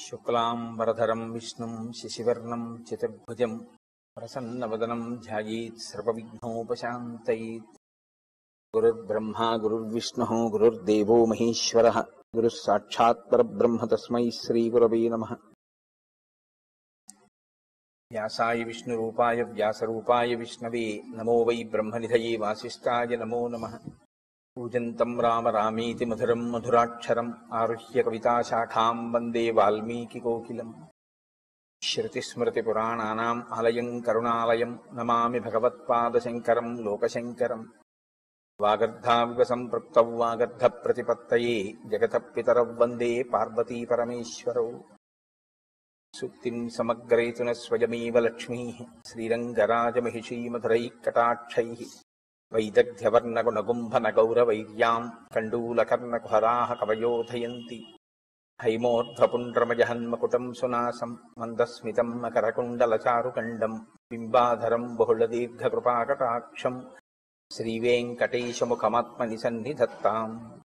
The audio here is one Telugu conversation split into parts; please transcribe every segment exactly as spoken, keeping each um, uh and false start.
శుక్లాంబరధరం విష్ణుం శశివర్ణం చతుర్భుజం ప్రసన్నవదనం ధ్యాయేత్ సర్వవిఘ్నోపశాంతయేత్. గురుర్బ్రహ్మా గురుర్విష్ణుః గురుర్దేవో మహేశ్వరః గురుః సాక్షాత్ పరబ్రహ్మ తస్మై శ్రీగురవే నమః. వ్యాసాయ విష్ణురూపాయ వ్యాసరూపాయ విష్ణవే నమో వై బ్రహ్మనిధయే వాసిష్ఠాయ నమో నమః. పూజంతం రామ రామేతి మధురం మధురాక్షరం ఆరుహ్య కవితాశాఖాం వందే వాల్మీకికోకిలం. శ్రుతిస్మృతిపురాణానాం ఆలయం కరుణాలయం నమామి భగవత్పాదశంకరం లోకశంకరం. వాగర్ధావివ సంపృక్తౌ వాగర్ధప్రతిపత్తయే జగతః పితరౌ వందే పార్వతీపరమేశ్వరౌ. సూక్తిం సమగ్రయతున స్వయమేవ లక్ష్మీః శ్రీరంగరాజమహిషీమధురైః కటాక్షైః. వైదగ్ధ్యవర్ణగుణగుంభనగౌరవైర్యాం కండూలకర్ణకుహరాः కవయోధయంతి. హైమోర్ధ్వపుండ్రమజహన్మకుటం సునాసం మందస్మితం మకరకుండలచారుకండం బింబాధరం బహుళదీర్ఘకృపాకటాక్షం శ్రీవేంకటేశముఖమాత్మని సన్నిధత్తాం.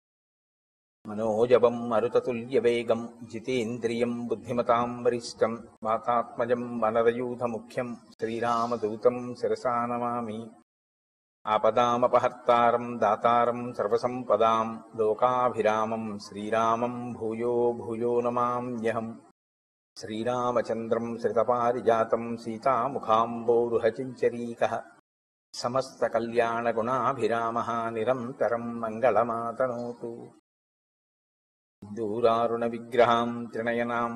మనోజవం మరుతతుల్యవేగం జితేంద్రియం బుద్ధిమతాం వరిష్టం వాతాత్మజం వనరయూథముఖ్యం శ్రీరామదూతం శిరసా నమామి. ఆపదామపహర్తారం దాతారం సర్వసంపదాం లోకాభిరామం శ్రీరామం భూయో భూయో నమామ్యహం. శ్రీరామచంద్రం శ్రితపారిజాతం సీతాముఖాంబోరుహచించరీకః సమస్తకల్యాణగుణాభిరామः నిరంతరం మంగళమాతనోతు. సింధూరారుణ విగ్రహాం త్రినయనాం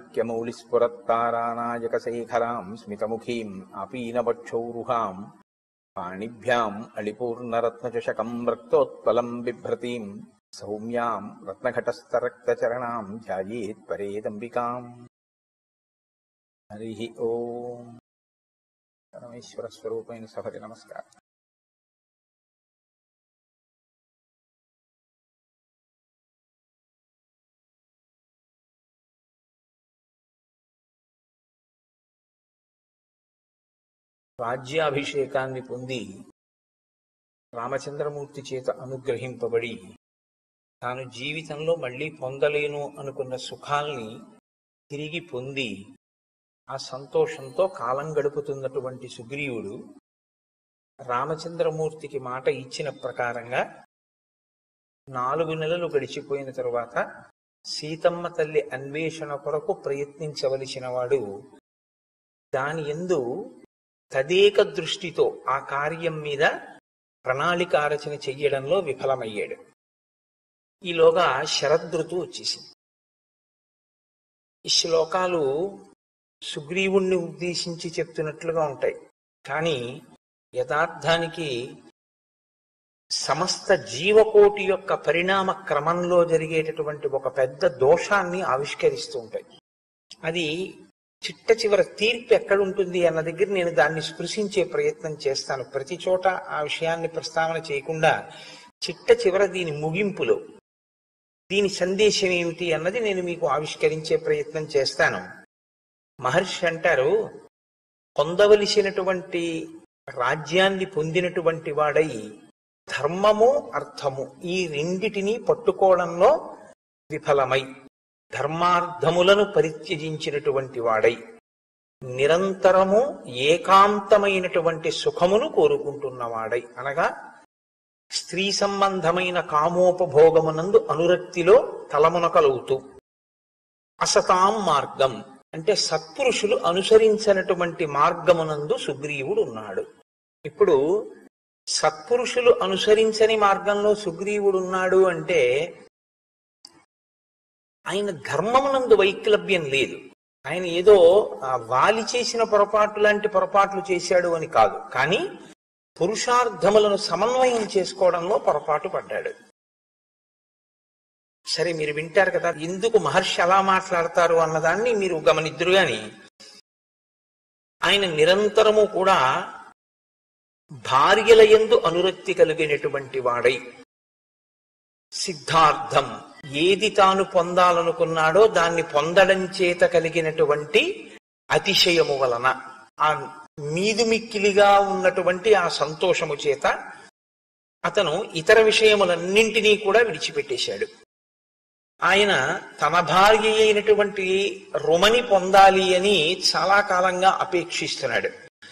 మాణిక్యమౌళిస్ఫురత్తారానాయకశేఖరాం స్మితముఖీం ఆపీనవక్షౌరుహాం పాణిభ్యాం అళిపూర్ణరత్నచషకం రక్తోత్పలం బిభ్రతీం సౌమ్యాం రత్నఘటస్థరక్తచరణాం ధ్యాయేత్ పరేదంబికాం. హరి ఓం. పరమేశ్వర స్వరూపైన సభకి నమస్కారం. రాజ్యాభిషేకాన్ని పొంది రామచంద్రమూర్తి చేత అనుగ్రహింపబడి తాను జీవితంలో మళ్ళీ పొందలేను అనుకున్న సుఖాల్ని తిరిగి పొంది ఆ సంతోషంతో కాలం గడుపుతున్నటువంటి సుగ్రీవుడు రామచంద్రమూర్తికి మాట ఇచ్చిన ప్రకారంగా నాలుగు నెలలు గడిచిపోయిన తరువాత సీతమ్మ తల్లి అన్వేషణ కొరకు ప్రయత్నించవలసిన వాడు దాని యందు తదేక దృష్టితో ఆ కార్యం మీద ప్రణాళిక రచన చెయ్యడంలో విఫలమయ్యాడు. ఈలోగా శరదృతువు వచ్చేసింది. ఈ శ్లోకాలు సుగ్రీవుణ్ణి ఉద్దేశించి చెప్తున్నట్లుగా ఉంటాయి, కానీ యథార్థానికి సమస్త జీవకోటి యొక్క పరిణామ క్రమంలో జరిగేటటువంటి ఒక పెద్ద దోషాన్ని ఆవిష్కరిస్తూ ఉంటాయి. అది చిట్ట చివర తీర్పు ఎక్కడుంటుంది అన్న దగ్గర నేను దాన్ని స్పృశించే ప్రయత్నం చేస్తాను. ప్రతి చోట ఆ విషయాన్ని ప్రస్తావన చేయకుండా చిట్ట చివర దీని ముగింపులో దీని సందేశం ఏమిటి అన్నది నేను మీకు ఆవిష్కరించే ప్రయత్నం చేస్తాను. మహర్షి అంటారు, పొందవలసినటువంటి రాజ్యాన్ని పొందినటువంటి వాడై ధర్మము అర్థము ఈ రెండిటినీ పట్టుకోవడంలో విఫలమై ధర్మార్థములను పరిత్యజించినటువంటి వాడై నిరంతరము ఏకాంతమైనటువంటి సుఖమును కోరుకుంటున్నవాడై, అనగా స్త్రీ సంబంధమైన కామోపభోగమునందు అనురక్తిలో తలమునకలవుతూ, అసతాం మార్గం అంటే సత్పురుషులు అనుసరించినటువంటి మార్గమునందు సుగ్రీవుడు ఉన్నాడు. ఇప్పుడు సత్పురుషులు అనుసరించని మార్గంలో సుగ్రీవుడు ఉన్నాడు అంటే ఆయన ధర్మమునందు వైక్లభ్యం లేదు. ఆయన ఏదో వాలి చేసిన పొరపాటు లాంటి పొరపాట్లు చేశాడు అని కాదు, కానీ పురుషార్థములను సమన్వయం చేసుకోవడంలో పొరపాటు పడ్డాడు. సరే, మీరు వింటారు కదా ఎందుకు మహర్షి అలా మాట్లాడతారు అన్నదాన్ని మీరు గమనిద్దురు. గాని ఆయన నిరంతరము కూడా భార్యల యందు అనురక్తి కలిగినటువంటి వాడై సిద్ధార్థం ఏది తాను పొందాలనుకున్నాడో దాన్ని పొందడం చేత కలిగినటువంటి అతిశయము వలన ఆ మీదుమిక్కిలిగా ఉన్నటువంటి ఆ సంతోషము చేత అతను ఇతర విషయములన్నింటినీ కూడా విడిచిపెట్టేశాడు. ఆయన తన భార్య అయినటువంటి రుమని పొందాలి అని చాలా కాలంగా అపేక్షిస్తున్నాడు.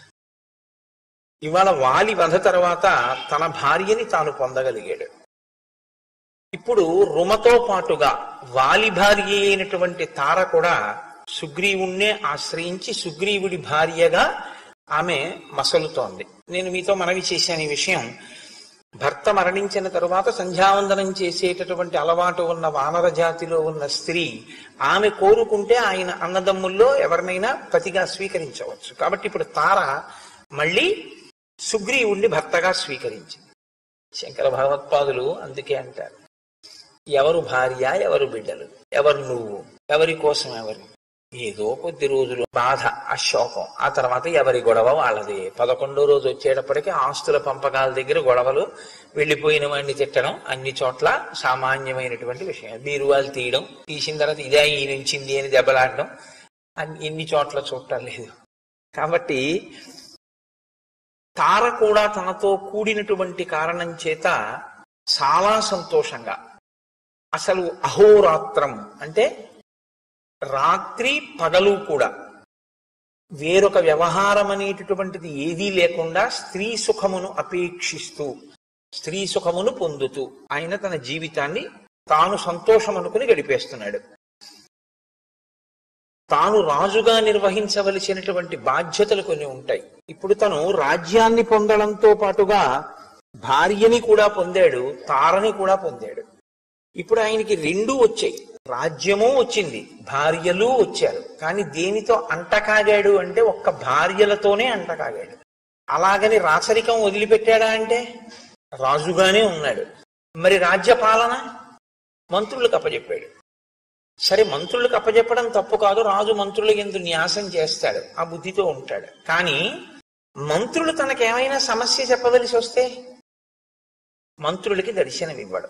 ఇవాళ వాలి వధ తర్వాత తన భార్యని తాను పొందగలిగాడు. ఇప్పుడు రుమతో పాటుగా వాలి భార్య అయినటువంటి తార కూడా సుగ్రీవుణ్ణే ఆశ్రయించి సుగ్రీవుడి భార్యగా ఆమె మసలుతోంది. నేను మీతో మనవి చేశాను ఈ విషయం. భర్త మరణించిన తరువాత సంధ్యావందనం చేసేటటువంటి అలవాటు ఉన్న వానర జాతిలో ఉన్న స్త్రీ ఆమె కోరుకుంటే ఆయన అన్నదమ్ముల్లో ఎవరినైనా పతిగా స్వీకరించవచ్చు. కాబట్టి ఇప్పుడు తార మళ్ళీ సుగ్రీవుణ్ణి భర్తగా స్వీకరించింది. శంకర భగవత్పాదులు అందుకే అంటారు, ఎవరు భార్య, ఎవరు బిడ్డలు, ఎవరు నువ్వు, ఎవరి కోసం ఎవరు. ఏదో కొద్ది రోజులు బాధ, ఆ శోకం, ఆ తర్వాత ఎవరి గొడవ వాళ్ళది. పదకొండో రోజు వచ్చేటప్పటికి ఆస్తుల పంపకాల దగ్గర గొడవలు, వెళ్లిపోయిన వాడిని తిట్టడం అన్ని చోట్ల సామాన్యమైనటువంటి విషయం. బీరువాలు తీయడం, తీసిన తర్వాత ఇదే ఈ నుంచింది అని దెబ్బలాడడం ఎన్ని చోట్ల చూడటం లేదు. కాబట్టి తార కూడా తనతో కూడినటువంటి కారణం చేత చాలా సంతోషంగా, అసలు అహోరాత్రం అంటే రాత్రి పగలు కూడా వేరొక వ్యవహారం అనేటటువంటిది ఏదీ లేకుండా స్త్రీ సుఖమును అపేక్షిస్తూ స్త్రీ సుఖమును పొందుతూ ఆయన తన జీవితాన్ని తాను సంతోషం అనుకుని గడిపేస్తున్నాడు. తాను రాజుగా నిర్వహించవలసినటువంటి బాధ్యతలు కొన్ని ఉంటాయి. ఇప్పుడు తను రాజ్యాన్ని పొందడంతో పాటుగా భార్యని కూడా పొందాడు, తారని కూడా పొందాడు. ఇప్పుడు ఆయనకి రెండూ వచ్చాయి. రాజ్యము వచ్చింది, భార్యలు వచ్చారు. కానీ దేనితో అంటకాగాడు అంటే ఒక్క భార్యలతోనే అంటకాగాడు. అలాగని రాచరికం వదిలిపెట్టాడా అంటే రాజుగానే ఉన్నాడు. మరి రాజ్యపాలన మంత్రులకు అప్పచెప్పాడు. సరే, మంత్రులకు అప్పచెప్పడం తప్పు కాదు, రాజు మంత్రుల యందు న్యాసం చేస్తాడు, ఆ బుద్ధితో ఉంటాడు. కానీ మంత్రులు తనకేమైనా సమస్య చెప్పవలసి వస్తే మంత్రులకి దర్శనం ఇవ్వడం.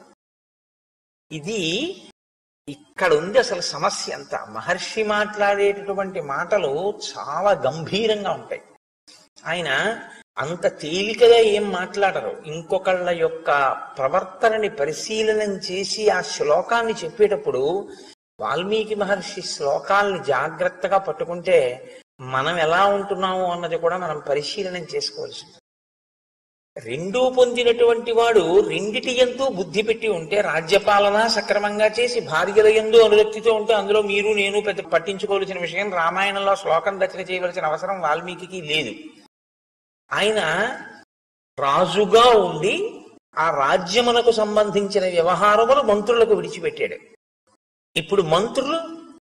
ఇది ఇక్కడ ఉంది అసలు సమస్య అంతా. మహర్షి మాట్లాడేటటువంటి మాటలు చాలా గంభీరంగా ఉంటాయి. ఆయన అంత తేలికగా ఏం మాట్లాడరు. ఇంకొకళ్ళ యొక్క ప్రవర్తనని పరిశీలనం చేసి ఆ శ్లోకాన్ని చెప్పేటప్పుడు వాల్మీకి మహర్షి శ్లోకాల్ని జాగ్రత్తగా పట్టుకుంటే మనం ఎలా ఉంటున్నాము అన్నది కూడా మనం పరిశీలనం చేసుకోవాల్సి ఉంటుంది. రెండూ పొందినటువంటి వాడు రెండిటి యందు బుద్ధి పెట్టి ఉంటే, రాజ్యపాలన సక్రమంగా చేసి భార్యల యందు అనురక్తితో ఉంటే అందులో మీరు నేను పెద్ద పట్టించుకోవాల్సిన విషయం, రామాయణంలో శ్లోకం రచన చేయవలసిన అవసరం వాల్మీకి లేదు. ఆయన రాజుగా ఉండి ఆ రాజ్యమునకు సంబంధించిన వ్యవహారములు మంత్రులకు విడిచిపెట్టాడు. ఇప్పుడు మంత్రులు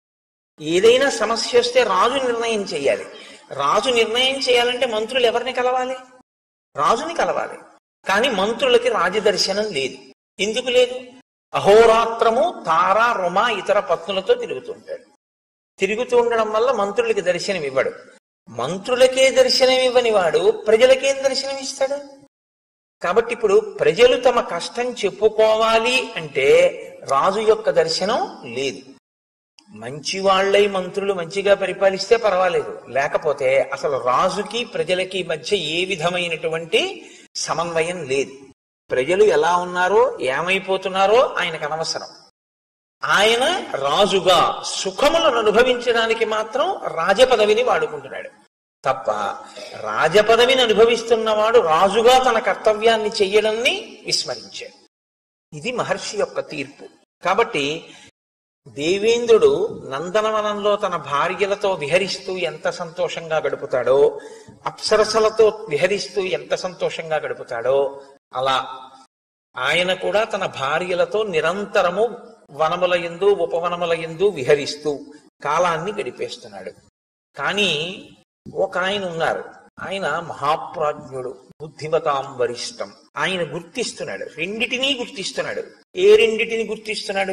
ఏదైనా సమస్య వస్తే రాజు నిర్ణయం చేయాలి. రాజు నిర్ణయం చేయాలంటే మంత్రులు ఎవరిని కలవాలి? రాజుని కలవాలి. కానీ మంత్రులకి రాజదర్శనం లేదు. ఎందుకు లేదు? అహోరాత్రము తార రుమ ఇతర పత్నులతో తిరుగుతుంటాడు. తిరుగుతూ ఉండడం వల్ల మంత్రులకి దర్శనం ఇవ్వడు. మంత్రులకే దర్శనం ఇవ్వని వాడు ప్రజలకేం దర్శనం ఇస్తాడు? కాబట్టి ఇప్పుడు ప్రజలు తమ కష్టం చెప్పుకోవాలి అంటే రాజు యొక్క దర్శనం లేదు. మంచి వాళ్ళై మంత్రులు మంచిగా పరిపాలిస్తే పర్వాలేదు, లేకపోతే అసలు రాజుకి ప్రజలకి మధ్య ఏ విధమైనటువంటి సమన్వయం లేదు. ప్రజలు ఎలా ఉన్నారో ఏమైపోతున్నారో ఆయనకు అనవసరం. ఆయన రాజుగా సుఖములను అనుభవించడానికి మాత్రం రాజపదవిని వాడుకుంటున్నాడు తప్ప, రాజపదవిని అనుభవిస్తున్నవాడు రాజుగా తన కర్తవ్యాన్ని చెయ్యడాన్ని విస్మరించాడు. ఇది మహర్షి యొక్క తీర్పు. కాబట్టి దేవేంద్రుడు నందనవనంలో తన భార్యలతో విహరిస్తూ ఎంత సంతోషంగా గడుపుతాడో, అప్సరసలతో విహరిస్తూ ఎంత సంతోషంగా గడుపుతాడో, అలా ఆయన కూడా తన భార్యలతో నిరంతరము వనముల యందు ఉపవనముల యందు విహరిస్తూ కాలాన్ని గడిపేస్తున్నాడు. కానీ ఒక ఆయన ఉన్నారు, ఆయన మహాప్రాజ్ఞుడు, బుద్ధిమతాం వరిష్టం. ఆయన గుర్తిస్తున్నాడు, రెండిటినీ గుర్తిస్తున్నాడు. ఏ రెండిటిని గుర్తిస్తున్నాడు?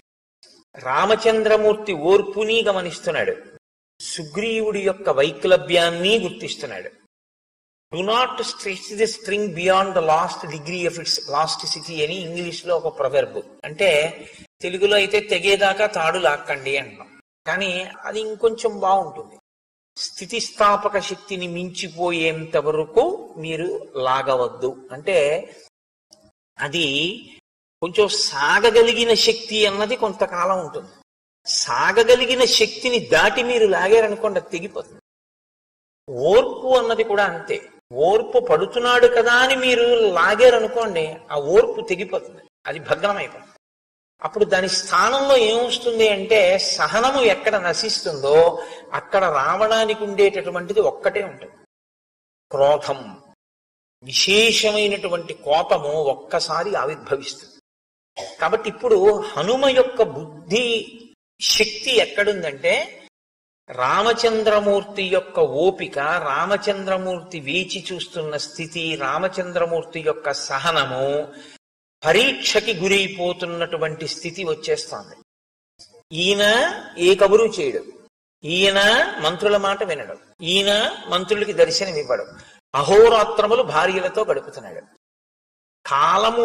రామచంద్రమూర్తి ఓర్పుని గమనిస్తున్నాడు, సుగ్రీవుడి యొక్క వైక్లభ్యాన్ని గుర్తిస్తున్నాడు. Do not stretch the string beyond the last degree of its elasticity అని ఇంగ్లీష్ లో ఒక ప్రొవెర్బ్. అంటే తెలుగులో అయితే తెగేదాకా తాడు లాక్కండి అంటాం, కానీ అది ఇంకొంచెం బాగుంటుంది. స్థితిస్థాపక శక్తిని మించిపోయేంత వరకు మీరు లాగవద్దు అంటే అది కొంచెం సాగగలిగిన శక్తి అన్నది కొంతకాలం ఉంటుంది. సాగగలిగిన శక్తిని దాటి మీరు లాగారనుకోండి, అది తెగిపోతుంది. ఓర్పు అన్నది కూడా అంతే. ఓర్పు పడుతున్నాడు కదా అని మీరు లాగారనుకోండి, ఆ ఓర్పు తెగిపోతుంది, అది భగ్నమైపోతుంది. అప్పుడు దాని స్థానంలో ఏమొస్తుంది అంటే, సహనము ఎక్కడ నశిస్తుందో అక్కడ రావడానికి ఉండేటటువంటిది ఒక్కటే ఉంటుంది, క్రోధం. విశేషమైనటువంటి కోపము ఒక్కసారి ఆవిర్భవిస్తుంది. కాబట్టి ఇప్పుడు హనుమ యొక్క బుద్ధి శక్తి ఎక్కడుందంటే, రామచంద్రమూర్తి యొక్క ఓపిక, రామచంద్రమూర్తి వేచి చూస్తున్న స్థితి, రామచంద్రమూర్తి యొక్క సహనము పరీక్షకి గురైపోతున్నటువంటి స్థితి వచ్చేస్తోంది. ఈయన ఏ కబురు చేయడు, ఈయన మంత్రుల మాట వినడు, ఈయన మంత్రులకి దర్శనం ఇవ్వడు, అహోరాత్రములు భార్యలతో గడుపుతున్నాడు. కాలము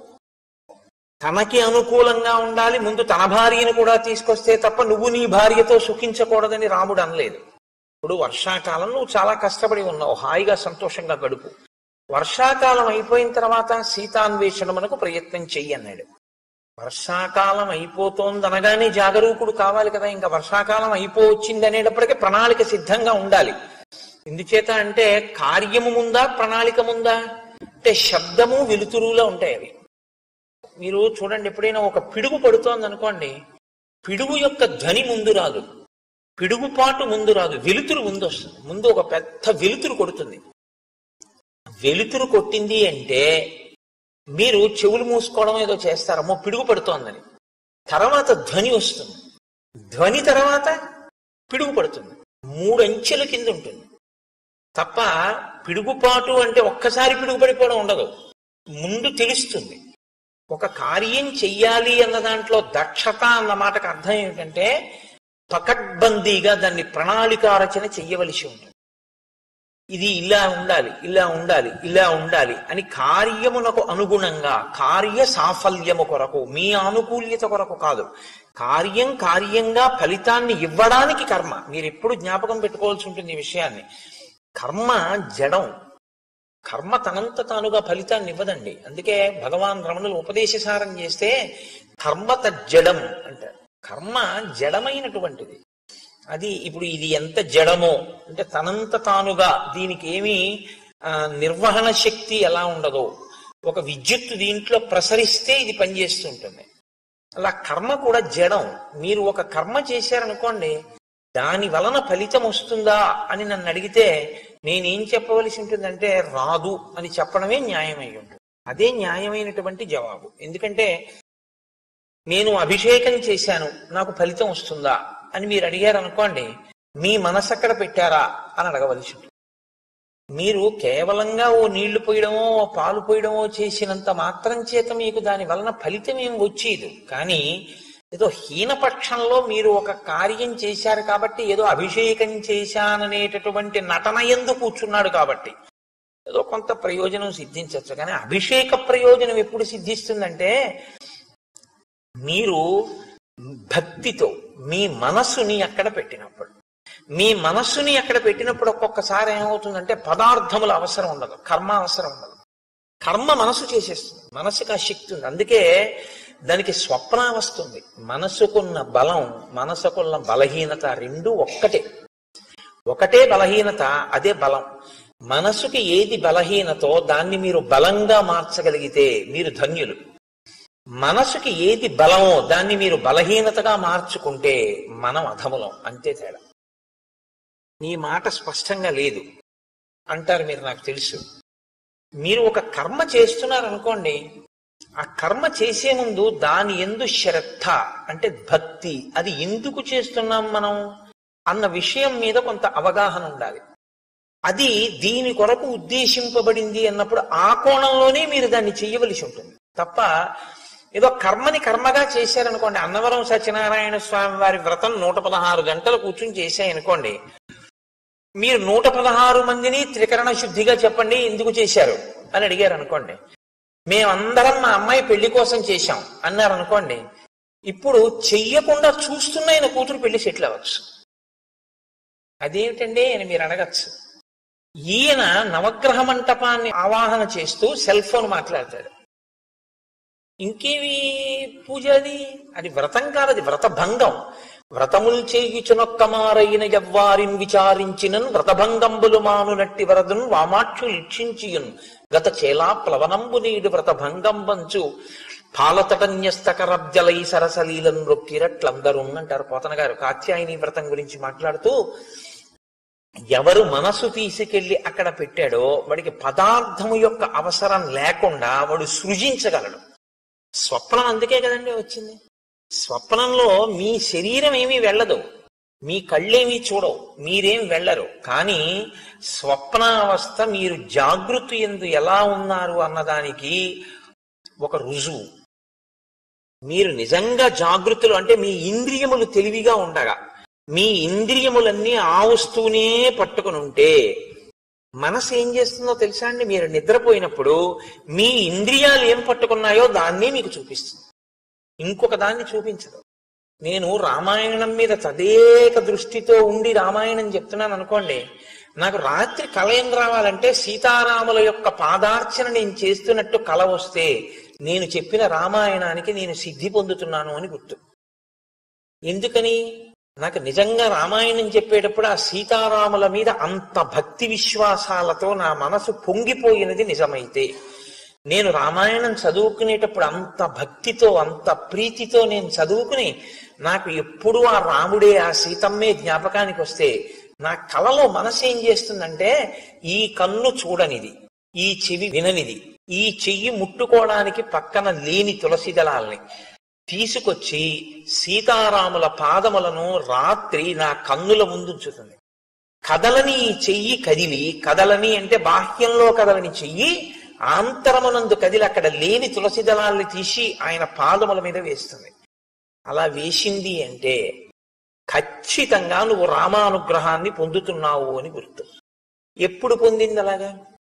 తనకి అనుకూలంగా ఉండాలి, ముందు తన భార్యను కూడా తీసుకొస్తే తప్ప నువ్వు నీ భార్యతో సుఖించకూడదని రాముడు అనలేదు. ఇప్పుడు వర్షాకాలం నువ్వు చాలా కష్టపడి ఉన్నావు, హాయిగా సంతోషంగా గడుపు. వర్షాకాలం అయిపోయిన తర్వాత సీతాన్వేషణమునకు ప్రయత్నం చెయ్యి అన్నాడు. వర్షాకాలం అయిపోతోందనగానే జాగరూకుడు కావాలి కదా, ఇంకా వర్షాకాలం అయిపోవచ్చింది అనేటప్పటికీ ప్రణాళిక సిద్ధంగా ఉండాలి. ఎందుచేత అంటే కార్యము ముందా ప్రణాళిక ముందా అంటే, శబ్దము వెలుతురులో ఉంటాయి అవి. మీరు చూడండి, ఎప్పుడైనా ఒక పిడుగు పడుతోంది అనుకోండి, పిడుగు యొక్క ధ్వని ముందు రాదు, పిడుగుపాటు ముందు రాదు, వెలుతురు ముందు వస్తుంది. ముందు ఒక పెద్ద వెలుతురు కొడుతుంది. వెలుతురు కొట్టింది అంటే మీరు చెవులు మూసుకోవడం ఏదో చేస్తారమ్మో పిడుగు పడుతోందని, తర్వాత ధ్వని వస్తుంది, ధ్వని తర్వాత పిడుగు పడుతుంది. మూడు అంచెల కింద ఉంటుంది తప్ప పిడుగుపాటు అంటే ఒక్కసారి పిడుగు పడిపోవడం ఉండదు, ముందు తెలుస్తుంది. ఒక కార్యం చెయ్యాలి అన్న దాంట్లో దక్షత అన్న మాటకు అర్థం ఏమిటంటే, పకడ్బందీగా దాన్ని ప్రణాళికారచన చెయ్యవలసి ఉంటుంది. ఇది ఇలా ఉండాలి, ఇలా ఉండాలి, ఇలా ఉండాలి అని కార్యమునకు అనుగుణంగా, కార్య సాఫల్యము కొరకు, మీ ఆనుకూల్యత కొరకు కాదు, కార్యం కార్యంగా ఫలితాన్ని ఇవ్వడానికి కర్మ. మీరు ఎప్పుడు జ్ఞాపకం పెట్టుకోవాల్సి ఉంటుంది ఈ విషయాన్ని. కర్మ జడం, కర్మ తనంత తానుగా ఫలితాన్ని ఇవ్వదండి. అందుకే భగవాన్ రమణులు ఉపదేశసారం చేస్తే కర్మ తజ్జడం అంటారు. కర్మ జడమైనటువంటిది. అది ఇప్పుడు ఇది ఎంత జడమో అంటే తనంత తానుగా దీనికి ఏమీ నిర్వహణ శక్తి ఎలా ఉండదో, ఒక విద్యుత్తు దీంట్లో ప్రసరిస్తే ఇది పనిచేస్తుంటుంది. అలా కర్మ కూడా జడం. మీరు ఒక కర్మ చేశారనుకోండి, దాని వలన ఫలితం వస్తుందా అని నన్ను అడిగితే నేనేం చెప్పవలసి ఉంటుందంటే రాదు అని చెప్పడమే న్యాయమై ఉంటుంది. అదే న్యాయమైనటువంటి జవాబు. ఎందుకంటే నేను అభిషేకం చేశాను, నాకు ఫలితం వస్తుందా అని మీరు అడిగారు అనుకోండి, మీ మనసు అక్కడ పెట్టారా అని అడగవలసి ఉంటుంది. మీరు కేవలంగా ఓ నీళ్లు పోయడమో ఓ పాలు పోయడమో చేసినంత మాత్రం చేత మీకు దాని వలన ఫలితం ఏం వచ్చేది. కానీ ఏదో హీనపక్షంలో మీరు ఒక కార్యం చేశారు కాబట్టి, ఏదో అభిషేకం చేశాననేటటువంటి నటన యందు కూర్చున్నాడు కాబట్టి ఏదో కొంత ప్రయోజనం సిద్ధించవచ్చు. కానీ అభిషేక ప్రయోజనం ఎప్పుడు సిద్ధిస్తుందంటే, మీరు భక్తితో మీ మనస్సుని అక్కడ పెట్టినప్పుడు. మీ మనస్సుని అక్కడ పెట్టినప్పుడు ఒక్కొక్కసారి ఏమవుతుందంటే పదార్థముల అవసరం ఉండదు, కర్మ అవసరం ఉండదు. కర్మ మనసు చేసేస్తుంది, మనసుకు ఆ శక్తి ఉంది. అందుకే దానికి స్వప్న వస్తుంది. మనసుకున్న బలం, మనసుకున్న బలహీనత రెండు ఒక్కటే. ఒకటే బలహీనత, అదే బలం. మనసుకి ఏది బలహీనతో దాన్ని మీరు బలంగా మార్చగలిగితే మీరు ధన్యులు. మనసుకి ఏది బలమో దాన్ని మీరు బలహీనతగా మార్చుకుంటే మనం అధములం. అంతే తేడా. నీ మాట స్పష్టంగా లేదు అంటారు మీరు, నాకు తెలుసు. మీరు ఒక కర్మ చేస్తున్నారనుకోండి, ఆ కర్మ చేసే ముందు దాని యందు శ్రద్ధ అంటే భక్తి, అది ఎందుకు చేస్తున్నాం మనం అన్న విషయం మీద కొంత అవగాహన ఉండాలి. అది దీని కొరకు ఉద్దేశింపబడింది అన్నప్పుడు ఆ కోణంలోనే మీరు దాన్ని చెయ్యవలసి ఉంటుంది తప్ప ఏదో కర్మని కర్మగా చేశారనుకోండి. అన్నవరం సత్యనారాయణ స్వామి వారి వ్రతం నూట పదహారు గంటలు కూర్చుని చేశాయనుకోండి, మీరు నూట పదహారు మందిని త్రికరణ శుద్ధిగా చెప్పండి ఎందుకు చేశారు అని అడిగారు అనుకోండి. మేమందరం మా అమ్మాయి పెళ్లి కోసం చేశాం అన్నారు అనుకోండి, ఇప్పుడు చెయ్యకుండా చూస్తున్న ఆయన కూతురు పెళ్లి సెటిల్ అవ్వచ్చు. అదేమిటండి అని మీరు అడగచ్చు. ఈయన నవగ్రహ మంటపాన్ని ఆవాహన చేస్తూ సెల్ ఫోన్ మాట్లాడతాడు. ఇంకేవి పూజ అది? అది వ్రతం కాదు, అది వ్రతభంగం. వ్రతముల్ చేయుచునొక్కమారైన ఎవ్వారిన్ విచారించినన్ వ్రతభంగంబులు మానునట్టి వరదున్ వామాక్షు లిక్షించియున్ గత చేలా ప్లవనంబు నీడు వ్రతభంగం వంచు పాలతటన్యస్తకరబ్జలై సరసలీలను రొక్కిరట్లందరూ అంటారు పోతన గారు కాత్యాయని వ్రతం గురించి మాట్లాడుతూ. ఎవరు మనసు తీసుకెళ్లి అక్కడ పెట్టాడో వాడికి పదార్థము యొక్క అవసరం లేకుండా వాడు సృజించగలడు. స్వప్నం అందుకే కదండి వచ్చింది. స్వప్నంలో మీ శరీరం ఏమీ వెళ్ళదు, మీ కళ్ళేమీ చూడవు, మీరేం వెళ్ళరు. కానీ స్వప్నావస్థ మీరు జాగృతి యందు ఎలా ఉన్నారు అన్నదానికి ఒక రుజువు. మీరు నిజంగా జాగృతులు అంటే మీ ఇంద్రియములు తెలివిగా ఉండగా మీ ఇంద్రియములన్నీ ఆ వస్తువునే పట్టుకుని ఉంటే మనసు ఏం చేస్తుందో తెలుసా అండి? మీరు నిద్రపోయినప్పుడు మీ ఇంద్రియాలు ఏం పట్టుకున్నాయో దాన్నే మీకు చూపిస్తుంది, ఇంకొక దాన్ని చూపించదు. నేను రామాయణం మీద తదేక దృష్టితో ఉండి రామాయణం చెప్తున్నాను అనుకోండి, నాకు రాత్రి కళ ఏం రావాలంటే సీతారాముల యొక్క పాదార్చన నేను చేస్తున్నట్టు కళ వస్తే నేను చెప్పిన రామాయణానికి నేను సిద్ధి పొందుతున్నాను అని గుర్తు. ఎందుకని? నాకు నిజంగా రామాయణం చెప్పేటప్పుడు ఆ సీతారాముల మీద అంత భక్తి విశ్వాసాలతో నా మనసు పొంగిపోయినది నిజమైతే, నేను రామాయణం చదువుకునేటప్పుడు అంత భక్తితో అంత ప్రీతితో నేను చదువుకుని నాకు ఎప్పుడూ ఆ రాముడే ఆ సీతమ్మే జ్ఞాపకానికి వస్తే నా కలలో మనసు ఏం చేస్తుందంటే, ఈ కన్ను చూడనిది, ఈ చెవి విననిది, ఈ చెయ్యి ముట్టుకోవడానికి పక్కన లేని తులసి దళాల్ని తీసుకొచ్చి సీతారాముల పాదములను రాత్రి నా కన్నుల ముందుంచుతుంది. కదలని ఈ చెయ్యి కదిలి, కదలని అంటే బాహ్యంలో కదలని చెయ్యి ఆంతరమునందు కదిలి అక్కడ లేని తులసి దళాల్ని తీసి ఆయన పాదముల మీద వేస్తుంది. అలా వేసింది అంటే ఖచ్చితంగా నువ్వు రామానుగ్రహాన్ని పొందుతున్నావు అని గుర్తు. ఎప్పుడు పొందింది అలాగా?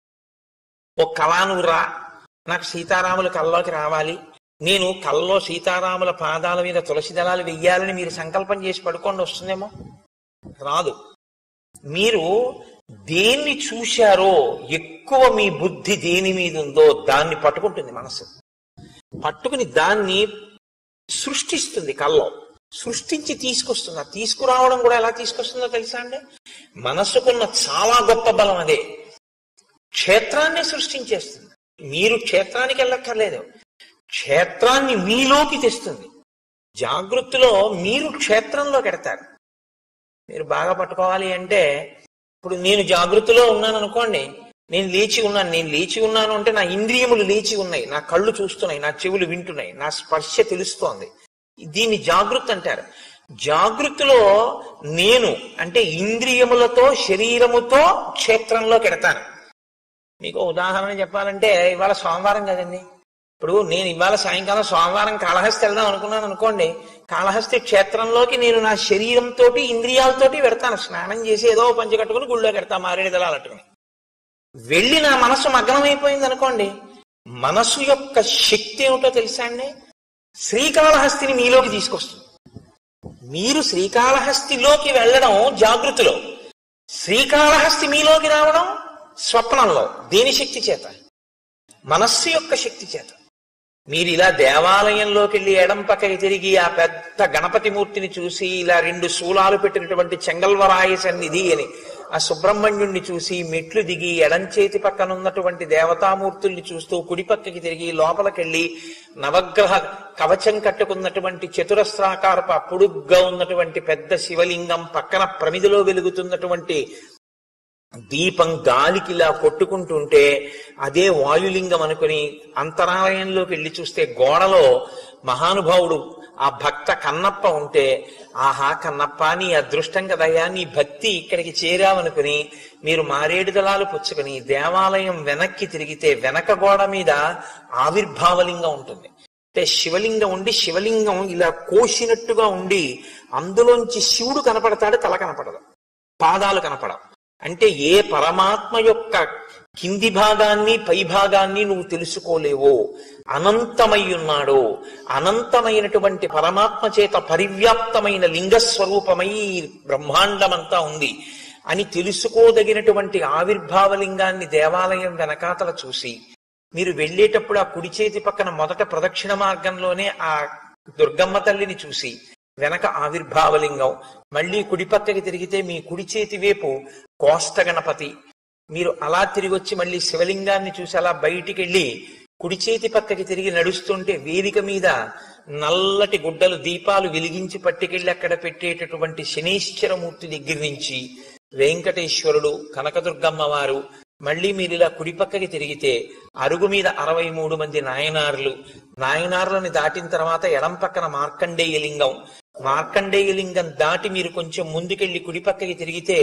ఓ కళా నువ్వు రా, నాకు సీతారాముల కల్లోకి రావాలి, నేను కల్లో సీతారాముల పాదాల మీద తులసి దళాలు వెయ్యాలని మీరు సంకల్పం చేసి పడుకోండి, వస్తుందేమో? రాదు. మీరు దేన్ని చూశారో ఎక్కువ మీ బుద్ధి దేని మీద ఉందో దాన్ని పట్టుకుంటుంది మనసు. పట్టుకుని దాన్ని సృష్టిస్తుంది, కల్లో సృష్టించి తీసుకొస్తుంది. తీసుకురావడం కూడా ఎలా తీసుకొస్తుందో తెలుసా అండి? మనసుకున్న చాలా గొప్ప బలం అదే. క్షేత్రాన్ని సృష్టించేస్తుంది. మీరు క్షేత్రానికి వెళ్ళక్కర్లేదు, క్షేత్రాన్ని మీలోకి తెస్తుంది. జాగృతిలో మీరు క్షేత్రంలోకి ఎడతారు. మీరు బాగా పట్టుకోవాలి అంటే, ఇప్పుడు నేను జాగృతిలో ఉన్నాను అనుకోండి, నేను లేచి ఉన్నాను, నేను లేచి ఉన్నాను అంటే నా ఇంద్రియములు లేచి ఉన్నాయి, నా కళ్ళు చూస్తున్నాయి, నా చెవులు వింటున్నాయి, నా స్పర్శ తెలుస్తోంది. దీన్ని జాగృతి అంటారు. జాగృతిలో నేను అంటే ఇంద్రియములతో శరీరముతో క్షేత్రంలోకి ఎడతాను. మీకు ఉదాహరణ చెప్పాలంటే, ఇవాళ సోమవారం కదండి, ఇప్పుడు నేను ఇవాళ సాయంకాలం సోమవారం కాళహస్తి వెళ్దాం అనుకున్నాను అనుకోండి, కాళహస్తి క్షేత్రంలోకి నేను నా శరీరంతో ఇంద్రియాలతోటి పెడతాను. స్నానం చేసి ఏదో పంచి కట్టుకుని గుళ్ళోకి పెడతాను మారేడు దళాలట్టుకుని. వెళ్ళి నా మనసు మగ్నమైపోయింది అనుకోండి, మనసు యొక్క శక్తి ఏమిటో తెలుసా అండి? శ్రీకాళహస్తిని మీలోకి తీసుకొస్తుంది. మీరు శ్రీకాళహస్తిలోకి వెళ్ళడం జాగృతిలో, శ్రీకాళహస్తి మీలోకి రావడం స్వప్నంలో. దేని శక్తి చేత? మనస్సు యొక్క శక్తి చేత. మీరు ఇలా దేవాలయంలోకి వెళ్ళి ఎడం పక్కకి తిరిగి ఆ పెద్ద గణపతి మూర్తిని చూసి, ఇలా రెండు శూలాలు పెట్టినటువంటి చెంగల్వరాయ సన్నిధి అని ఆ సుబ్రహ్మణ్యుణ్ణి చూసి మెట్లు దిగి ఎడం చేతి పక్కన ఉన్నటువంటి దేవతామూర్తుల్ని చూస్తూ కుడి పక్కకి తిరిగి లోపలికెళ్ళి నవగ్రహ కవచం కట్టుకున్నటువంటి చతురస్రాకారపు పొడుగ్గా ఉన్నటువంటి పెద్ద శివలింగం పక్కన ప్రమిదిలో వెలుగుతున్నటువంటి దీపం గాలికి ఇలా కొట్టుకుంటుంటే అదే వాయులింగం అనుకుని అంతరాలయంలోకి వెళ్ళి చూస్తే గోడలో మహానుభావుడు ఆ భక్త కన్నప్ప ఉంటే, ఆహా కన్నప్ప నీ అదృష్టం కదయ్యా, నీ భక్తి ఇక్కడికి చేరావనుకుని మీరు మారేడు దళాలు పుచ్చుకుని దేవాలయం వెనక్కి తిరిగితే వెనక గోడ మీద ఆవిర్భావలింగం ఉంటుంది. అంటే శివలింగం ఉండి శివలింగం ఇలా కోసినట్టుగా ఉండి అందులోంచి శివుడు కనపడతాడు, తల కనపడదు, పాదాలు కనపడవు. అంటే ఏ పరమాత్మ యొక్క కింది భాగాన్ని పై భాగాన్ని నువ్వు తెలుసుకోలేవో, అనంతమై ఉన్నాడో, అనంతమైనటువంటి పరమాత్మ చేత పరివ్యాప్తమైన లింగస్వరూపమై బ్రహ్మాండమంతా ఉంది అని తెలుసుకోదగినటువంటి ఆవిర్భావలింగాన్ని దేవాలయం వెనకాతల చూసి మీరు వెళ్ళేటప్పుడు ఆ కుడి చేతి పక్కన మొదట ప్రదక్షిణ మార్గంలోనే ఆ దుర్గమ్మ తల్లిని చూసి వెనక ఆవిర్భావలింగం, మళ్ళీ కుడి పక్కకి తిరిగితే మీ కుడి చేతి వైపు కోష్ట గణపతి, మీరు అలా తిరిగి వచ్చి మళ్ళీ శివలింగాన్ని చూసి అలా బయటికి వెళ్ళి కుడి చేతి పక్కకి తిరిగి నడుస్తుంటే వేదిక మీద నల్లటి గుడ్డలు దీపాలు వెలిగించి పట్టుకెళ్ళి అక్కడ పెట్టేటటువంటి శనీశ్వరమూర్తి దగ్గర నుంచి వెంకటేశ్వరుడు, కనకదుర్గమ్మ వారు, మళ్ళీ మీరు ఇలా కుడి పక్కకి తిరిగితే అరుగు మీద అరవై మూడు మంది నాయనార్లు, నాయనార్లని దాటిన తర్వాత ఎడం పక్కన మార్కండేయ లింగం, మార్కండేయ లింగం దాటి మీరు కొంచెం ముందుకెళ్ళి కుడి పక్కకి తిరిగితే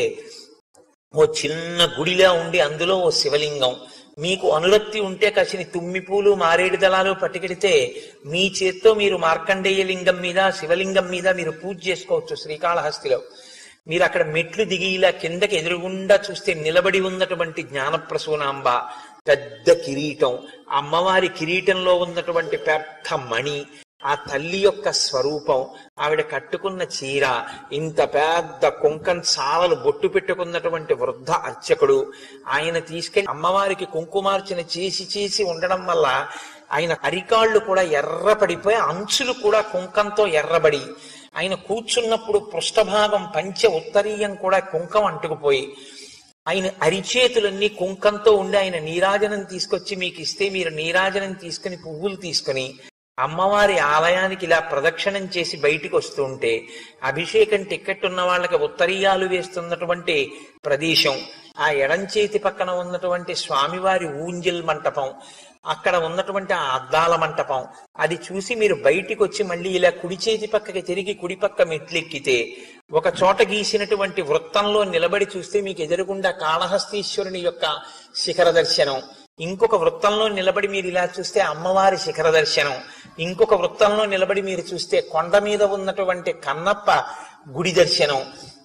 ఓ చిన్న గుడిలా ఉండి అందులో ఓ శివలింగం, మీకు అనురక్తి ఉంటే కాసిని తుమ్మి పూలు మారేడు దళాలు పట్టుకెడితే మీ చేత్తో మీరు మార్కండేయ లింగం మీద శివలింగం మీద మీరు పూజ చేసుకోవచ్చు. శ్రీకాళహస్తిలో మీరు అక్కడ మెట్లు దిగి ఇలా కిందకి ఎదురుగుండా చూస్తే నిలబడి ఉన్నటువంటి జ్ఞానప్రసూనాంబ, పెద్ద కిరీటం, అమ్మవారి కిరీటంలో ఉన్నటువంటి పెద్ద మణి, ఆ తల్లి యొక్క స్వరూపం, ఆవిడ కట్టుకున్న చీర, ఇంత పెద్ద కుంకం చాలలు బొట్టు పెట్టుకున్నటువంటి వృద్ధ అర్చకుడు, ఆయన తీసుకెళ్లి అమ్మవారికి కుంకుమార్చన చేసి చేసి ఉండడం వల్ల ఆయన అరికాళ్ళు కూడా ఎర్రపడిపోయి అంచులు కూడా కుంకంతో ఎర్రబడి, ఆయన కూర్చున్నప్పుడు పృష్ఠభాగం పంచ ఉత్తరీయం కూడా కుంకం అంటుకుపోయి, ఆయన అరిచేతులన్నీ కుంకంతో ఉండి ఆయన నీరాజనం తీసుకొచ్చి మీకు ఇస్తే మీరు నీరాజనం తీసుకుని పువ్వులు తీసుకుని అమ్మవారి ఆలయానికి ఇలా ప్రదక్షిణం చేసి బయటికి వస్తూ ఉంటే అభిషేకం టిక్కెట్ ఉన్న వాళ్ళకి ఉత్తరీయాలు వేస్తున్నటువంటి ప్రదేశం, ఆ ఎడం చేతి పక్కన ఉన్నటువంటి స్వామివారి ఊంజల్ మంటపం, అక్కడ ఉన్నటువంటి ఆ అద్దాల మంటపం, అది చూసి మీరు బయటికి వచ్చి మళ్ళీ ఇలా కుడి చేతి పక్కకి తిరిగి కుడి పక్క మెట్లెక్కితే ఒక చోట గీసినటువంటి వృత్తంలో నిలబడి చూస్తే మీకు ఎదురుగుండా కాళహస్తీశ్వరుని యొక్క శిఖర దర్శనం, ఇంకొక వృత్తంలో నిలబడి మీరు ఇలా చూస్తే అమ్మవారి శిఖర దర్శనం, ఇంకొక వృత్తంలో నిలబడి మీరు చూస్తే కొండ మీద ఉన్నటువంటి కన్నప్ప గుడి దర్శనం,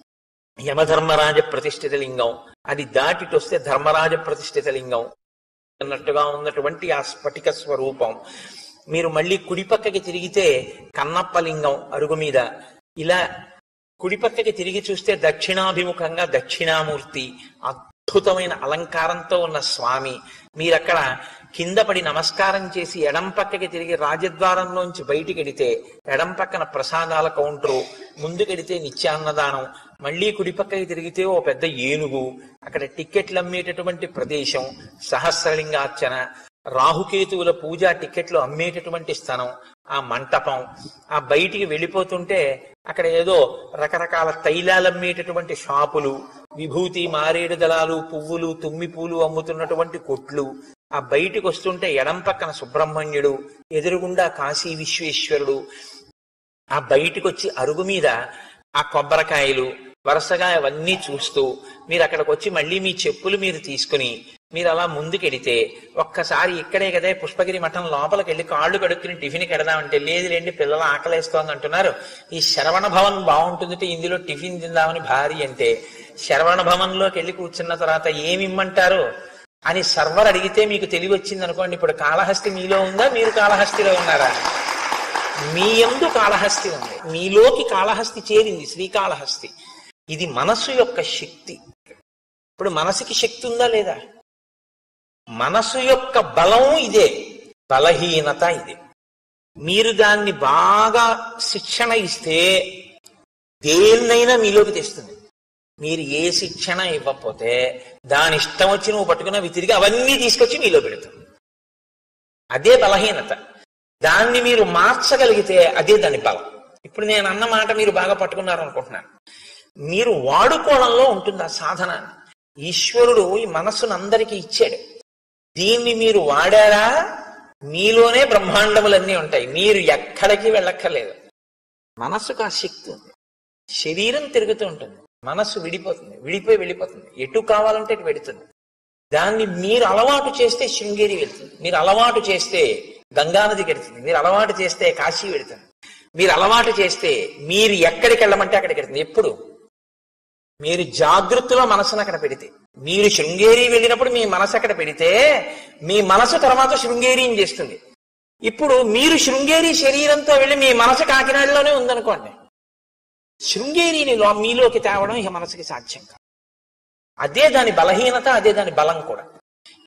యమధర్మరాజ ప్రతిష్ఠిత లింగం, అది దాటిటొస్తే ధర్మరాజ ప్రతిష్ఠిత లింగం అన్నట్టుగా ఉన్నటువంటి ఆ స్ఫటిక స్వరూపం, మీరు మళ్ళీ కుడి పక్కకి తిరిగితే కన్నప్ప లింగం అరుగు మీద, ఇలా కుడి పక్కకి తిరిగి చూస్తే దక్షిణాభిముఖంగా దక్షిణామూర్తి, అద్భుతమైన అలంకారంతో ఉన్న స్వామి, మీరక్కడ కింద పడి నమస్కారం చేసి ఎడం పక్కకి తిరిగి రాజద్వారంలోంచి బయటికి వెడితే ఎడం పక్కన ప్రసాదాల కౌంటరు, ముందుకెడితే నిత్యాన్నదానం, మళ్ళీ కుడి పక్కకి తిరిగితే ఓ పెద్ద ఏనుగు, అక్కడ టిక్కెట్లు అమ్మేటటువంటి ప్రదేశం, సహస్రలింగార్చన, రాహుకేతువుల పూజ టిక్కెట్లు అమ్మేటటువంటి స్థలం, ఆ మంటపం, ఆ బయటికి వెళ్ళిపోతుంటే అక్కడ ఏదో రకరకాల తైలాలు అమ్మేటటువంటి షాపులు, విభూతి మారేడు దళాలు పువ్వులు తుమ్మి పూలు అమ్ముతున్నటువంటి కొట్లు, ఆ బయటికి వస్తుంటే ఎడం పక్కన సుబ్రహ్మణ్యుడు, ఎదురుగుండా కాశీ విశ్వేశ్వరుడు, ఆ బయటికి వచ్చి అరుగు మీద ఆ కొబ్బరికాయలు వరుసగా అవన్నీ చూస్తూ మీరు అక్కడికి వచ్చి మళ్ళీ మీ చెప్పులు మీరు తీసుకుని మీరు అలా ముందుకెడితే ఒక్కసారి ఇక్కడే కదా పుష్పగిరి మఠం లోపలికి వెళ్ళి కాళ్ళు కడుక్కుని టిఫిన్ కెడదామంటే లేదు లేండి పిల్లలు ఆకలేస్తోంది అంటున్నారు, ఈ శరవణ భవన్ బాగుంటుందంటే ఇందులో టిఫిన్ తిందామని భార్య అంటే శరవణ భవన్లోకి వెళ్ళి కూర్చున్న తర్వాత ఏమి ఇమ్మంటారు అని సర్వర్ అడిగితే మీకు తెలివి వచ్చింది అనుకోండి, ఇప్పుడు కాళహస్తి మీలో ఉందా, మీరు కాళహస్తిలో ఉన్నారా? మీ యందు కాళహస్తి ఉంది, మీలోకి కాళహస్తి చేరింది శ్రీకాళహస్తి. ఇది మనస్సు యొక్క శక్తి. ఇప్పుడు మనసుకి శక్తి ఉందా లేదా? మనసు యొక్క బలం ఇదే, బలహీనత ఇదే. మీరు దాన్ని బాగా శిక్షణ ఇస్తే దేన్నైనా మీలోకి తెస్తుంది. మీరు ఏ శిక్షణ ఇవ్వకపోతే దాని ఇష్టం వచ్చి నువ్వు పట్టుకున్నవి తిరిగి అవన్నీ తీసుకొచ్చి మీలో పెడుతుంది. అదే బలహీనత. దాన్ని మీరు మార్చగలిగితే అదే దాని బలం. ఇప్పుడు నేను అన్న మాట మీరు బాగా పట్టుకున్నారు అనుకుంటున్నాను. మీరు వాడుకోవడంలో ఉంటుంది ఆ సాధనాన్ని. ఈశ్వరుడు ఈ మనస్సును అందరికీ ఇచ్చాడు. దీన్ని మీరు వాడారా మీలోనే బ్రహ్మాండములన్నీ ఉంటాయి, మీరు ఎక్కడికి వెళ్ళక్కర్లేదు. మనస్సుకు ఆ శక్తి ఉంది. శరీరం తిరుగుతూ ఉంటుంది, మనస్సు విడిపోతుంది, విడిపోయి వెళ్ళిపోతుంది, ఎటు కావాలంటే ఎటు వెడుతుంది. దాన్ని మీరు అలవాటు చేస్తే శృంగేరి వెళ్తుంది, మీరు అలవాటు చేస్తే గంగానది వెడుతుంది, మీరు అలవాటు చేస్తే కాశీ వెడుతుంది, మీరు అలవాటు చేస్తే మీరు ఎక్కడికి వెళ్ళమంటే అక్కడికి వెళ్తుంది. ఎప్పుడు మీరు జాగృతిలో మనసును అక్కడ పెడితే, మీరు శృంగేరి వెళ్ళినప్పుడు మీ మనసు అక్కడ పెడితే మీ మనసు తర్వాత శృంగేరిని చేస్తుంది. ఇప్పుడు మీరు శృంగేరి శరీరంతో వెళ్ళి మీ మనసు కాకినాడలోనే ఉందనుకోండి, శృంగేరిని మీలోకి తేవడం ఇక మనసుకి సాధ్యం కాదు. అదే దాని బలహీనత, అదే దాని బలం కూడా.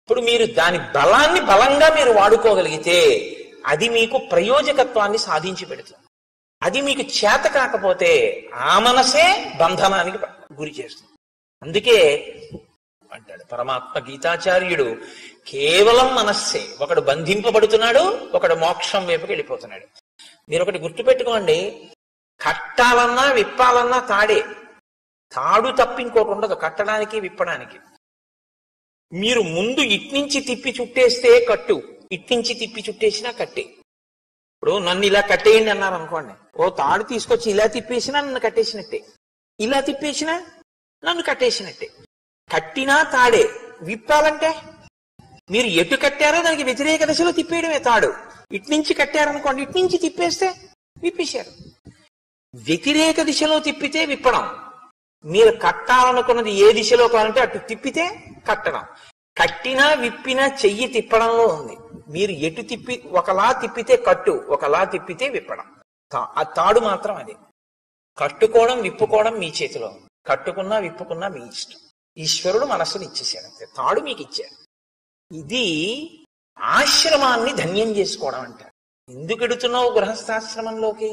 ఇప్పుడు మీరు దాని బలాన్ని బలంగా మీరు వాడుకోగలిగితే అది మీకు ప్రయోజకత్వాన్ని సాధించి పెడుతుంది. అది మీకు చేత కాకపోతే ఆ మనసే బంధనానికి గురి చేస్తుంది. అందుకే అంటాడు పరమాత్మ గీతాచార్యుడు, కేవలం మనస్సే. ఒకడు బంధింపబడుతున్నాడు, ఒకడు మోక్షం వైపుకి వెళ్ళిపోతున్నాడు. మీరు ఒకటి గుర్తుపెట్టుకోండి, కట్టాలన్నా విప్పాలన్నా తాడే. తాడు తప్ప ఇంకోటి ఉండదు కట్టడానికి విప్పడానికి. మీరు ముందు ఇట్నుంచి తిప్పి చుట్టేస్తే కట్టు, ఇట్నుంచి తిప్పి చుట్టేసినా కట్టే. ఇప్పుడు నన్ను ఇలా కట్టేయండి అన్నారు అనుకోండి, ఓ తాడు తీసుకొచ్చి ఇలా తిప్పేసినా నన్ను కట్టేసినట్టే, ఇలా తిప్పేసినా నన్ను కట్టేసినట్టే. కట్టినా తాడే. విప్పాలంటే మీరు ఎటు కట్టారో దానికి వ్యతిరేక దశలో తిప్పేయడమే తాడు. ఇట్నుంచి కట్టారనుకోండి, ఇట్నుంచి తిప్పేస్తే విప్పేశారు. వ్యతిరేక దిశలో తిప్పితే విప్పడం. మీరు కట్టాలనుకున్నది ఏ దిశలో కావాలంటే అటు తిప్పితే కట్టడం. కట్టినా విప్పినా చెయ్యి తిప్పడంలో ఉంది. మీరు ఎటు తిప్పి ఒకలా తిప్పితే కట్టు, ఒకలా తిప్పితే విప్పడం. ఆ తాడు మాత్రం అది. కట్టుకోవడం విప్పుకోవడం మీ చేతిలో. కట్టుకున్నా విప్పుకున్నా మీ ఇష్టం. ఈశ్వరుడు మనస్సును ఇచ్చేసాడు అంతే, తాడు మీకు ఇచ్చాడు. ఇది ఆశ్రమాన్ని ధన్యం చేసుకోవడం అంటారు. ఎందుకు ఎడుతున్నావు గృహస్థాశ్రమంలోకి?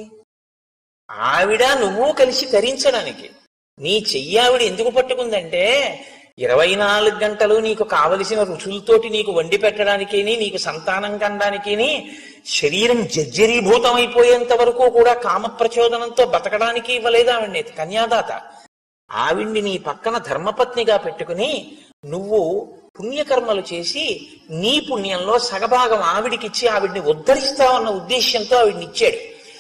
ఆవిడ నువ్వు కలిసి తరించడానికి. నీ చెయ్యి ఆవిడ ఎందుకు పట్టుకుందంటే ఇరవై నాలుగు గంటలు నీకు కావలసిన రుచులతోటి నీకు వండి పెట్టడానికి, నీకు సంతానం కనడానికి, శరీరం జర్జరీభూతం అయిపోయేంత వరకు కూడా కామ ప్రచోదనంతో బతకడానికి ఇవ్వలేదు ఆవిడ్ని కన్యాదాత. ఆవిడ్ని నీ పక్కన ధర్మపత్నిగా పెట్టుకుని నువ్వు పుణ్యకర్మలు చేసి నీ పుణ్యంలో సగభాగం ఆవిడికిచ్చి ఆవిడ్ని ఉద్ధరిస్తావన్న ఉద్దేశ్యంతో ఆవిడ్ని ఇచ్చాడు.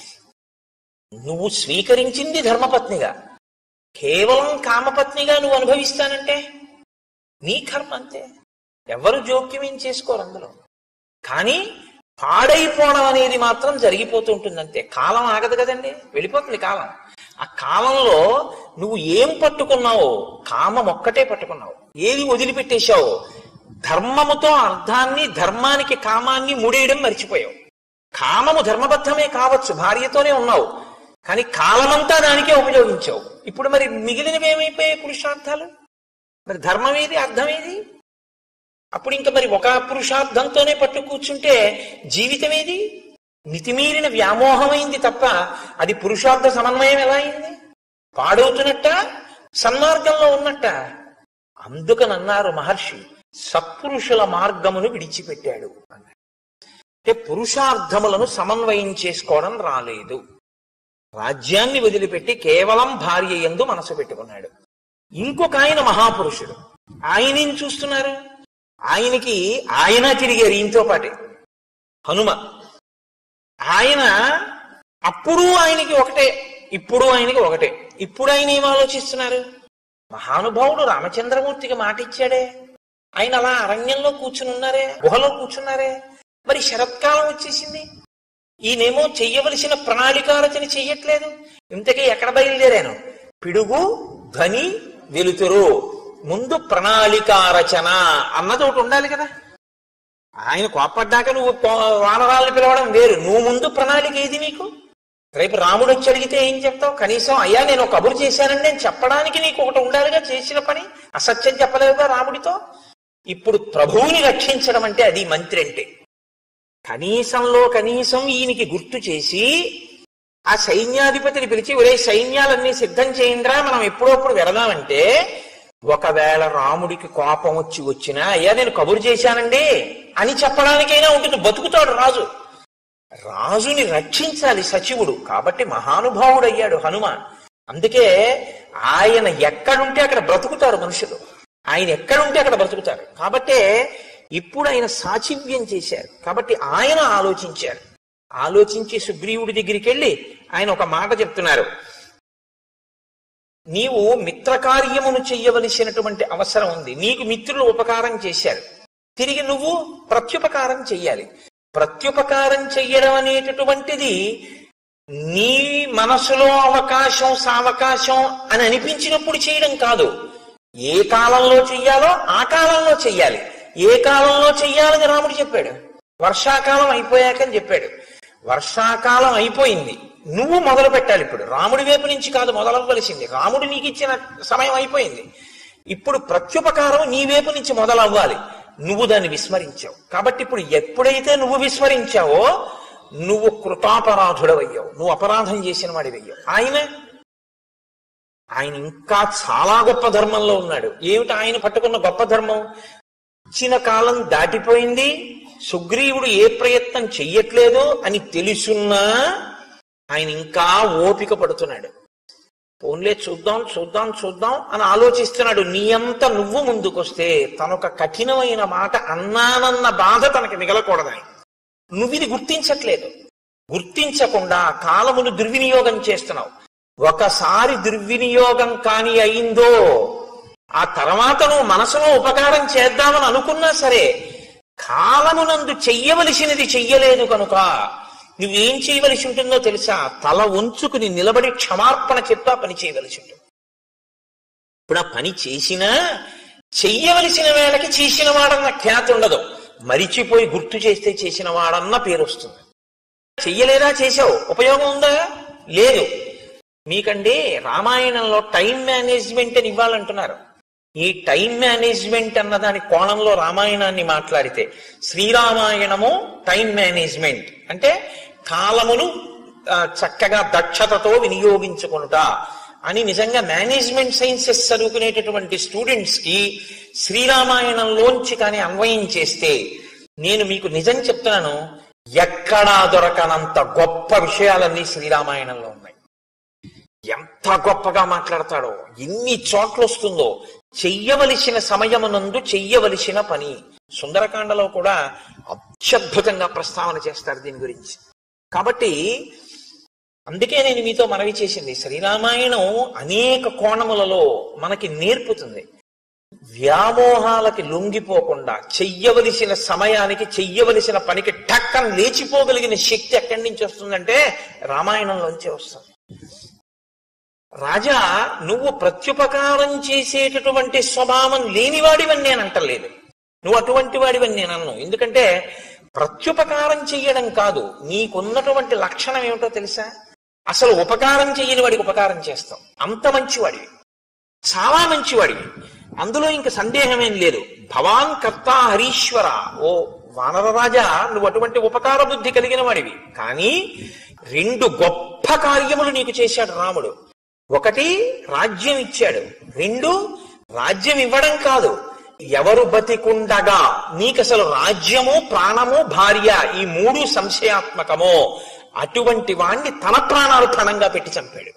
నువ్వు స్వీకరించింది ధర్మపత్నిగా, కేవలం కామపత్నిగా నువ్వు అనుభవిస్తానంటే నీ కర్మ అంతే. ఎవరు జోక్యం ఏం చేసుకోరు అందులో. కానీ పాడైపోవడం అనేది మాత్రం జరిగిపోతూ ఉంటుందంతే. కాలం ఆగదు కదండి, వెళ్ళిపోతుంది కాలం. ఆ కాలంలో నువ్వు ఏం పట్టుకున్నావో, కామం ఒక్కటే పట్టుకున్నావు. ఏది వదిలిపెట్టేశావు? ధర్మముతో అర్థాన్ని, ధర్మానికి కామాన్ని ముడేయడం మర్చిపోయావు. కామము ధర్మబద్ధమే కావచ్చు, భార్యతోనే ఉన్నావు, కానీ కాలమంతా దానికే ఉపయోగించావు. ఇప్పుడు మరి మిగిలినవి ఏమైపోయాయి? పురుషార్థాలు. మరి ధర్మం ఏది, అర్థం ఏది? అప్పుడు ఇంకా మరి ఒక పురుషార్థంతోనే పట్టు కూర్చుంటే జీవితం ఏది? మితిమీరిన వ్యామోహమైంది తప్ప అది పురుషార్థ సమన్వయం ఎలా అయింది? పాడవుతున్నట్ట, సన్మార్గంలో ఉన్నట్ట. అందుకనన్నారు మహర్షి, సత్పురుషుల మార్గమును విడిచిపెట్టాడు అన్నాడు. అంటే పురుషార్థములను సమన్వయం చేసుకోవడం రాలేదు. రాజ్యాన్ని వదిలిపెట్టి కేవలం భార్య యందు మనసు పెట్టుకున్నాడు. ఇంకొక ఆయన మహాపురుషుడు, ఆయనేం చూస్తున్నారు? ఆయనకి ఆయన తిరిగారు ఈయనతో పాటే, హనుమ. ఆయన అప్పుడు ఆయనకి ఒకటే, ఇప్పుడు ఆయనకి ఒకటే. ఇప్పుడు ఆయన ఏం ఆలోచిస్తున్నారు? మహానుభావుడు రామచంద్రమూర్తికి మాట ఇచ్చాడే, ఆయన అలా అరణ్యంలో కూర్చుని ఉన్నారే, గుహలో కూర్చున్నారే. మరి శరత్కాలం వచ్చేసింది, ఈయనేమో చెయ్యవలసిన ప్రణాళికారచన చెయ్యట్లేదు. ఇంతకీ ఎక్కడ బయలుదేరాను? పిడుగు ధ్వని వెలుతురు, ముందు ప్రణాళికారచన అన్నది ఒకటి ఉండాలి కదా. ఆయన కోపడ్డాక నువ్వు వానరాలను పిలవడం వేరు. నువ్వు ముందు ప్రణాళిక ఏది నీకు? రేపు రాముడు వచ్చి అడిగితే ఏం చెప్తావు? కనీసం అయ్యా నేను ఒక కబురు చేశానండి అని చెప్పడానికి నీకు ఒకటి ఉండాలిగా. చేసిన పని అసత్యం చెప్పలేదుగా రాముడితో. ఇప్పుడు ప్రభువుని రక్షించడం అంటే అది మంత్రి అంటే. కనీసంలో కనీసం ఈయనకి గుర్తు చేసి ఆ సైన్యాధిపతిని పిలిచి, ఒరే సైన్యాలన్నీ సిద్ధం చేయండిరా, మనం ఎప్పుడప్పుడు వెళదామంటే, ఒకవేళ రాముడికి కోపం వచ్చి వచ్చినా అయ్యా నేను కబురు చేశానండి అని చెప్పడానికైనా ఉంటుంది. బతుకుతాడు రాజు. రాజుని రక్షించాలి సచివుడు. కాబట్టి మహానుభావుడు అయ్యాడు హనుమ. అందుకే ఆయన ఎక్కడుంటే అక్కడ బ్రతుకుతారు మనుషులు. ఆయన ఎక్కడుంటే అక్కడ బ్రతుకుతారు. కాబట్టే ఇప్పుడు ఆయన సాచివ్యం చేశారు. కాబట్టి ఆయన ఆలోచించారు. ఆలోచించి సుగ్రీవుడి దగ్గరికి వెళ్ళి ఆయన ఒక మాట చెప్తున్నారు. నీవు మిత్రకార్యమును చెయ్యవలసినటువంటి అవసరం ఉంది. నీకు మిత్రులు ఉపకారం చేశారు, తిరిగి నువ్వు ప్రత్యుపకారం చెయ్యాలి. ప్రత్యుపకారం చెయ్యడం అనేటటువంటిది నీ మనసులో అవకాశం సావకాశం అని అనిపించినప్పుడు చేయడం కాదు. ఏ కాలంలో చెయ్యాలో ఆ కాలంలో చెయ్యాలి. ఏ కాలంలో చెయ్యాలని రాముడు చెప్పాడు? వర్షాకాలం అయిపోయాకని చెప్పాడు. వర్షాకాలం అయిపోయింది, నువ్వు మొదలు పెట్టాలి. ఇప్పుడు రాముడి వైపు నుంచి కాదు మొదలవ్వలసింది. రాముడు నీకు ఇచ్చిన సమయం అయిపోయింది. ఇప్పుడు ప్రత్యుపకారం నీ వైపు నుంచి మొదలవ్వాలి. నువ్వు దాన్ని విస్మరించావు. కాబట్టి ఇప్పుడు ఎప్పుడైతే నువ్వు విస్మరించావో నువ్వు కృతాపరాధుడవయ్యావు, నువ్వు అపరాధం చేసిన వాడివయ్యావు. ఆయన ఆయన ఇంకా చాలా గొప్ప ధర్మంలో ఉన్నాడు. ఏమిటి ఆయన పట్టుకున్న గొప్ప ధర్మం? ఇచ్చిన కాలం దాటిపోయింది, సుగ్రీవుడు ఏ ప్రయత్నం చెయ్యట్లేదు అని తెలుసున్నా ఆయన ఇంకా ఓపిక పడుతున్నాడు. పోన్లే చూద్దాం చూద్దాం చూద్దాం అని ఆలోచిస్తున్నాడు. నీ అంత నువ్వు ముందుకొస్తే తనొక కఠినమైన మాట అన్నానన్న బాధ తనకి మిగలకూడదని నువ్వు ఇది గుర్తించట్లేదు. గుర్తించకుండా కాలమును దుర్వినియోగం చేస్తున్నావు. ఒకసారి దుర్వినియోగం కాని అయిందో ఆ తర్వాత నువ్వు మనసులో ఉపకారం చేద్దామని అనుకున్నా సరే కాలమునందు చెయ్యవలసినది చెయ్యలేదు కనుక నువ్వేం చేయవలసి ఉంటుందో తెలుసా? తల ఉంచుకుని నిలబడి క్షమార్పణ చెప్తా పని చేయవలసి ఉంటుంది. ఇప్పుడు ఆ పని చేసినా చెయ్యవలసిన వేళకి చేసిన వాడన్న ఖ్యాతి ఉండదు, మరిచిపోయి గుర్తు చేస్తే చేసిన వాడన్న పేరు వస్తుంది. చెయ్యలేదా? చేశావు, ఉపయోగం ఉందా? లేదు. మీకండి రామాయణంలో టైం మేనేజ్మెంట్ అని ఇవ్వాలంటున్నారు. ఈ టైం మేనేజ్మెంట్ అన్న దాని కోణంలో రామాయణాన్ని మాట్లాడితే శ్రీరామాయణము టైం మేనేజ్మెంట్ అంటే కాలమును చక్కగా దక్షతతో వినియోగించుకొనుట అని నిజంగా మేనేజ్మెంట్ సైన్సెస్ చదువుకునేటటువంటి స్టూడెంట్స్ కి శ్రీరామాయణంలోంచి కానీ అన్వయం చేస్తే నేను మీకు నిజం చెప్తున్నాను, ఎక్కడా దొరకనంత గొప్ప విషయాలన్నీ శ్రీరామాయణంలో ఉన్నాయి. ఎంత గొప్పగా మాట్లాడతాడో, ఎన్ని చోట్ల వస్తుందో. చెయ్యవలసిన సమయమునందు చెయ్యవలసిన పని సుందరకాండలో కూడా అత్యద్భుతంగా ప్రస్తావన చేస్తారు దీని గురించి. కాబట్టి అందుకే నేను మీతో మనవి చేసింది, శ్రీరామాయణం అనేక కోణములలో మనకి నేర్పుతుంది. వ్యామోహాలకి లొంగిపోకుండా చెయ్యవలసిన సమయానికి చెయ్యవలసిన పనికి టక్కన లేచిపోగలిగిన శక్తి ఎక్కడి నుంచి వస్తుందంటే రామాయణంలోంచే వస్తుంది. రాజా, నువ్వు ప్రత్యుపకారం చేసేటటువంటి స్వభావం లేనివాడివని నేను అంటలేదు, నువ్వు అటువంటి వాడివని నేను అన్నాను. ఎందుకంటే ప్రత్యుపకారం చెయ్యడం కాదు, నీకున్నటువంటి లక్షణం ఏమిటో తెలుసా? అసలు ఉపకారం చెయ్యని వాడికి ఉపకారం చేస్తావు. అంత మంచివాడివి, చాలా మంచివాడివి, అందులో ఇంక సందేహమేం లేదు. భవాన్ కర్త హరీశ్వర, ఓ వానర రాజా, నువ్వు అటువంటి ఉపకార బుద్ధి కలిగిన వాడివి. కానీ రెండు గొప్ప కార్యములు నీకు చేశాడు రాముడు. ఒకటి రాజ్యం ఇచ్చాడు, రెండు రాజ్యం ఇవ్వడం కాదు, ఎవరు బతికుండగా నీకసలు రాజ్యము ప్రాణము భార్య ఈ మూడు సంశయాత్మకమో అటువంటి వాణ్ణి తన ప్రాణాలు ప్రాణంగా పెట్టి చంపాడు.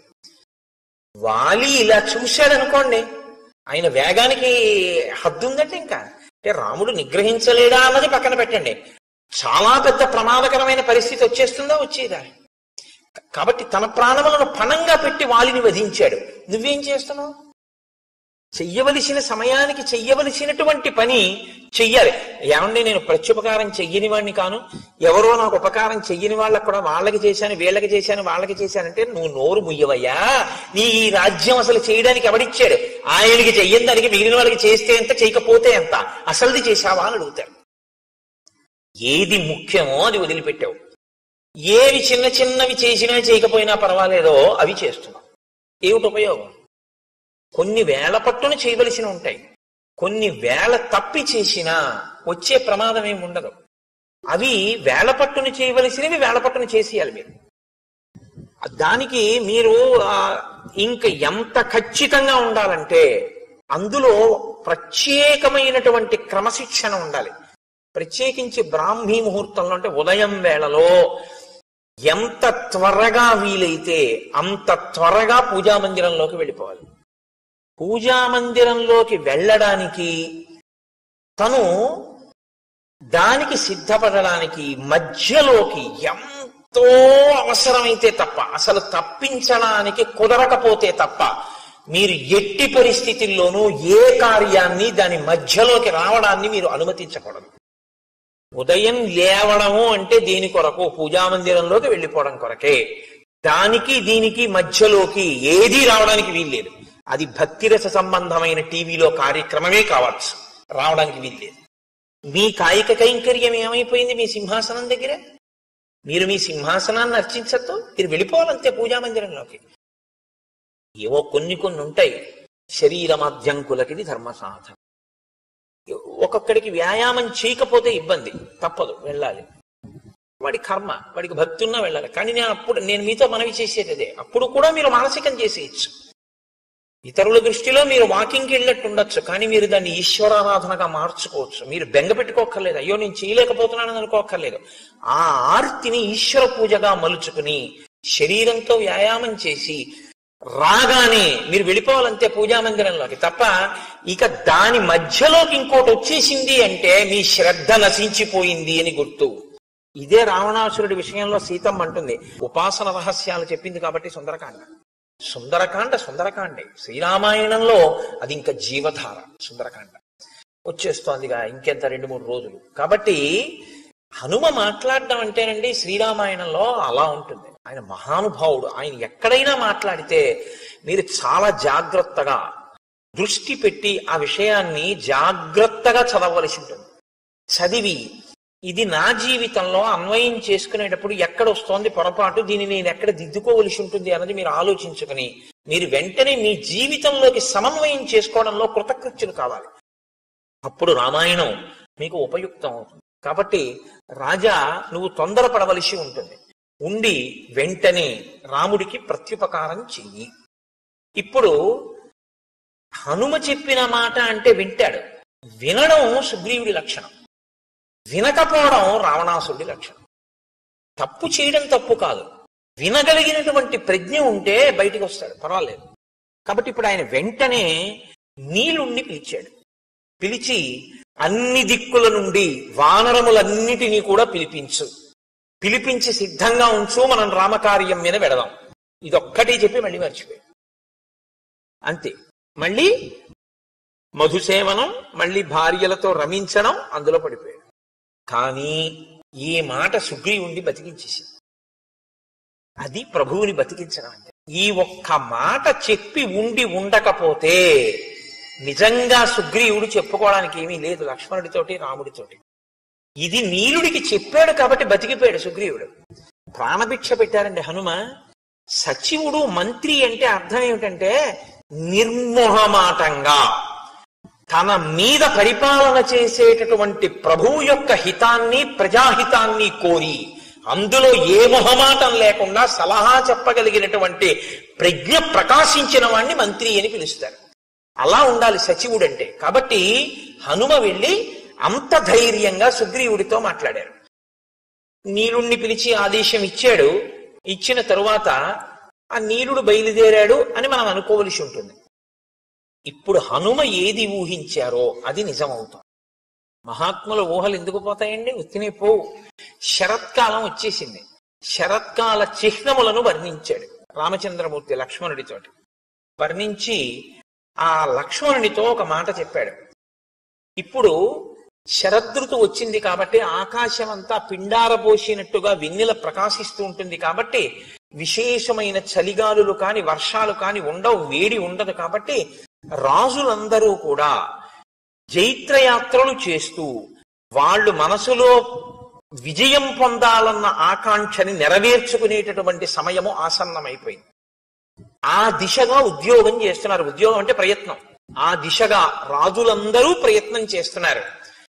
వాలి ఇలా చూశాడు అనుకోండి, ఆయన వేగానికి హద్దు ఉందంటే ఇంకా అంటే రాముడు నిగ్రహించలేడా అన్నది పక్కన పెట్టండి, చాలా పెద్ద ప్రమాదకరమైన పరిస్థితి వచ్చేస్తుందా? వచ్చేదా? కాబట్టి తన ప్రాణములను పణంగా పెట్టి వాలిని వధించాడు. నువ్వేం చేస్తున్నావు? చెయ్యవలసిన సమయానికి చెయ్యవలసినటువంటి పని చెయ్యాలి. ఏమండి, నేను ప్రత్యుపకారం చెయ్యని వాడిని కాను, ఎవరో నాకు ఉపకారం చెయ్యని వాళ్ళకు కూడా వాళ్ళకి చేశాను వీళ్ళకి చేశాను వాళ్ళకి చేశానంటే నువ్వు నోరు ముయ్యవయ్యా. నీ ఈ రాజ్యం అసలు చేయడానికి ఎవడిచ్చాడు? ఆయనకి చెయ్యని దానికి మిగిలిన వాళ్ళకి చేస్తే ఎంత, చేయకపోతే ఎంత, అసలుది చేశావా అని అడుగుతాడు. ఏది ముఖ్యమో అది వదిలిపెట్టావు, ఏవి చిన్న చిన్నవి చేసినా చేయకపోయినా పర్వాలేదో అవి చేస్తున్నావు. ఏమిటి ఉపయోగం? కొన్ని వేల పట్టును చేయవలసి ఉంటాయి, కొన్ని వేల తప్పి చేసినా వచ్చే ప్రమాదం ఏమి ఉండదు. అవి వేల పట్టును చేయవలసినవి వేల పట్టును చేసేయాలి మీరు. దానికి మీరు ఇంక ఎంత ఖచ్చితంగా ఉండాలంటే అందులో ప్రత్యేకమైనటువంటి క్రమశిక్షణ ఉండాలి. ప్రత్యేకించి బ్రాహ్మీ ముహూర్తంలో అంటే ఉదయం వేళలో ఎంత త్వరగా వీలైతే అంత త్వరగా పూజామందిరంలోకి వెళ్ళిపోవాలి. పూజామందిరంలోకి వెళ్ళడానికి తను దానికి సిద్ధపడడానికి మధ్యలోకి ఎంతో అవసరమైతే తప్ప, అసలు తప్పించడానికి కుదరకపోతే తప్ప మీరు ఎట్టి పరిస్థితుల్లోనూ ఏ కార్యాన్ని దాని మధ్యలోకి రావడాన్ని మీరు అనుమతించకూడదు. ఉదయం లేవడము అంటే దీని కొరకు, పూజామందిరంలోకి వెళ్ళిపోవడం కొరకే. దానికి దీనికి మధ్యలోకి ఏదీ రావడానికి వీల్లేదు. అది భక్తిరస సంబంధమైన టీవీలో కార్యక్రమమే కావచ్చు, రావడానికి వీల్లేదు. మీ కాయిక కైంకర్యం ఏమైపోయింది మీ సింహాసనం దగ్గర? మీరు మీ సింహాసనాన్ని అర్చించద్దు, మీరు వెళ్ళిపోవాలంతే పూజామందిరంలోకి. ఏవో కొన్ని కొన్ని ఉంటాయి శరీర మాధ్యంకులకి ధర్మ సాధన. ఒక్కొక్కడికి వ్యాయామం చేయకపోతే ఇబ్బంది, తప్పదు, వెళ్ళాలి. వాడి కర్మ, వాడికి భక్తి ఉన్నా వెళ్ళాలి. కానీ నేను అప్పుడు నేను మీతో మనవి చేసేది అదే, అప్పుడు కూడా మీరు మానసికం చేసేయచ్చు. ఇతరుల దృష్టిలో మీరు వాకింగ్కి వెళ్ళినట్టు ఉండొచ్చు, కానీ మీరు దాన్ని ఈశ్వరారాధనగా మార్చుకోవచ్చు. మీరు బెంగ పెట్టుకోక్కర్లేదు, అయ్యో నేను చేయలేకపోతున్నానని అనుకోక్కర్లేదు. ఆ ఆర్తిని ఈశ్వర పూజగా మలుచుకుని శరీరంతో వ్యాయామం చేసి రాగానే మీరు వెళ్ళిపోవాలంతే పూజా మందిరంలోకి. తప్ప ఇక దాని మధ్యలోకి ఇంకోటి వచ్చేసింది అంటే మీ శ్రద్ధ నశించిపోయింది అని గుర్తు. ఇదే రావణాసురుడి విషయంలో సీతమ్మ అంటుంది. ఉపాసన రహస్యాలు చెప్పింది కాబట్టి సుందరకాండ. సుందరకాండ సుందరకాండే శ్రీరామాయణంలో అది ఇంకా జీవధార. సుందరకాండ వచ్చేస్తోందిగా ఇంకెంత రెండు మూడు రోజులు. కాబట్టి హనుమ మాట్లాడడం అంటేనండి శ్రీరామాయణంలో అలా ఉంటుంది. ఆయన మహానుభావుడు. ఆయన ఎక్కడైనా మాట్లాడితే మీరు చాలా జాగ్రత్తగా దృష్టి పెట్టి ఆ విషయాన్ని జాగ్రత్తగా చదవవలసి ఉంటుంది. చదివి ఇది నా జీవితంలో అన్వయం చేసుకునేటప్పుడు ఎక్కడ వస్తోంది పొరపాటు, దీన్ని నేను ఎక్కడ దిద్దుకోవలసి ఉంటుంది అన్నది మీరు ఆలోచించుకుని మీరు వెంటనే మీ జీవితంలోకి సమన్వయం చేసుకోవడంలో కృతకృత్యులు కావాలి. అప్పుడు రామాయణం మీకు ఉపయుక్తం అవుతుంది. కాబట్టి రాజా నువ్వు తొందరపడవలసి ఉంటుంది. ఉండి వెంటనే రాముడికి ప్రత్యుపకారం చెయ్యి. ఇప్పుడు హనుమ చెప్పిన మాట అంటే వింటాడు. వినడం సుగ్రీవుడి లక్షణం, వినకపోవడం రావణాసురుడి లక్షణం. తప్పు చేయడం తప్పు కాదు, వినగలిగినటువంటి ప్రజ్ఞ ఉంటే బయటికి వస్తాడు, పర్వాలేదు. కాబట్టి ఇప్పుడు ఆయన వెంటనే నీలుణ్ణి పిలిచాడు. పిలిచి అన్ని దిక్కుల నుండి వానరములన్నిటినీ కూడా పిలిపించు, పిలిపించి సిద్ధంగా ఉంచు, మనం రామకార్యం మీద వెడదాం. ఇదొక్కటి చెప్పి మళ్ళీ మర్చిపోయాడు. అంతే. మళ్ళీ మధుసేవనం, మళ్ళీ భార్యలతో రమించడం, అందులో పడిపోయాడు. కానీ ఈ మాట సుగ్రీవుణ్ణి బతికించేసింది. అది ప్రభువుని బతికించడం అంటే. ఈ ఒక్క మాట చెప్పి ఉండి ఉండకపోతే నిజంగా సుగ్రీవుడు చెప్పుకోవడానికి ఏమీ లేదు లక్ష్మణుడితోటి రాముడితోటి. ఇది నీలుడికి చెప్పాడు కాబట్టి బతికిపోయాడు సుగ్రీవుడు. ప్రాణభిక్ష పెట్టారండి హనుమ. సచివుడు మంత్రి అంటే అర్థం ఏమిటంటే నిర్మోహమాటంగా తన మీద పరిపాలన చేసేటటువంటి ప్రభువు యొక్క హితాన్ని ప్రజాహితాన్ని కోరి అందులో ఏ మొహమాటం లేకుండా సలహా చెప్పగలిగినటువంటి ప్రజ్ఞ ప్రకాశించిన వాణ్ణి మంత్రి అని పిలుస్తారు. అలా ఉండాలి సచివుడు అంటే. కాబట్టి హనుమ వెళ్ళి అంత ధైర్యంగా సుగ్రీవుడితో మాట్లాడారు. నీలుణ్ణి పిలిచి ఆదేశం ఇచ్చాడు. ఇచ్చిన తరువాత ఆ నీలుడు బయలుదేరాడు అని మనం అనుకోవలసి ఉంటుంది. ఇప్పుడు హనుమ ఏది ఊహించారో అది నిజమవుతుంది. మహాత్ముల ఊహలు ఎందుకు పోతాయండి? ఉత్తినే పోవు. శరత్కాలం వచ్చేసింది. శరత్కాల చిహ్నములను వర్ణించాడు రామచంద్రమూర్తి లక్ష్మణుడితోటి. వర్ణించి ఆ లక్ష్మణునితో ఒక మాట చెప్పాడు. ఇప్పుడు శరదృతు వచ్చింది కాబట్టి ఆకాశం అంతా పిండారబోసినట్టుగా వెన్నెల ప్రకాశిస్తూ ఉంటుంది. కాబట్టి విశేషమైన చలిగాలులు కాని వర్షాలు కాని ఉండవు, వేడి ఉండదు. కాబట్టి రాజులందరూ కూడా జైత్రయాత్రలు చేస్తూ వాళ్ళు మనసులో విజయం పొందాలన్న ఆకాంక్షని నెరవేర్చుకునేటటువంటి సమయము ఆసన్నమైపోయింది. ఆ దిశగా ఉద్యోగం చేస్తున్నారు. ఉద్యోగం అంటే ప్రయత్నం. ఆ దిశగా రాజులందరూ ప్రయత్నం చేస్తున్నారు.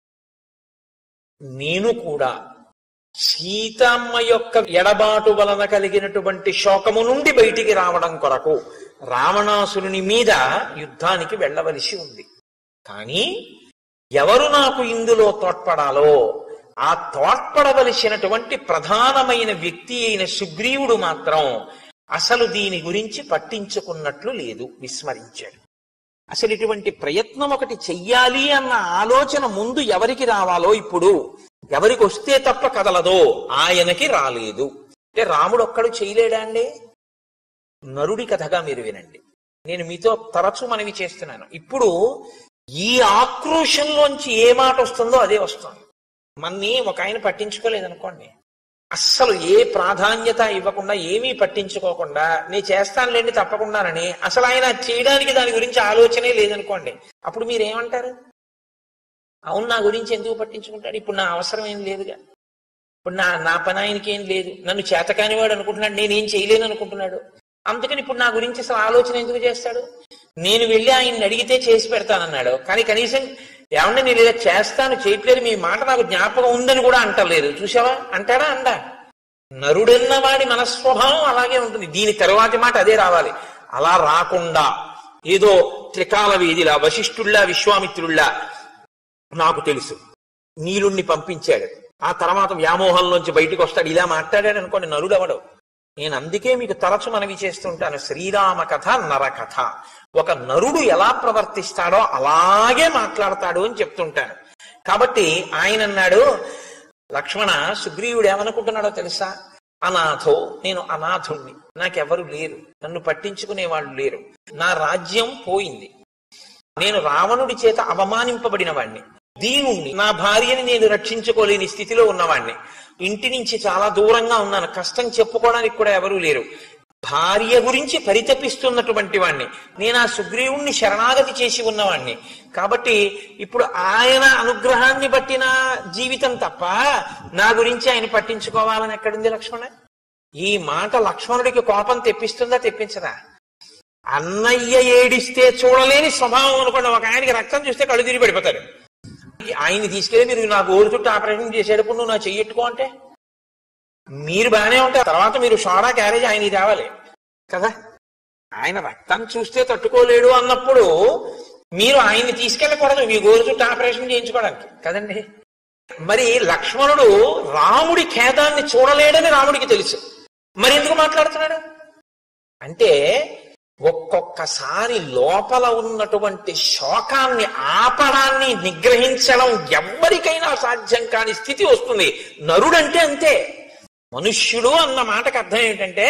నేను కూడా సీతమ్మ యొక్క ఎడబాటు వలన కలిగినటువంటి శోకము నుండి బయటికి రావడం కొరకు రావణాసురుని మీద యుద్ధానికి వెళ్ళవలసి ఉంది. కానీ ఎవరు నాకు ఇందులో తోడ్పడాలో ఆ తోడ్పడవలసినటువంటి ప్రధానమైన వ్యక్తి అయిన సుగ్రీవుడు మాత్రం అసలు దీని గురించి పట్టించుకున్నట్లు లేదు, విస్మరించాడు. అసలు ఇటువంటి ప్రయత్నం ఒకటి చెయ్యాలి అన్న ఆలోచన ముందు ఎవరికి రావాలో, ఇప్పుడు ఎవరికి వస్తే తప్ప కదలదో ఆయనకి రాలేదు. అంటే రాముడు ఒక్కడు చేయలేడా అండి? నరుడి కథగా మీరు వినండి. నేను మీతో తరచూ మనవి చేస్తున్నాను. ఇప్పుడు ఈ ఆక్రోశంలోంచి ఏ మాట వస్తుందో అదే వస్తుంది. మన్ని ఒక ఆయన పట్టించుకోలేదనుకోండి, అస్సలు ఏ ప్రాధాన్యత ఇవ్వకుండా ఏమీ పట్టించుకోకుండా నేను చేస్తానులేండి తప్పకుండానని అసలు ఆయన చేయడానికి దాని గురించి ఆలోచనే లేదనుకోండి, అప్పుడు మీరేమంటారు? అవును, నా గురించి ఎందుకు పట్టించుకుంటాడు, ఇప్పుడు నా అవసరం ఏం లేదుగా, ఇప్పుడు నా నా పని ఆయనకి ఏం లేదు, నన్ను చేతకానివాడు అనుకుంటున్నాడు, నేనేం చేయలేను అనుకుంటున్నాడు, అందుకని ఇప్పుడు నా గురించి అసలు ఆలోచన ఎందుకు చేస్తాడు? నేను వెళ్ళి ఆయన్ని అడిగితే చేసి పెడతానన్నాడు, కానీ కనీసం ఏమంటే నేను ఇలా చేస్తాను చేయట్లేదు, మీ మాట నాకు జ్ఞాపకం ఉందని కూడా అంటలేదు. చూసావా, అంటాడా? అందా. నరుడన్న వాడి మనస్వభావం అలాగే ఉంటుంది. దీని తరువాతి మాట అదే రావాలి. అలా రాకుండా ఏదో త్రికాల వీధిలా వశిష్ఠుల్లా విశ్వామిత్రుల్లా నాకు తెలుసు నీలుణ్ణి పంపించాడు, ఆ తర్వాత వ్యామోహంలోంచి బయటకు వస్తాడు, ఇలా మాట్లాడాడు అనుకోండి, నరుడు అవడు. నేను అందుకే మీకు తరచు మనవి చేస్తుంటాను, శ్రీరామ కథ నర కథ. ఒక నరుడు ఎలా ప్రవర్తిస్తాడో అలాగే మాట్లాడతాడు అని చెప్తుంటాను. కాబట్టి ఆయన అన్నాడు, లక్ష్మణ, సుగ్రీవుడు ఏమనుకుంటున్నాడో తెలుసా? అనాథో, నేను అనాథుణ్ణి, నాకెవరు లేరు, నన్ను పట్టించుకునే వాళ్ళు లేరు, నా రాజ్యం పోయింది, నేను రావణుడి చేత అవమానింపబడిన వాణ్ణి, దీనుణ్ణి, నా భార్యని నేను రక్షించుకోలేని స్థితిలో ఉన్నవాణ్ణి, ఇంటి నుంచి చాలా దూరంగా ఉన్నాను, కష్టం చెప్పుకోవడానికి కూడా ఎవరూ లేరు, భార్య గురించి పరితపిస్తున్నటువంటి వాణ్ణి, నేను ఆ సుగ్రీవుణ్ణి శరణాగతి చేసి ఉన్నవాణ్ణి. కాబట్టి ఇప్పుడు ఆయన అనుగ్రహాన్ని బట్టి నా జీవితం తప్ప నా గురించి ఆయన పట్టించుకోవాలని ఎక్కడుంది లక్ష్మణ? ఈ మాట లక్ష్మణుడికి కోపం తెప్పిస్తుందా తెప్పించదా? అన్నయ్య ఏడిస్తే చూడలేని స్వభావం అనుకోండి. ఒక ఆయనకి రక్తం చూస్తే కళ్ళు తిరిగి పడిపోతాడు. ఆయన్ని తీసుకెళ్ళి మీరు నా గోరు చుట్టూ ఆపరేషన్ చేసేటప్పుడు నువ్వు నా చెయ్యట్టుకో అంటే మీరు బాగానే ఉంటారు, తర్వాత మీరు సోడా క్యారేజ్ ఆయన తేవాలి కదా. ఆయన రక్తం చూస్తే తట్టుకోలేడు అన్నప్పుడు మీరు ఆయన్ని తీసుకెళ్ళకూడదు మీ గోరు చుట్టూ ఆపరేషన్ చేయించుకోవడానికి కదండి. మరి లక్ష్మణుడు రాముడి ఖేదాన్ని చూడలేడని రాముడికి తెలుసు, మరి ఎందుకు మాట్లాడుతున్నాడు అంటే ఒక్కొక్కసారి లోపల ఉన్నటువంటి శోకాన్ని ఆపడాన్ని నిగ్రహించడం ఎవ్వరికైనా సాధ్యం కాని స్థితి వస్తుంది. నరుడంటే అంతే. మనుష్యుడు అన్న మాటకు అర్థం ఏంటంటే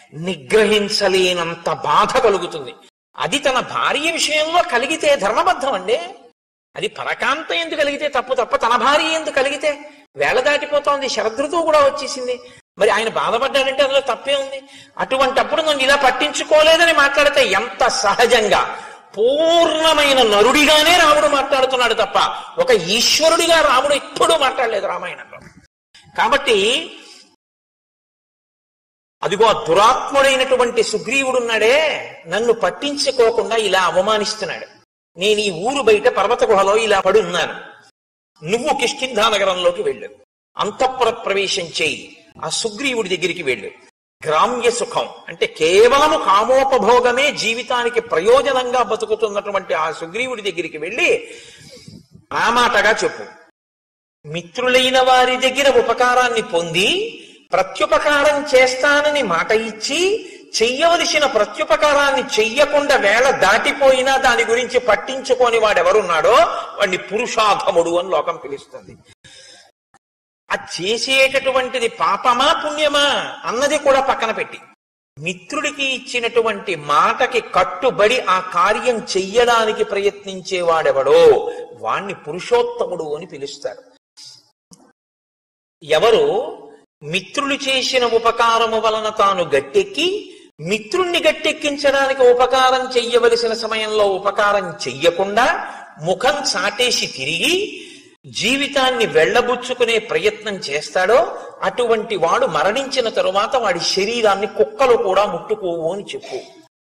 నిగ్రహించలేనంత బాధ కలుగుతుంది. అది తన భార్య విషయంలో కలిగితే ధర్మబద్ధం అండి. అది పరకాంత ఎందుకు కలిగితే తప్పు తప్ప తన భార్య ఎందుకు కలిగితే వేళ దాటిపోతోంది, శరదృతువు కూడా వచ్చేసింది. మరి ఆయన బాధపడ్డాడంటే అందులో తప్పే ఉంది. అటువంటప్పుడు నన్ను ఇలా పట్టించుకోలేదని మాట్లాడితే ఎంత సహజంగా పూర్ణమైన నరుడిగానే రాముడు మాట్లాడుతున్నాడు తప్ప ఒక ఈశ్వరుడిగా రాముడు ఎప్పుడూ మాట్లాడలేదు రామాయణంలో. కాబట్టి అదిగో దురాత్ముడైనటువంటి సుగ్రీవుడున్నాడే, నన్ను పట్టించుకోకుండా ఇలా అవమానిస్తున్నాడు. నేను ఈ ఊరు బయట పర్వత గుహలో ఇలా పడున్నాను, నువ్వు కిష్కింధా నగరంలోకి వెళ్ళు, అంతఃపుర ప్రవేశం చేయి, ఆ సుగ్రీవుడి దగ్గరికి వెళ్ళు. గ్రామ్య సుఖం అంటే కేవలము కామోపభోగమే జీవితానికి ప్రయోజనంగా బతుకుతున్నటువంటి ఆ సుగ్రీవుడి దగ్గరికి వెళ్ళి ఆ మాటగా చెప్పు, మిత్రులైన వారి దగ్గర ఉపకారాన్ని పొంది ప్రత్యుపకారం చేస్తానని మాట ఇచ్చి చెయ్యవలసిన ప్రత్యుపకారాన్ని చెయ్యకుండా వేళ దాటిపోయినా దాని గురించి పట్టించుకొని వాడెవరున్నాడో వాడిని పురుషాధముడు అని లోకం పిలుస్తుంది. అది చేసేటటువంటిది పాపమా పుణ్యమా అన్నది కూడా పక్కన పెట్టి మిత్రుడికి ఇచ్చినటువంటి మాటకి కట్టుబడి ఆ కార్యం చెయ్యడానికి ప్రయత్నించేవాడెవడో వాణ్ణి పురుషోత్తముడు అని పిలుస్తారు. ఎవరు మిత్రులు చేసిన ఉపకారము వలన తాను గట్టెక్కి మిత్రుణ్ణి గట్టెక్కించడానికి ఉపకారం చెయ్యవలసిన సమయంలో ఉపకారం చెయ్యకుండా ముఖం చాటేసి తిరిగి జీవితాన్ని వెళ్లబుచ్చుకునే ప్రయత్నం చేస్తాడో అటువంటి వాడు మరణించిన తరువాత వాడి శరీరాన్ని కుక్కలు కూడా ముట్టుకోవు అని చెప్పు.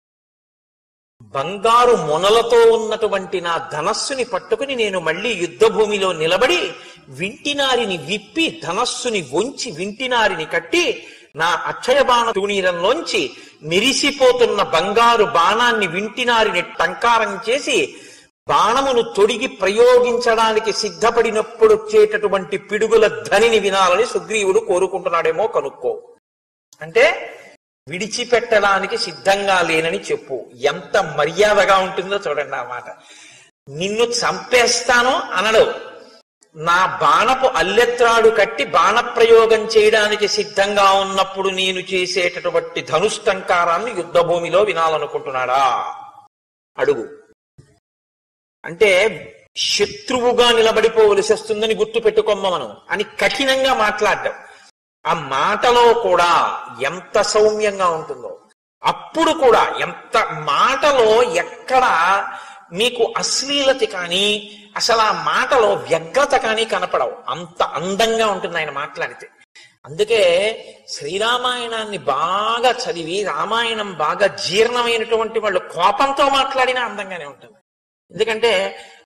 బంగారు మొనలతో ఉన్నటువంటి నా ధనస్సుని పట్టుకుని నేను మళ్లీ యుద్ధ భూమిలో నిలబడి వింటినారిని విప్పి ధనస్సుని వంచి వింటినారిని కట్టి నా అక్షయ బాణ తూణీరంలోంచి మెరిసిపోతున్న బంగారు బాణాన్ని వింటినారిని టంకారం చేసి బాణమును తొడిగి ప్రయోగించడానికి సిద్ధపడినప్పుడు వచ్చేటటువంటి పిడుగుల ధ్వనిని వినాలని సుగ్రీవుడు కోరుకుంటున్నాడేమో కనుక్కో. అంటే విడిచిపెట్టడానికి సిద్ధంగా లేనని చెప్పు. ఎంత మర్యాదగా ఉంటుందో చూడండి ఆ మాట. నిన్ను చంపేస్తాను అనడు, నా బాణపు అల్లెత్రాడు కట్టి బాణప్రయోగం చేయడానికి సిద్ధంగా ఉన్నప్పుడు నేను చేసేటటువంటి ధనుష్టంకారాన్ని యుద్ధ భూమిలో వినాలనుకుంటున్నాడా అడుగు. అంటే శత్రువుగా నిలబడిపోవలసి వస్తుందని గుర్తు పెట్టుకోమ్మను అని కఠినంగా మాట్లాడటం. ఆ మాటలో కూడా ఎంత సౌమ్యంగా ఉంటుందో, అప్పుడు కూడా ఎంత మాటలో ఎక్కడ మీకు అశ్లీలత కానీ అసలు ఆ మాటలో వ్యగ్రత కానీ కనపడవు. అంత అందంగా ఉంటుంది ఆయన మాట్లాడితే. అందుకే శ్రీరామాయణాన్ని బాగా చదివి రామాయణం బాగా జీర్ణమైనటువంటి వాళ్ళు కోపంతో మాట్లాడినా అందంగానే ఉంటుంది. ఎందుకంటే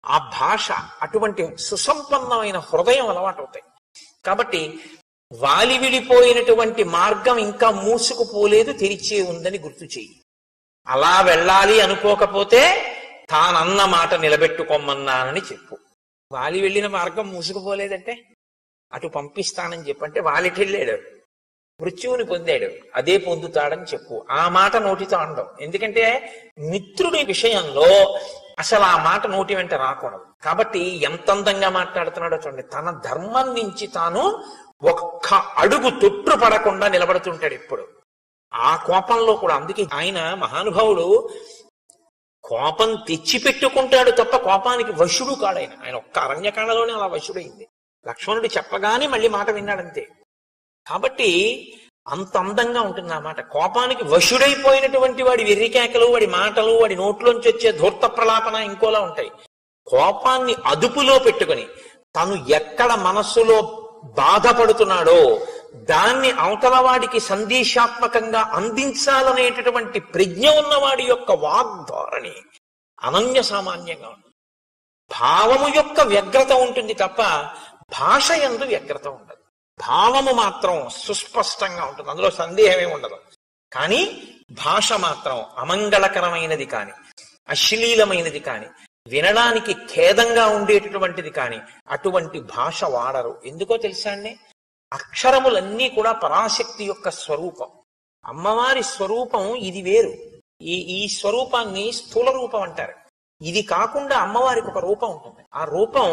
ఆ భాష అటువంటి సుసంపన్నమైన హృదయం అలవాటు అవుతాయి. కాబట్టి వాలి విడిపోయినటువంటి మార్గం ఇంకా మూసుకుపోలేదు, తెరిచే ఉందని గుర్తు చెయ్యి. అలా వెళ్ళాలి అనుకోకపోతే తానన్న మాట నిలబెట్టుకోమన్నానని చెప్పు. వాలి వెళ్ళిన మార్గం మూసుకుపోలేదంటే అటు పంపిస్తానని చెప్పంటే వాలికి వెళ్ళాడు, మృత్యువుని పొందాడు, అదే పొందుతాడని చెప్పు. ఆ మాట నోటితో అనడం. ఎందుకంటే మిత్రుడి విషయంలో అసలు ఆ మాట నోటి వెంట రాకూడదు. కాబట్టి ఎంత అందంగా మాట్లాడుతున్నాడో చూడండి. తన ధర్మం నుంచి తాను ఒక్క అడుగు తొట్టు పడకుండా నిలబడుతుంటాడు ఎప్పుడు. ఆ కోపంలో కూడా. అందుకే ఆయన మహానుభావుడు కోపం తెచ్చిపెట్టుకుంటాడు తప్ప కోపానికి వశుడు కాడాయన. ఆయన ఒక్క అరణ్యకాండలోనే అలా వశుడైంది. లక్ష్మణుడు చెప్పగానే మళ్ళీ మాట విన్నాడంతే. కాబట్టి అంత అందంగా ఉంటుంది ఆ మాట. కోపానికి వశుడైపోయినటువంటి వాడి వెర్రికేకలు, వాడి మాటలు, వాడి నోట్లోంచి వచ్చే ధూర్త ప్రలాపన ఇంకోలా ఉంటాయి. కోపాన్ని అదుపులో పెట్టుకుని తను ఎక్కడ మనస్సులో బాధపడుతున్నాడో దాన్ని అవతల వాడికి సందేశాత్మకంగా అందించాలనేటటువంటి ప్రజ్ఞ ఉన్నవాడి యొక్క వాగ్ధోరణి అనన్య సామాన్యంగా ఉంటుంది. భావము యొక్క వ్యగ్రత ఉంటుంది తప్ప భాష యందు వ్యగ్రత ఉండదు. భావము మాత్రం సుస్పష్టంగా ఉంటుంది, అందులో సందేహమే ఉండదు. కానీ భాష మాత్రం అమంగళకరమైనది కాని, అశ్లీలమైనది కాని, వినడానికి ఖేదంగా ఉండేటటువంటిది కాని అటువంటి భాష వాడరు. ఎందుకో తెలుసా అండి? అక్షరములన్నీ కూడా పరాశక్తి యొక్క స్వరూపం. అమ్మవారి స్వరూపం ఇది వేరు. ఈ ఈ స్వరూపాన్ని స్థూల రూపం అంటారు. ఇది కాకుండా అమ్మవారికి ఒక రూపం ఉంటుంది. ఆ రూపం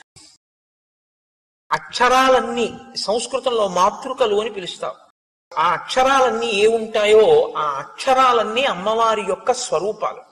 అక్షరాలన్నీ సంస్కృతంలో మాతృకలు అని పిలుస్తాం. ఆ అక్షరాలన్నీ ఏ ఉంటాయో ఆ అక్షరాలన్నీ అమ్మవారి యొక్క స్వరూపాలు.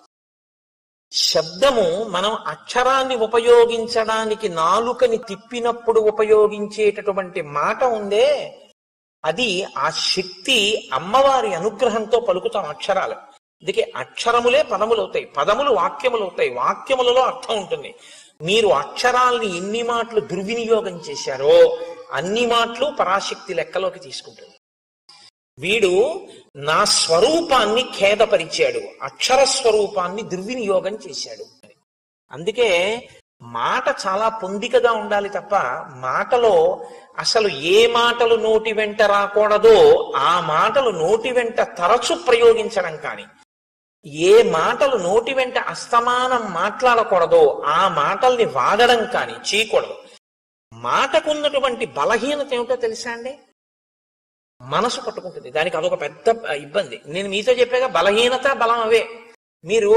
శబ్దము మనం అక్షరాన్ని ఉపయోగించడానికి నాలుకని తిప్పినప్పుడు ఉపయోగించేటటువంటి మాట ఉందే, అది ఆ శక్తి అమ్మవారి అనుగ్రహంతో పలుకుతాం అక్షరాలు. అందుకే అక్షరములే పదములు అవుతాయి, పదములు వాక్యములు అవుతాయి, వాక్యములలో అర్థం ఉంటుంది. మీరు అక్షరాల్ని ఎన్ని మాటలు దుర్వినియోగం చేశారో అన్ని మాటలు పరాశక్తి లెక్కలోకి తీసుకుంటుంది. వీడు నా స్వరూపాన్ని ఖేదపరిచాడు, అక్షర స్వరూపాన్ని దుర్వినియోగం చేశాడు. అందుకే మాట చాలా పొందికగా ఉండాలి తప్ప మాటలో అసలు ఏ మాటలు నోటి వెంట రాకూడదో ఆ మాటలు నోటి వెంట తరచు ప్రయోగించడం కానీ, ఏ మాటలు నోటి వెంట అస్తమానం మాట్లాడకూడదో ఆ మాటల్ని వాడడం కానీ చేయకూడదు. మాటకున్నటువంటి బలహీనత ఏమిటో తెలుసా అండి? మనసు పట్టుకుంటుంది. దానికి అదొక పెద్ద ఇబ్బంది. నేను మీతో చెప్పాక బలహీనత బలం అవే. మీరు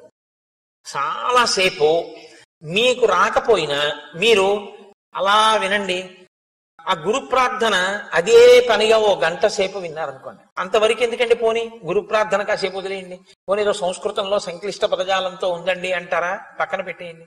చాలాసేపు మీకు రాకపోయినా మీరు అలా వినండి. ఆ గురు ప్రార్థన అదే పనిగా ఓ గంట సేపు విన్నారనుకోండి, అంతవరకు ఎందుకండి? పోనీ గురు ప్రార్థన కాసేపు వదిలేయండి. పోనీ ఏదో సంస్కృతంలో సంక్లిష్ట పదజాలంతో ఉందండి అంటారా? పక్కన పెట్టేయండి.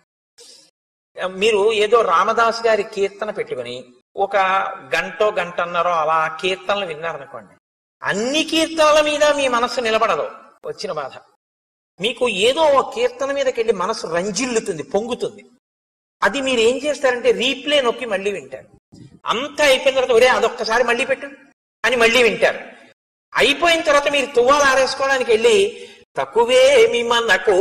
మీరు ఏదో రామదాస్ గారి కీర్తన పెట్టుకుని ఒక గంటో గంటన్నరో అలా కీర్తనలు విన్నారనుకోండి, అన్ని కీర్తనల మీద మీ మనస్సు నిలబడదు. వచ్చిన బాధ మీకు ఏదో ఒక కీర్తన మీదకి వెళ్ళి మనసు రంజిల్లుతుంది, పొంగుతుంది. అది మీరు ఏం చేస్తారంటే రీప్లే నొక్కి మళ్ళీ వింటారు. అంతా అయిపోయిన తర్వాత ఒరే అదొక్కసారి మళ్ళీ పెట్టు అని మళ్ళీ వింటారు. అయిపోయిన తర్వాత మీరు తువ్వాలు ఆరేసుకోవడానికి వెళ్ళి తక్కువేమి మనకు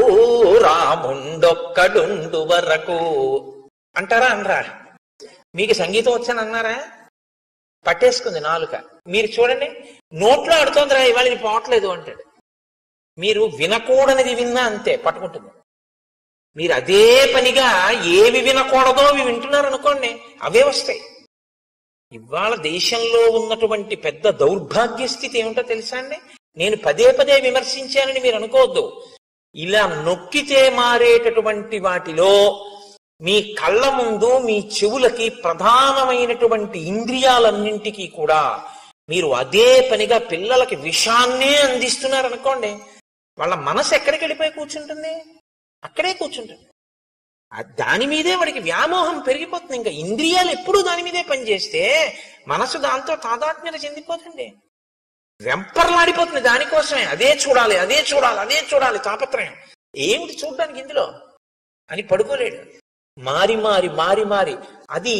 రాముండొక్కడుండు వరకు అంటారా? అనరా? మీకు సంగీతం వచ్చని అన్నారా? పట్టేసుకుంది నాలుక. మీరు చూడండి, నోట్లో ఆడుతోందిరా ఇవాళ ఇది పోవట్లేదు అంటాడు. మీరు వినకూడనిది విన్నా అంతే పట్టుకుంటుంది. మీరు అదే పనిగా ఏవి వినకూడదో అవి వింటున్నారు అనుకోండి, అవే వస్తాయి. ఇవాళ దేశంలో ఉన్నటువంటి పెద్ద దౌర్భాగ్య స్థితి ఏమిటో తెలుసా అండి? నేను పదే పదే విమర్శించానని మీరు అనుకోవద్దు. ఇలా నొక్కితే మారేటటువంటి వాటిలో మీ కళ్ళ ముందు మీ చెవులకి ప్రధానమైనటువంటి ఇంద్రియాలన్నింటికీ కూడా మీరు అదే పనిగా పిల్లలకి విషాన్నే అందిస్తున్నారనుకోండి, వాళ్ళ మనసు ఎక్కడికి వెళ్ళిపోయి కూర్చుంటుంది? అక్కడే కూర్చుంటుంది. దాని మీదే వాడికి వ్యామోహం పెరిగిపోతుంది. ఇంకా ఇంద్రియాలు ఎప్పుడూ దాని మీదే పనిచేస్తే మనసు దాంతో తాదాత్మ్యత చెందిపోతుంది, వెంపర్లాడిపోతుంది దానికోసమే. అదే చూడాలి, అదే చూడాలి, అదే చూడాలి తాపత్రయం. ఏమిటి చూడడానికి ఇందులో అని పడుకోలేడు. మారి మారి మారి మారి అది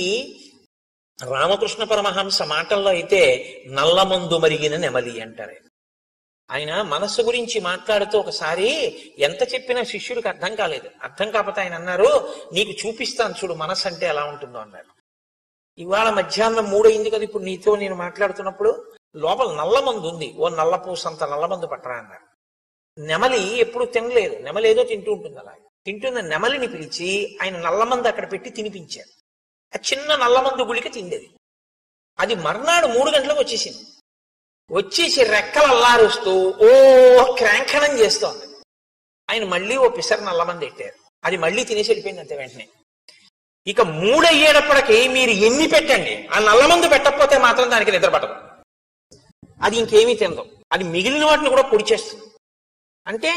రామకృష్ణ పరమహంస మాటల్లో అయితే నల్లమందు మరిగిన నెమలి అంటారు. ఆయన మనస్సు గురించి మాట్లాడుతూ ఒకసారి ఎంత చెప్పినా శిష్యుడికి అర్థం కాలేదు. అర్థం కాకపోతే ఆయన అన్నారు, నీకు చూపిస్తాను చూడు మనస్సు అంటే ఎలా ఉంటుందో అన్నారు. ఇవాళ మధ్యాహ్నం మూడయింది కదా, ఇప్పుడు నీతో నేను మాట్లాడుతున్నప్పుడు లోపల నల్లమందు ఉంది, ఓ నల్లపూసంత నల్లమందు పట్టరా అన్నారు. నెమలి ఎప్పుడు తినలేదు, నెమలి ఏదో తింటూ ఉంటుంది. అలా తింటున్న నెమలిని పిలిచి ఆయన నల్లమందు అక్కడ పెట్టి తినిపించారు. ఆ చిన్న నల్లమందు గుళిక తిండేది. అది మర్నాడు మూడు గంటలకు వచ్చేసింది. వచ్చేసి రెక్కలు అల్లారుస్తూ ఓ క్రాంఖణం చేస్తోంది. ఆయన మళ్ళీ ఓ పిసర్ నల్లమంది పెట్టారు. అది మళ్ళీ తినేసి వెళ్ళిపోయింది అంతే వెంటనే. ఇక మూడయ్యేటప్పటికి మీరు ఎన్ని పెట్టండి, ఆ నల్లమందు పెట్టకపోతే మాత్రం దానికి నిద్ర పట్టదు. అది ఇంకేమీ తినదు. అది మిగిలిన వాటిని కూడా పొడి చేస్తుంది. అంటే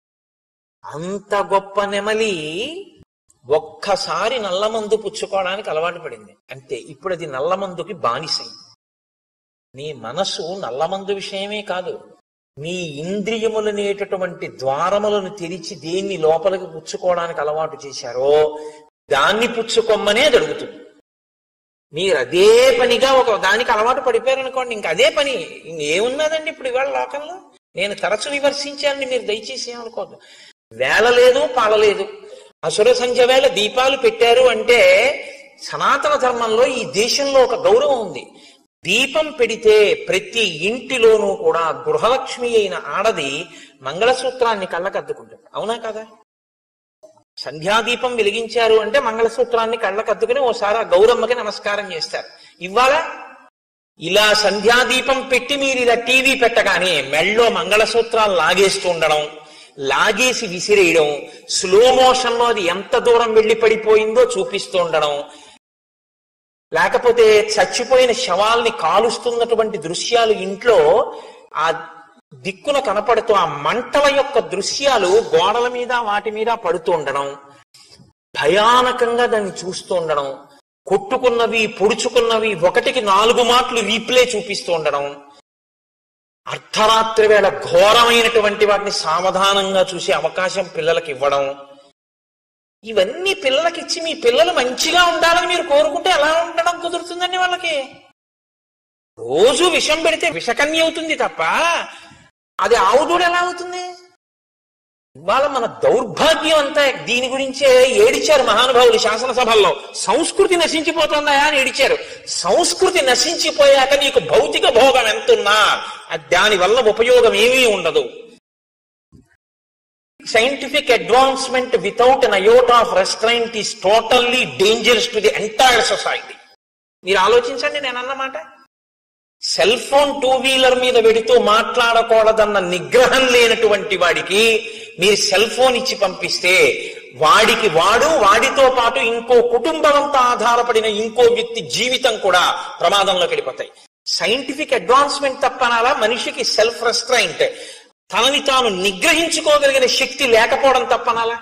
అంత గొప్ప నెమలి ఒక్కసారి నల్లమందు పుచ్చుకోవడానికి అలవాటు పడింది అంతే. ఇప్పుడు అది నల్లమందుకి బానిసైంది. నీ మనసు నల్లమందు విషయమే కాదు, నీ ఇంద్రియములనేటటువంటి ద్వారములను తెరిచి దేన్ని లోపలికి పుచ్చుకోవడానికి అలవాటు చేశారో దాన్ని పుచ్చుకొమ్మనే జరుగుతుంది. మీరు అదే పనిగా ఒక దానికి అలవాటు పడిపోయారనుకోండి, ఇంక అదే పని. ఇంకేమున్నదండి ఇప్పుడు ఇవాళ లోకంలో? నేను తరచు విమర్శించాలని మీరు దయచేసి ఏమనుకోవద్దు. వేళ లేదు, పాలలేదు. అసుర సంధ్య వేళ దీపాలు పెట్టారు అంటే సనాతన ధర్మంలో ఈ దేశంలో ఒక గౌరవం ఉంది. దీపం పెడితే ప్రతి ఇంటిలోనూ కూడా గృహలక్ష్మి అయిన ఆడది మంగళసూత్రాన్ని కళ్ళకద్దుకుంటుంది. అవునా కదా? సంధ్యాదీపం వెలిగించారు అంటే మంగళసూత్రాన్ని కళ్ళకద్దుకుని ఓసారి ఆ గౌరమ్మకి నమస్కారం చేస్తారు. ఇవాళ ఇలా సంధ్యాదీపం పెట్టి మీరు ఇలా టీవీ పెట్టగానే మెళ్ళో మంగళసూత్రాలు లాగేస్తూ ఉండడం, లాగేసి విసిరేయడం, స్లో మోషన్ లో అది ఎంత దూరం వెళ్లి పడిపోయిందో చూపిస్తూ ఉండడం, లేకపోతే చచ్చిపోయిన శవాల్ని కాలుస్తున్నటువంటి దృశ్యాలు ఇంట్లో ఆ దిక్కున కనపడుతూ ఆ మంటల యొక్క దృశ్యాలు గోడల మీద వాటి మీద పడుతూ ఉండడం, భయానకంగా దాన్ని చూస్తూ ఉండడం, కొట్టుకున్నవి పొడుచుకున్నవి ఒకటికి నాలుగు మాటలు రీప్లే చూపిస్తూ ఉండడం, అర్ధరాత్రి వేళ ఘోరమైనటువంటి వాటిని సావధానంగా చూసే అవకాశం పిల్లలకి ఇవ్వడం, ఇవన్నీ పిల్లలకి ఇచ్చి మీ పిల్లలు మంచిగా ఉండాలని మీరు కోరుకుంటే ఎలా ఉండడం కుదురుతుందండి వాళ్ళకి? రోజు విషం పెడితే విషకన్య అవుతుంది తప్ప అది ఆవుదూడు ఎలా అవుతుంది? ఇవాళ మన దౌర్భాగ్యం అంతా దీని గురించే ఏడిచారు మహానుభావులు శాసనసభల్లో. సంస్కృతి నశించిపోతుందా అని ఏడిచారు. సంస్కృతి నశించిపోయాక నీకు భౌతిక భోగం ఎంతున్నా దాని వల్ల ఉపయోగం ఏమీ ఉండదు. Scientific advancement without an iota of restraint is totally dangerous to the entire society. మీరు ఆలోచించండి నేను అన్నమాట. సెల్ ఫోన్ టూ వీలర్ మీద పెడుతూ మాట్లాడకూడదన్న నిగ్రహం లేనటువంటి వాడికి మీరు సెల్ ఫోన్ ఇచ్చి పంపిస్తే వాడికి వాడు వాడితో పాటు ఇంకో కుటుంబం అంతా ఆధారపడిన ఇంకో వ్యక్తి జీవితం కూడా ప్రమాదంలోకి వెళ్ళిపోతాయి. సైంటిఫిక్ అడ్వాన్స్మెంట్ తప్పనాలా? మనిషికి సెల్ఫ్ రెస్ట్రైంట్, తనని తాను నిగ్రహించుకోగలిగిన శక్తి లేకపోవడం తప్పనాలా?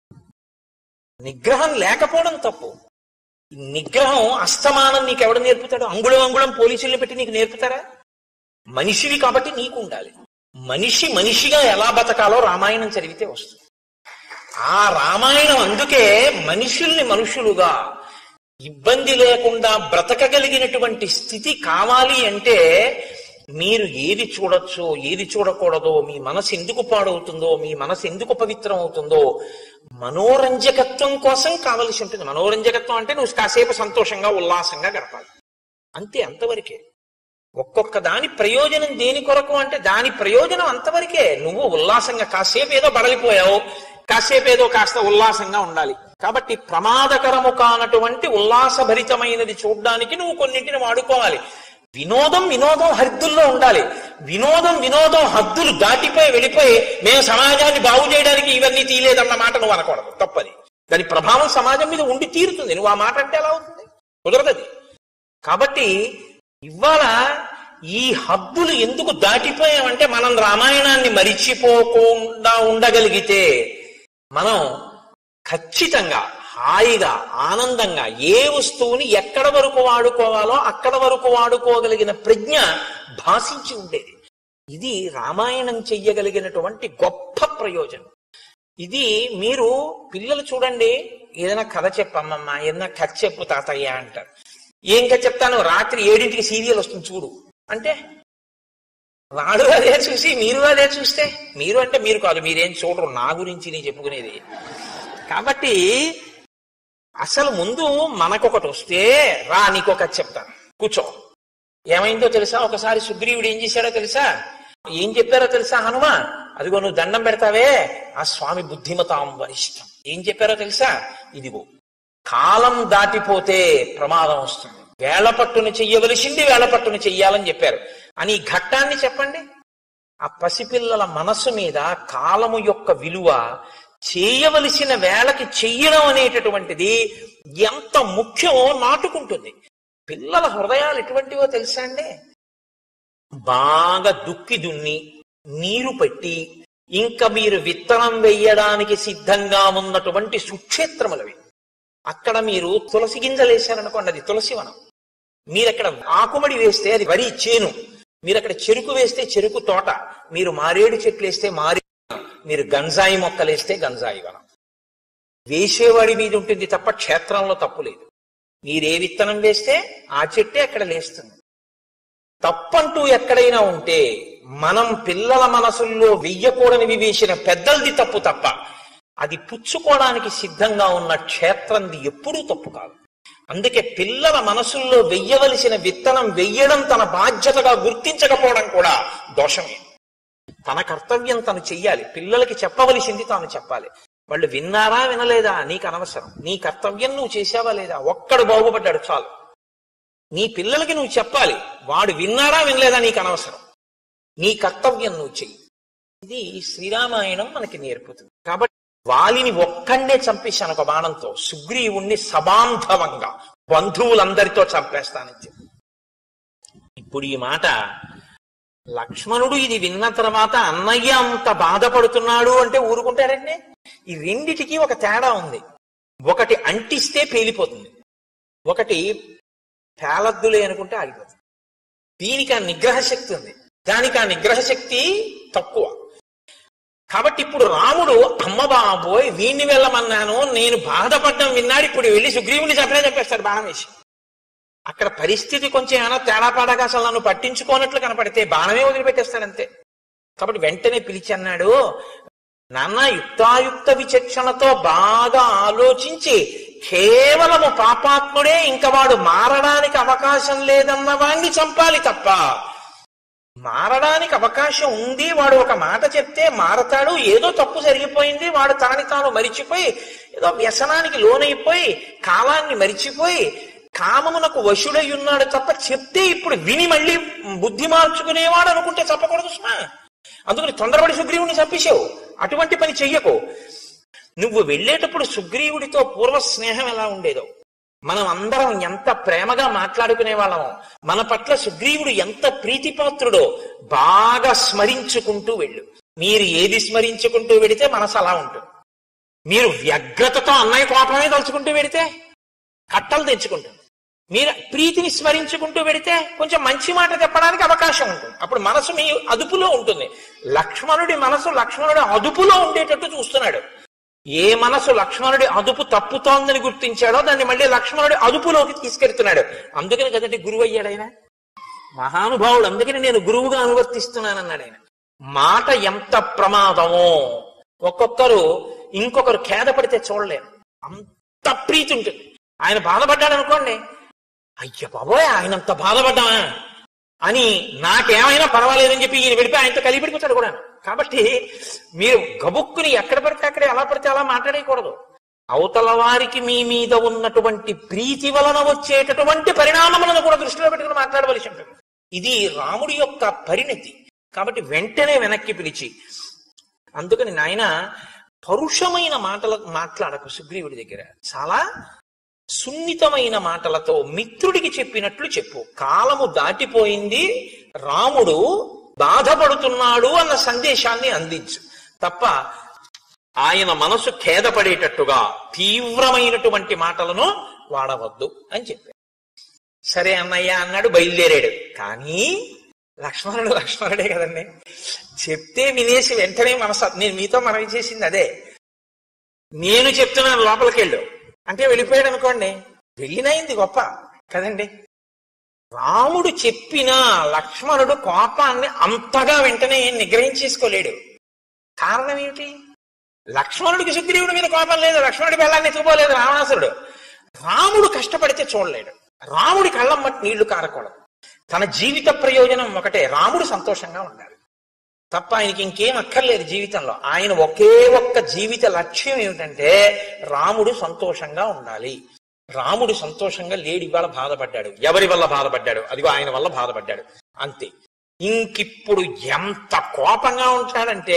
నిగ్రహం లేకపోవడం తప్పు. నిగ్రహం అస్తమానం నీకు ఎవడు నేర్పుతాడు? అంగుళం అంగుళం పోలీసుల్ని పెట్టి నీకు నేర్పుతారా? మనిషివి కాబట్టి నీకు ఉండాలి. మనిషి మనిషిగా ఎలా బతకాలో రామాయణం చదివితే వస్తుంది. ఆ రామాయణం అందుకే మనుషుల్ని మనుషులుగా ఇబ్బంది లేకుండా బ్రతకగలిగినటువంటి స్థితి కావాలి అంటే మీరు ఏది చూడొచ్చో ఏది చూడకూడదో, మీ మనసు ఎందుకు పాడవుతుందో, మీ మనసు ఎందుకు పవిత్రం అవుతుందో మనోరంజకత్వం కోసం కావలసి ఉంటుంది. మనోరంజకత్వం అంటే నువ్వు కాసేపు సంతోషంగా ఉల్లాసంగా గడపాలి అంతే, అంతవరకే. ఒక్కొక్క దాని ప్రయోజనం దేని కొరకు అంటే దాని ప్రయోజనం అంతవరకే. నువ్వు ఉల్లాసంగా కాసేపు ఏదో బడలిపోయావు, కాసేపు ఏదో కాస్త ఉల్లాసంగా ఉండాలి. కాబట్టి ప్రమాదకరము కానటువంటి ఉల్లాసభరితమైనది చూడ్డానికి నువ్వు కొన్నింటిని వాడుకోవాలి. వినోదం వినోదం హద్దుల్లో ఉండాలి. వినోదం వినోదం హద్దులు దాటిపోయి వెళ్ళిపోయి మేము సమాజాన్ని బాగు చేయడానికి ఇవన్నీ తీయలేదన్న మాట నువ్వు అనకూడదు, తప్పది. దాని ప్రభావం సమాజం మీద ఉండి తీరుతుంది. నువ్వు ఆ మాట అంటే ఎలా అవుతుంది? కుదరదది. కాబట్టి ఇవాళ ఈ హద్దులు ఎందుకు దాటిపోయామంటే మనం రామాయణాన్ని మరిచిపోకుండా ఉండగలిగితే మనం ఖచ్చితంగా హాయిగా ఆనందంగా ఏ వస్తువుని ఎక్కడ వరకు వాడుకోవాలో అక్కడ వరకు వాడుకోగలిగిన ప్రజ్ఞ భాషించి ఉండేది. ఇది రామాయణం చెయ్యగలిగినటువంటి గొప్ప ప్రయోజనం. ఇది మీరు పిల్లలు చూడండి, ఏదైనా కథ చెప్పమ్మమ్మ, ఏదైనా కథ చెప్పు తాతయ్య అంటారు. ఏం కథ చెప్తాను? రాత్రి ఏడింటికి సీరియల్ వస్తుంది చూడు అంటే వాడు అదే చూసి మీరు అదే చూస్తే, మీరు అంటే మీరు కాదు, మీరేం చూడరు, నా గురించి నేను చెప్పుకునేది. కాబట్టి అసలు ముందు మనకొకటి వస్తే, రా నీకొక చెప్తాను, కూర్చో. ఏమైందో తెలుసా? ఒకసారి సుగ్రీవుడు ఏం చేశాడో తెలుసా? ఏం చెప్పారో తెలుసా? హనుమ, అదిగో నువ్వు దండం పెడతావే, ఆ స్వామి బుద్ధిమతాం వరిష్టం. ఏం చెప్పారో తెలుసా? ఇదిగో కాలం దాటిపోతే ప్రమాదం వస్తుంది, వేళ పట్టును చెయ్యవలసింది వేళ పట్టును చెయ్యాలని చెప్పారు. అని ఈ ఘట్టాన్ని చెప్పండి. ఆ పసిపిల్లల మనస్సు మీద కాలము యొక్క విలువ, చేయవలసిన వేళకి చెయ్యడం అనేటటువంటిది ఎంత ముఖ్యమో నాటుకుంటుంది. పిల్లల హృదయాలు ఎటువంటివో తెలుసా అండి? బాగా దుక్కి దున్ని నీరు పెట్టి ఇంకా మీరు విత్తనం వెయ్యడానికి సిద్ధంగా ఉన్నటువంటి సుక్షేత్రములవి. అక్కడ మీరు తులసి గింజలు వేశారనుకోండి, అది తులసి వనం. మీరక్కడ ఆకుమడి వేస్తే అది వరి చేను, మీరు అక్కడ చెరుకు వేస్తే చెరుకు తోట, మీరు మారేడు చెట్లు వేస్తే మారేడు, మీరు గంజాయి మొక్కలేస్తే గంజాయి వనం. వేసేవాడి మీద ఉంటుంది తప్ప క్షేత్రంలో తప్పు లేదు. మీరే విత్తనం వేస్తే ఆ చెట్టే అక్కడ లేస్తుంది. తప్పంటూ ఎక్కడైనా ఉంటే మనం పిల్లల మనసుల్లో వెయ్యకూడనివి వేసిన పెద్దలది తప్పు తప్ప, అది పుచ్చుకోవడానికి సిద్ధంగా ఉన్న క్షేత్రంది ఎప్పుడూ తప్పు కాదు. అందుకే పిల్లల మనసుల్లో వెయ్యవలసిన విత్తనం వెయ్యడం తన బాధ్యతగా గుర్తించకపోవడం కూడా దోషమే. తన కర్తవ్యం తను చెయ్యాలి, పిల్లలకి చెప్పవలసింది తాను చెప్పాలి. వాళ్ళు విన్నారా వినలేదా నీకు అనవసరం, నీ కర్తవ్యం నువ్వు చేసావా లేదా, ఒక్కడు బాగుపడ్డాడు చాలు. నీ పిల్లలకి నువ్వు చెప్పాలి, వాడు విన్నారా వినలేదా నీకు అనవసరం, నీ కర్తవ్యం నువ్వు చెయ్యి. ఇది శ్రీరామాయణం మనకి నేర్పుతుంది. కాబట్టి వాలిని ఒక్కడే చంపేశాను ఒక బాణంతో, సుగ్రీవుణ్ణి సబాంధవంగా బంధువులందరితో చంపేస్తానని చెప్పి. ఇప్పుడు ఈ మాట లక్ష్మణుడు ఇది విన్న తర్వాత అన్నయ్య అంత బాధపడుతున్నాడు అంటే ఊరుకుంటాడండి. ఈ రెండిటికి ఒక తేడా ఉంది. ఒకటి అంటిస్తే పేలిపోతుంది, ఒకటి పేలద్దులే అనుకుంటే ఆగిపోతుంది. దీనికి ఆ నిగ్రహ శక్తి ఉంది, దానికి ఆ నిగ్రహ శక్తి తక్కువ. కాబట్టి ఇప్పుడు రాముడు అమ్మ బాబోయ్ వీణ్ణి వెళ్ళమన్నాను, నేను బాధపడ్డం విన్నాడు, ఇప్పుడు వెళ్ళి సుగ్రీవుని చెప్పలే చెప్పేస్తాడు బాణం వేసి. అక్కడ పరిస్థితి కొంచెం ఏమైనా తేడాపాడగా అసలు నన్ను పట్టించుకోనట్లు కనపడితే బాణమే వదిలిపెట్టేస్తాడంతే. కాబట్టి వెంటనే పిలిచి అన్నాడు, నాన్న యుక్తాయుక్త విచక్షణతో బాగా ఆలోచించి కేవలము పాపాత్ముడే, ఇంకా వాడు మారడానికి అవకాశం లేదన్న వాణ్ణి చంపాలి తప్ప, మారడానికి అవకాశం ఉంది, వాడు ఒక మాట చెప్తే మారతాడు, ఏదో తప్పు జరిగిపోయింది, వాడు తనని తాను మరిచిపోయి ఏదో వ్యసనానికి లోనైపోయి కాలాన్ని మరిచిపోయి కామమునకు వశుడై ఉన్నాడు తప్ప, చెప్తే ఇప్పుడు విని మళ్ళీ బుద్ధి మార్చుకునేవాడు అనుకుంటే చెప్పకూడదు సుమా. అందుకని తొందరపడి సుగ్రీవుని చంపేశావు, అటువంటి పని చెయ్యకు. నువ్వు వెళ్ళేటప్పుడు సుగ్రీవుడితో పూర్వ స్నేహం ఎలా ఉండేదో, మనం అందరం ఎంత ప్రేమగా మాట్లాడుకునే వాళ్ళమో, మన పట్ల సుగ్రీవుడు ఎంత ప్రీతిపాత్రుడో బాగా స్మరించుకుంటూ వెళ్ళు. మీరు ఏది స్మరించుకుంటూ వెడితే మనసు అలా ఉంటుంది. మీరు వ్యగ్రతతో అన్నయ్య కోపమే తలుచుకుంటూ వెడితే కట్టలు తెచ్చుకుంటుంది. మీరు ప్రీతిని స్మరించుకుంటూ వెడితే కొంచెం మంచి మాట చెప్పడానికి అవకాశం ఉంటుంది, అప్పుడు మనసు మీ అదుపులో ఉంటుంది. లక్ష్మణుడి మనసు లక్ష్మణుడి అదుపులో ఉండేటట్టు చూస్తున్నాడు. ఏ మనసు లక్ష్మణుడి అదుపు తప్పుతోందని గుర్తించాడో దాన్ని మళ్ళీ లక్ష్మణుడి అదుపులోకి తీసుకెళ్తున్నాడు. అందుకని కదండి గురువు అయ్యాడు ఆయన, మహానుభావుడు. అందుకని నేను గురువుగా అనువర్తిస్తున్నానన్నాడు ఆయన. మాట ఎంత ప్రమాదమో ఒక్కొక్కరు ఇంకొకరు ఖేద పడితే చూడలేరు, అంత ప్రీతి ఉంటుంది. ఆయన బాధపడ్డాడు అనుకోండి, అయ్య బాబోయ్ ఆయనంత బాధపడ్డామా అని నాకేమైనా పర్వాలేదని చెప్పి ఈయన వెళ్ళిపోయి ఆయనతో కలిపిడిపోతాడు కూడా. కాబట్టి మీరు గబుక్కుని ఎక్కడ పడితే అక్కడే ఎలా పడితే అలా మాట్లాడకూడదు. అవతల వారికి మీ మీద ఉన్నటువంటి ప్రీతి వలన వచ్చేటటువంటి పరిణామములను కూడా దృష్టిలో పెట్టుకుని మాట్లాడవలసి ఉంటుంది. ఇది రాముడి యొక్క పరిణతి. కాబట్టి వెంటనే వెనక్కి పిలిచి, అందుకని నాయన పరుషమైన మాటలు మాట్లాడకు సుగ్రీవుడి దగ్గర, చాలా సున్నితమైన మాటలతో మిత్రుడికి చెప్పినట్లు చెప్పు. కాలము దాటిపోయింది, రాముడు బాధపడుతున్నాడు అన్న సందేశాన్ని అందించు తప్ప ఆయన మనసు ఖేదపడేటట్టుగా తీవ్రమైనటువంటి మాటలను వాడవద్దు అని చెప్పాడు. సరే అన్నయ్య అన్నాడు, బయలుదేరాడు. కానీ లక్ష్మణుడు లక్ష్మణుడే కదండి, చెప్తే వినేసి వెంటనే మనసు, నేను మీతో మనవి చేసింది అదే, నేను చెప్తున్నాను లోపలికి వెళ్ళు అంటే వెళ్ళిపోయాడు అనుకోండి, వెళ్ళినయింది గొప్ప కదండి. రాముడు చెప్పినా లక్ష్మణుడు కోపాన్ని అంతగా వెంటనే నిగ్రహించేసుకోలేడు. కారణం ఏమిటి? లక్ష్మణుడికి సుగ్రీవుడి మీద కోపం లేదు, లక్ష్మణుడి బెల్లాన్ని ఎత్తుకోలేదు రావణాసురుడు. రాముడు కష్టపడితే చూడలేడు, రాముడి కళ్ళం మట్టి నీళ్లు కారకూడదు. తన జీవిత ప్రయోజనం ఒకటే, రాముడు సంతోషంగా ఉండాలి తప్ప ఆయనకి ఇంకేం అక్కర్లేదు జీవితంలో. ఆయన ఒకే ఒక్క జీవిత లక్ష్యం ఏమిటంటే రాముడు సంతోషంగా ఉండాలి. రాముడు సంతోషంగా లేడి ఇవాళ బాధపడ్డాడు, ఎవరి వల్ల బాధపడ్డాడు? అదిగో ఆయన వల్ల బాధపడ్డాడు, అంతే. ఇంకిప్పుడు ఎంత కోపంగా ఉంటాడంటే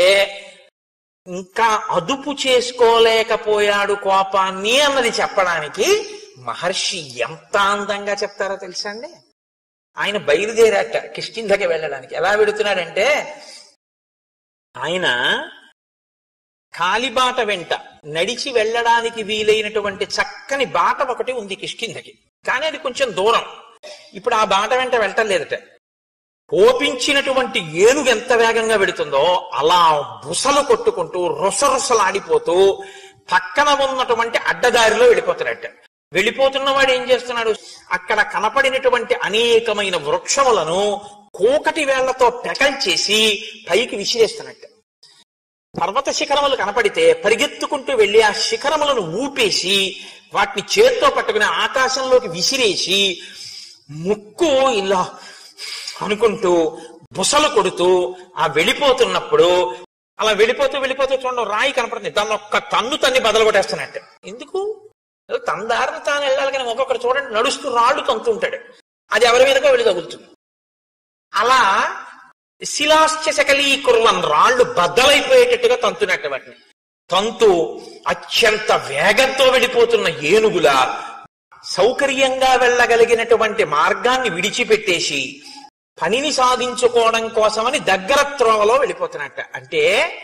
ఇంకా అదుపు చేసుకోలేకపోయాడు కోపాన్ని అన్నది చెప్పడానికి మహర్షి ఎంత అందంగా చెప్తారో తెలుసా అండి. ఆయన బయలుదేరాట కిష్కింధకి వెళ్ళడానికి. ఎలా వెడుతున్నాడంటే ఆయన కాలిబాట వెంట నడిచి వెళ్ళడానికి వీలైనటువంటి చక్కని బాట ఒకటి ఉంది కిష్కింధకి, కానీ అది కొంచెం దూరం. ఇప్పుడు ఆ బాట వెంట వెళ్ళలేదట. కోపించినటువంటి ఏనుగు ఎంత వేగంగా వెడుతుందో అలా బుసలు కొట్టుకుంటూ రుసరుసలాడిపోతూ పక్కన ఉన్నటువంటి అడ్డదారిలో వెళ్ళిపోతున్నాడట. వెళ్ళిపోతున్నవాడు ఏం చేస్తున్నాడు? అక్కడ కనపడినటువంటి అనేకమైన వృక్షములను కోకటి వేళ్లతో పెకల్చేసి పైకి విసిరేస్తున్నట్టు. పర్వత శిఖరములు కనపడితే పరిగెత్తుకుంటూ వెళ్లి ఆ శిఖరములను ఊపేసి వాటిని చేత్తో పట్టుకుని ఆకాశంలోకి విసిరేసి ముక్కు ఇలా అనుకుంటూ బుసలు కొడుతూ ఆ వెళ్ళిపోతున్నప్పుడు అలా వెళ్ళిపోతూ వెళ్ళిపోతూ చూడండి రాయి కనపడుతుంది, దాన్ని ఒక్క తన్ను తన్ని బదలు కొట్టేస్తున్నట్టు. ఎందుకు? తన దారిని తాను వెళ్ళాలి, కానీ ఒక్కొక్కరు చూడండి నడుస్తూ రాళ్ళు తంతు ఉంటాడు, అది ఎవరి మీదకో వెళ్ళి తగులుతుంది. అలా శిలాశ్చ శకలీ కుర్వన్, రాళ్లు బద్దలైపోయేటట్టుగా తంతున్నట్టు వాటిని తంతు అత్యంత వేగంతో వెళ్ళిపోతున్న ఏనుగుల సౌకర్యంగా వెళ్ళగలిగినటువంటి మార్గాన్ని విడిచిపెట్టేసి పనిని సాధించుకోవడం కోసమని దగ్గర త్రోవలో వెళ్ళిపోతున్నట్ట. అంటే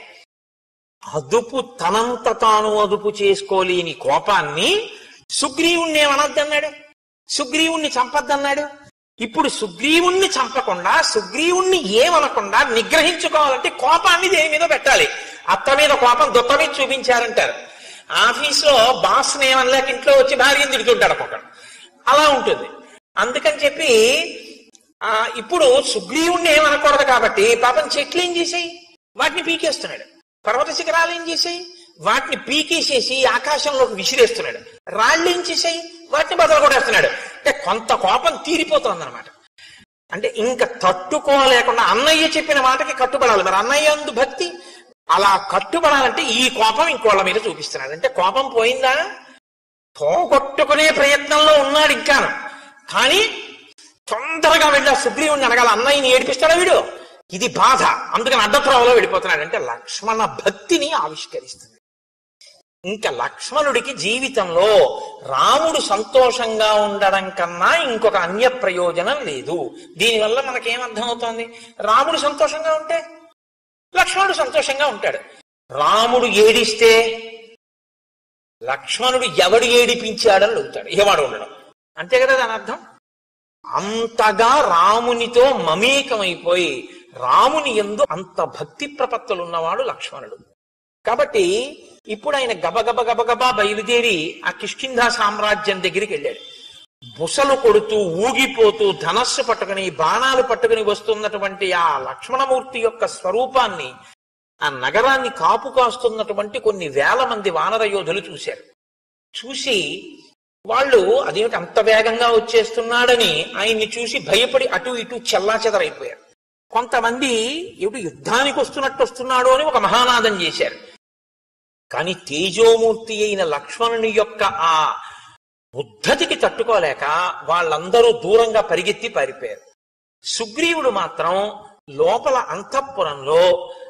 అదుపు తనంత తాను అదుపు చేసుకోలేని కోపాన్ని సుగ్రీవుణ్ణి ఏమనొద్దన్నాడు, సుగ్రీవుణ్ణి చంపద్దన్నాడు. ఇప్పుడు సుగ్రీవుణ్ణి చంపకుండా సుగ్రీవుణ్ణి ఏమనకుండా నిగ్రహించుకోవాలంటే కోపాన్ని దేని మీద పెట్టాలి. అత్త మీద కోపం దుత్త మీద చూపించారంటారు. ఆఫీస్లో బాస్ ఏమనలేక ఇంట్లో వచ్చి భార్యను తిడుతుంటాడు ఒక్కొక్కడు, అలా ఉంటుంది. అందుకని చెప్పి ఆ ఇప్పుడు సుగ్రీవుణ్ణి ఏమనకూడదు కాబట్టి పాపం చెట్లు ఏం చేసాయి, వాటిని పీకేస్తున్నాడు. పర్వత శిఖరాలు ఏం చేసాయి, వాటిని పీకేసేసి ఆకాశంలోకి విసిరేస్తున్నాడు. రాళ్ళు ఏం చేసాయి, వాటిని బదలు కొట్టేస్తున్నాడు. అంటే కొంత కోపం తీరిపోతుంది అనమాట. అంటే ఇంకా తట్టుకోలేకుండా అన్నయ్య చెప్పిన మాటకి కట్టుబడాలి. మరి అన్నయ్య అందు భక్తి, అలా కట్టుబడాలంటే ఈ కోపం ఇంకోళ్ళ మీద చూపిస్తున్నాడు. అంటే కోపం పోయిందా? పోగొట్టుకునే ప్రయత్నంలో ఉన్నాడు ఇంకాను. కానీ తొందరగా వెళ్ళి ఆ సుగ్రీవుణ్ణి అనగాల, అన్నయ్యని ఏడిపిస్తాడా వీడు, ఇది బాధ, అందుకని అడ్డత్రోవలో వెళ్ళిపోతున్నాడు. అంటే లక్ష్మణ భక్తిని ఆవిష్కరిస్తుంది. ఇంకా లక్ష్మణుడికి జీవితంలో రాముడు సంతోషంగా ఉండడం కన్నా ఇంకొక అన్య ప్రయోజనం లేదు. దీనివల్ల మనకేమర్థమవుతోంది? రాముడు సంతోషంగా ఉంటే లక్ష్మణుడు సంతోషంగా ఉంటాడు. రాముడు ఏడిస్తే లక్ష్మణుడు ఎవడు ఏడిపించాడని అడుగుతాడు, ఏవాడు ఉండడం. అంతే కదా దాని అర్థం. అంతగా రామునితో మమేకమైపోయి రాముని యందు అంత భక్తి ప్రపత్తులు ఉన్నవాడు లక్ష్మణుడు. కాబట్టి ఇప్పుడు ఆయన గబగబ గబగబా బయలుదేరి ఆ కిష్కింధా సామ్రాజ్యం దగ్గరికి వెళ్ళాడు. బుసలు కొడుతూ ఊగిపోతూ ధనస్సు పట్టుకుని బాణాలు పట్టుకుని వస్తున్నటువంటి ఆ లక్ష్మణమూర్తి యొక్క స్వరూపాన్ని, ఆ నగరాన్ని కాపు కాస్తున్నటువంటి కొన్ని వేల మంది వానర యోధులు చూశారు. చూసి వాళ్ళు అదేమిటి అంత వేగంగా వచ్చేస్తున్నాడని ఆయన్ని చూసి భయపడి అటు ఇటు చెల్లాచెదరైపోయారు. కొంతమంది ఏమిటి యుద్ధానికి వస్తున్నట్టు వస్తున్నాడు అని ఒక మహానాదం చేశారు. కానీ తేజోమూర్తి అయిన లక్ష్మణుని యొక్క ఆ ఉద్ధతికి తట్టుకోలేక వాళ్ళందరూ దూరంగా పరిగెత్తి పారిపోయారు. సుగ్రీవుడు మాత్రం లోపల అంతఃపురంలో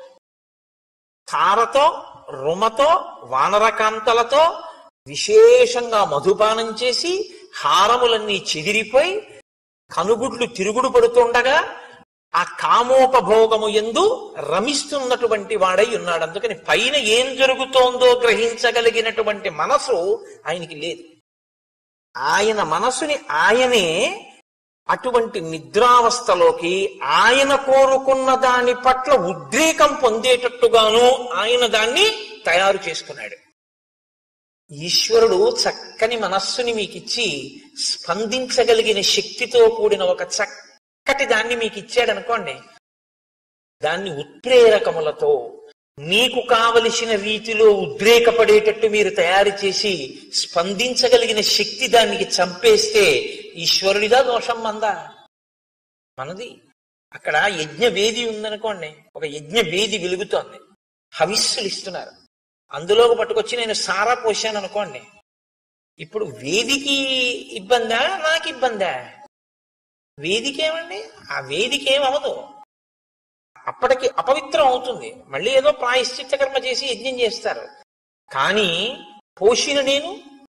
తారతో రుమతో వానరకాంతలతో విశేషంగా మధుపానం చేసి హారములన్నీ చెదిరిపోయి కనుగుడ్లు తిరుగుడు పడుతుండగా ఆ కామోపభోగము యందు రమిస్తున్నటువంటి వాడై ఉన్నాడు. అందుకని పైన ఏం జరుగుతోందో గ్రహించగలిగినటువంటి మనసు ఆయనకి లేదు. ఆయన మనసుని ఆయనే అటువంటి నిద్రావస్థలోకి ఆయన కోరుకున్న దాని పట్ల ఉద్రేకం పొందేటట్టుగాను ఆయన దాన్ని తయారు చేసుకున్నాడు. ఈశ్వరుడు చక్కని మనస్సుని మీకు ఇచ్చి స్పందించగలిగిన శక్తితో కూడిన ఒక చక్కటి దాన్ని మీకు ఇచ్చాడు అనుకోండి, దాన్ని ఉత్ప్రేరకములతో మీకు కావలసిన రీతిలో ఉద్రేకపడేటట్టు మీరు తయారు చేసి స్పందించగలిగిన శక్తి దానికి చంపేస్తే ఈశ్వరుడిదా దోషం మందా? మనది. అక్కడ యజ్ఞ వేది ఉందనుకోండి, ఒక యజ్ఞ వేది వెలుగుతోంది, హవిస్సులు ఇస్తున్నారు, అందులోకి పట్టుకొచ్చి నేను సారా పోసాను అనుకోండి, ఇప్పుడు వేదికి ఇబ్బందా నాకు ఇబ్బందా? వేదికేమండి, ఆ వేదిక ఏమవదు, అప్పటికి అపవిత్రం అవుతుంది, మళ్ళీ ఏదో ప్రాయశ్చిత్త కర్మ చేసి యజ్ఞం చేస్తారు. కానీ పోషిన నేను,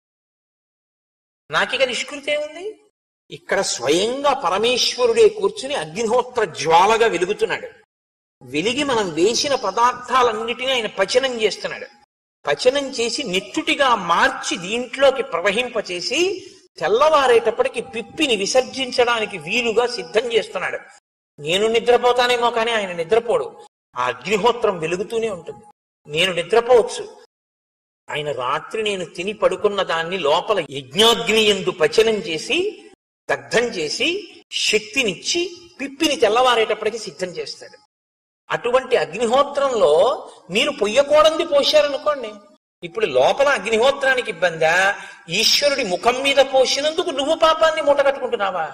నాకిక నిష్కృతే ఉంది. ఇక్కడ స్వయంగా పరమేశ్వరుడే కూర్చుని అగ్నిహోత్ర జ్వాలగా వెలుగుతున్నాడు. వెలిగి మనం వేసిన పదార్థాలన్నిటినీ ఆయన పచనం చేస్తున్నాడు. పచనం చేసి నెత్తుటిగా మార్చి దీంట్లోకి ప్రవహింపచేసి తెల్లవారేటప్పటికి పిప్పిని విసర్జించడానికి వీలుగా సిద్ధం చేస్తున్నాడు. నేను నిద్రపోతానేమో కానీ ఆయన నిద్రపోడు. ఆ అగ్నిహోత్రం వెలుగుతూనే ఉంటుంది. నేను నిద్రపోవచ్చు, ఆయన రాత్రి నేను తిని పడుకున్న దాన్ని లోపల యజ్ఞాగ్ని యందు పచనం చేసి దగ్ధం చేసి శక్తినిచ్చి పిప్పిని తెల్లవారేటప్పటికి సిద్ధం చేస్తాడు. అటువంటి అగ్నిహోత్రంలో మీరు పొయ్యకూడంది పోశారనుకోండి, ఇప్పుడు లోపల అగ్నిహోత్రానికి ఇబ్బందా, ఈశ్వరుడి ముఖం మీద పోసినందుకు నువ్వు పాపాన్ని మూటగట్టుకుంటున్నావా?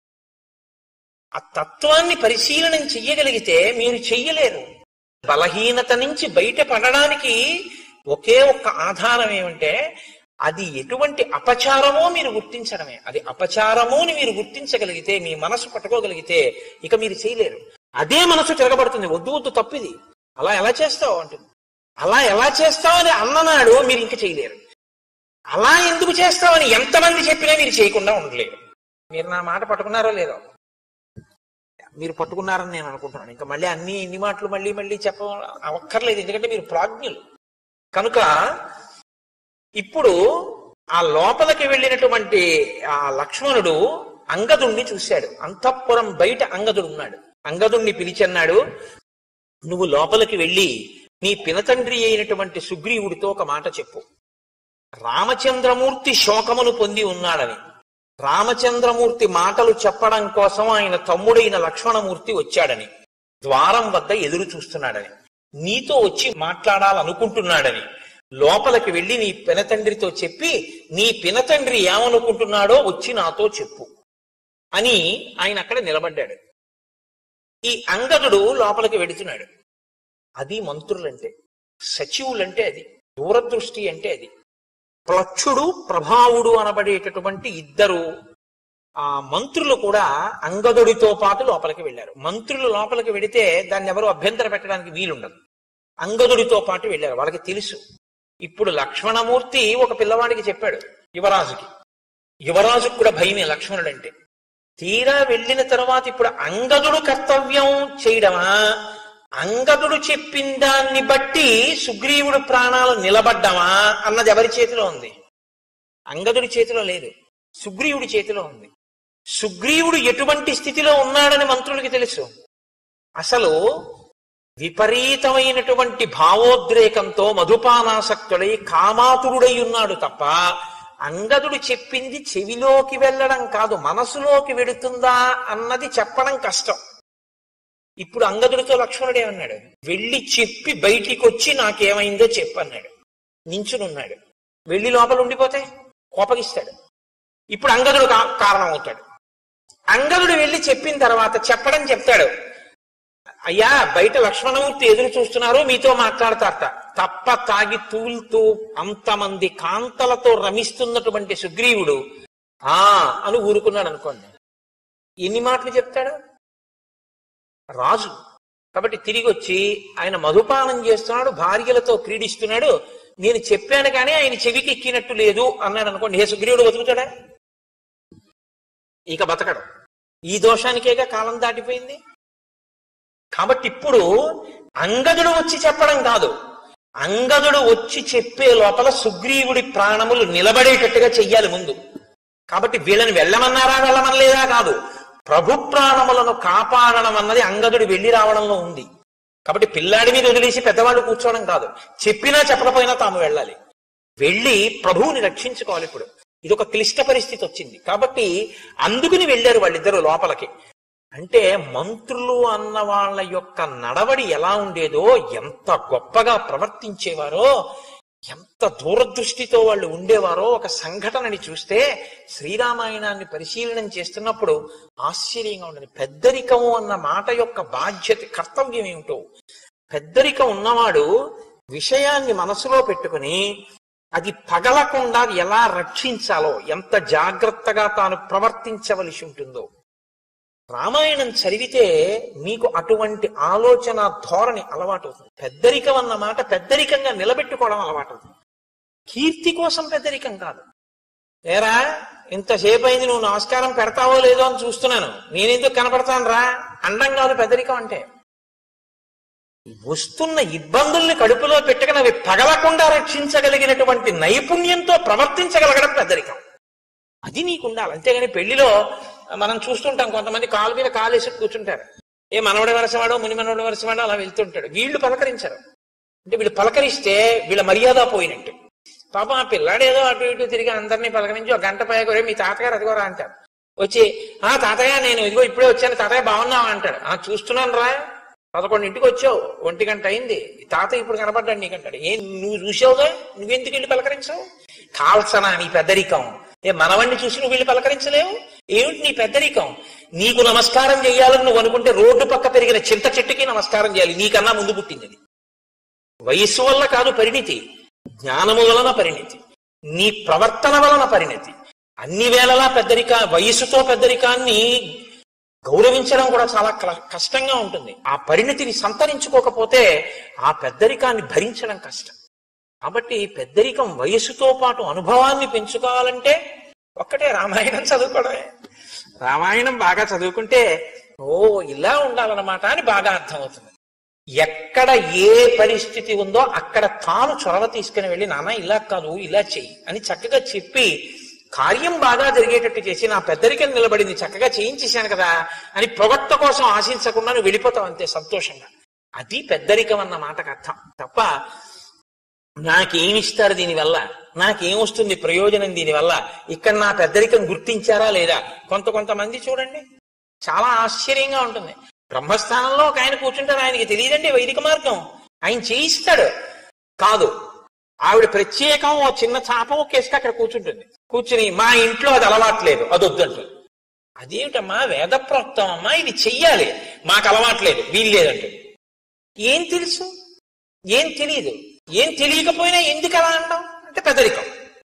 ఆ తత్వాన్ని పరిశీలనం చెయ్యగలిగితే మీరు చెయ్యలేరు. బలహీనత నుంచి బయటపడడానికి ఒకే ఒక్క ఆధారం ఏమంటే అది ఎటువంటి అపచారమో మీరు గుర్తించడమే. అది అపచారమో అని మీరు గుర్తించగలిగితే, మీ మనసు పట్టుకోగలిగితే ఇక మీరు చేయలేరు. అదే మనసు తిరగబడుతుంది, వద్దు వద్దు తప్పిది, అలా ఎలా చేస్తావు అంటుంది. అలా ఎలా చేస్తావు అని అన్ననాడు మీరు ఇంక చేయలేరు. అలా ఎందుకు చేస్తావని ఎంతమంది చెప్పినా మీరు చేయకుండా ఉండలేరు. మీరు నా మాట పట్టుకున్నారో లేదో? మీరు పట్టుకున్నారని నేను అనుకుంటున్నాను. ఇంకా మళ్ళీ అన్ని ఇన్ని మాటలు మళ్ళీ మళ్ళీ చెప్ప అవక్కర్లేదు, ఎందుకంటే మీరు ప్రాజ్ఞులు కనుక. ఇప్పుడు ఆ లోపలికి వెళ్ళినటువంటి ఆ లక్ష్మణుడు అంగదుణ్ణి చూశాడు. అంతఃపురం బయట అంగదుడు ఉన్నాడు. అంగదుణ్ణి పిలిచన్నాడు, నువ్వు లోపలికి వెళ్ళి నీ పినతండ్రి అయినటువంటి సుగ్రీవుడితో ఒక మాట చెప్పు. రామచంద్రమూర్తి శోకమును పొంది ఉన్నాడని, రామచంద్రమూర్తి మాటలు చెప్పడం కోసం ఆయన తమ్ముడైన లక్ష్మణమూర్తి వచ్చాడని, ద్వారం వద్ద ఎదురు చూస్తున్నాడని, నీతో వచ్చి మాట్లాడాలనుకుంటున్నాడని, లోపలికి వెళ్ళి నీ పినతండ్రితో చెప్పి నీ పినతండ్రి ఏమనుకుంటున్నాడో వచ్చి నాతో చెప్పు అని ఆయన అక్కడ నిలబడ్డాడు. ఈ అంగదుడు లోపలికి వెడుతున్నాడు. అది మంత్రులంటే, సచివులంటే అది, దూరదృష్టి అంటే అది. ప్లక్షుడు ప్రభావుడు అనబడేటటువంటి ఇద్దరు ఆ మంత్రులు కూడా అంగదుడితో పాటు లోపలికి వెళ్ళారు. మంత్రులు లోపలికి వెడితే దాన్ని ఎవరు అభ్యంతర పెట్టడానికి వీలుండదు. అంగదుడితో పాటు వెళ్ళారు. వాళ్ళకి తెలుసు. ఇప్పుడు లక్ష్మణమూర్తి ఒక పిల్లవాడికి చెప్పాడు, యువరాజుకి. యువరాజుకు కూడా భయమే లక్ష్మణుడు అంటే. తీరా వెళ్ళిన తర్వాత ఇప్పుడు అంగదుడు కర్తవ్యం చేయడమా, అంగదుడు చెప్పిన దాన్ని బట్టి సుగ్రీవుడు ప్రాణాలు నిలబడ్డమా అన్నది ఎవరి చేతిలో ఉంది? అంగదుడి చేతిలో లేదు, సుగ్రీవుడి చేతిలో ఉంది. సుగ్రీవుడు ఎటువంటి స్థితిలో ఉన్నాడని మంత్రులకి తెలుసు. అసలు విపరీతమైనటువంటి భావోద్రేకంతో మధుపానాసక్తుడై కామాతురుడై ఉన్నాడు తప్ప అంగదుడు చెప్పింది చెవిలోకి వెళ్ళడం కాదు, మనసులోకి వెడుతుందా అన్నది చెప్పడం కష్టం. ఇప్పుడు అంగదుడితో లక్ష్మణుడు ఏమన్నాడు? వెళ్ళి చెప్పి బయటికి వచ్చి నాకేమైందో చెప్పన్నాడు. నించునున్నాడు. వెళ్ళి లోపల ఉండిపోతే కోపగిస్తాడు. ఇప్పుడు అంగదుడు కారణం అవుతాడు. అంగదుడు వెళ్ళి చెప్పిన తర్వాత చెప్పడం చెప్తాడు, అయ్యా బయట లక్ష్మణమూర్తి ఎదురు చూస్తున్నారు, మీతో మాట్లాడతారట. తప్ప తాగి తూలుతూ అంతమంది కాంతలతో రమిస్తున్నటువంటి సుగ్రీవుడు ఆ అని ఊరుకున్నాడు అనుకోండి. ఎన్ని మాటలు చెప్తాడు రాజు. కాబట్టి తిరిగి వచ్చి ఆయన మధుపానం చేస్తున్నాడు, భార్యలతో క్రీడిస్తున్నాడు, నేను చెప్పాను కానీ ఆయన చెవికి ఎక్కినట్టు లేదు అన్నాడు అనుకోండి. ఏ సుగ్రీవుడు బతుకుతాడా? ఇక బతకడు. ఈ దోషానికేగా కాలం దాటిపోయింది. కాబట్టి ఇప్పుడు అంగదుడు వచ్చి చెప్పడం కాదు, అంగదుడు వచ్చి చెప్పే లోపల సుగ్రీవుడి ప్రాణములు నిలబడేటట్టుగా చెయ్యాలి ముందు. కాబట్టి వీళ్ళని వెళ్ళమన్నారా వెళ్ళమనలేదా కాదు, ప్రభు ప్రాణములను కాపాడడం అన్నది అంగదుడు వెళ్ళి రావడంలో ఉంది. కాబట్టి పిల్లాడి మీద వదిలేసి పెద్దవాళ్ళు కూర్చోవడం కాదు, చెప్పినా చెప్పకపోయినా తాము వెళ్ళాలి. వెళ్ళి ప్రభువుని రక్షించుకోవాలి. ఇప్పుడు ఇదొక క్లిష్ట పరిస్థితి వచ్చింది కాబట్టి అందుకుని వెళ్ళారు వాళ్ళిద్దరూ లోపలికి. అంటే మంత్రులు అన్న వాళ్ళ యొక్క నడవడి ఎలా ఉండేదో, ఎంత గొప్పగా ప్రవర్తించేవారో, ఎంత దూరదృష్టితో వాళ్ళు ఉండేవారో ఒక సంఘటనని చూస్తే శ్రీరామాయణాన్ని పరిశీలనం చేస్తున్నప్పుడు ఆశ్చర్యంగా ఉండదు. పెద్దరికము అన్న మాట యొక్క బాధ్యత, కర్తవ్యం ఏమిటో. పెద్దరికం ఉన్నవాడు విషయాన్ని మనసులో పెట్టుకుని అది పగలకుండా ఎలా రక్షించాలో, ఎంత జాగ్రత్తగా తాను ప్రవర్తించవలసి ఉంటుందో. రామాయణం చదివితే మీకు అటువంటి ఆలోచన ధోరణి అలవాటు అవుతుంది. పెద్దరికం అన్న మాట పెద్దరికంగా నిలబెట్టుకోవడం అలవాటు అవుతుంది. కీర్తి కోసం పెద్దరికం కాదు. ఏరా ఇంతసేపు అయింది, నువ్వు నమస్కారం పెడతావో లేదో అని చూస్తున్నాను, నేనెందుకు కనపడతాను రా అండం కాదు పెద్దరికం అంటే. వస్తున్న ఇబ్బందుల్ని కడుపులో పెట్టుకుని అవి పగలకుండా రక్షించగలిగినటువంటి నైపుణ్యంతో ప్రవర్తించగలగడం పెద్దరికం. అది నీకుండాలి. అంతేగాని పెళ్లిలో మనం చూస్తుంటాం, కొంతమంది కాలు మీద కాలు వేసి కూర్చుంటారు. ఏ మనవడి వరసవాడో ముని మనవడి వరసవాడో అలా వెళ్తుంటాడు. వీళ్ళు పలకరించరు. అంటే వీళ్ళు పలకరిస్తే వీళ్ళ మర్యాద పోయినట్టు. పాపం ఆ పిల్లాడేదో అటు ఇటు తిరిగి అందరినీ పలకరించి ఒక గంట పైగా మీ తాతగారు అదిగోరా అంటారు. వచ్చి ఆ తాతయ్య నేను ఇదిగో ఇప్పుడే వచ్చాను తాతయ్య బాగున్నావా అంటాడు. ఆ చూస్తున్నాను రా, పదకొండింటికి వచ్చావు, ఒంటి గంట అయింది, తాత ఇప్పుడు కనపడ్డాడు నీకంటాడు. ఏం నువ్వు చూసావుగా, నువ్వెందుకు వెళ్ళి పలకరించావు? కాల్సనా నీ పెద్దరికం? ఏ మనవణ్ణి చూసి నువ్వు వెళ్ళి పలకరించలేవు? ఏమిటి నీ పెద్దరికం? నీకు నమస్కారం చేయాలని నువ్వు అనుకుంటే రోడ్డు పక్క పెరిగిన చింత చెట్టుకి నమస్కారం చేయాలి. నీకన్నా ముందు పుట్టింది. వయస్సు వల్ల కాదు పరిణితి, జ్ఞానము వలన పరిణితి, నీ ప్రవర్తన వలన పరిణితి. అన్ని వేళలా పెద్దరిక, వయస్సుతో పెద్దరికాన్ని గౌరవించడం కూడా చాలా కష్టంగా ఉంటుంది. ఆ పరిణతిని సంతరించుకోకపోతే ఆ పెద్దరికాన్ని భరించడం కష్టం. కాబట్టి పెద్దరికం వయస్సుతో పాటు అనుభవాన్ని పెంచుకోవాలంటే ఒక్కటే రామాయణం చదువుకోవడమే. రామాయణం బాగా చదువుకుంటే ఓ ఇలా ఉండాలన్నమాట అని బాగా అర్థమవుతుంది. ఎక్కడ ఏ పరిస్థితి ఉందో అక్కడ తాను చొరవ తీసుకుని వెళ్ళి నాన్న ఇలా కాదు ఇలా చెయ్యి అని చక్కగా చెప్పి కార్యం బాగా జరిగేటట్టు చేసి నా పెద్దరికం నిలబడింది చక్కగా చేయించేశాను కదా అని పొగట్ట కోసం ఆశించకుండా నువ్వు వెళ్ళిపోతావు అంతే సంతోషంగా. అది పెద్దరికం అన్న మాటకు అర్థం. తప్ప నాకేమిస్తారు దీనివల్ల, నాకేమొస్తుంది ప్రయోజనం దీనివల్ల, ఇక్కడ నా పెద్దరికం గుర్తించారా లేదా. కొంత కొంతమంది చూడండి చాలా ఆశ్చర్యంగా ఉంటుంది. బ్రహ్మస్థానంలో ఒక ఆయన కూర్చుంటారు, ఆయనకి తెలియదండి వైదిక మార్గం, ఆయన చేయిస్తాడు. కాదు, ఆవిడ ప్రత్యేకం ఓ చిన్న చాప ఒకేసుక అక్కడ కూర్చుంటుంది. కూర్చుని మా ఇంట్లో అది అలవాట్లేదు అది వద్దంటుంది. అదేమిటమ్మా వేదప్రోక్తం అమ్మా, ఇది చెయ్యాలి, మాకు అలవాట్లేదు వీలు లేదంటే. ఏం తెలుసు, ఏం తెలియదు, ఏం తెలియకపోయినా ఎందుకు అలా అంటాం అంటే పెద్దరికం.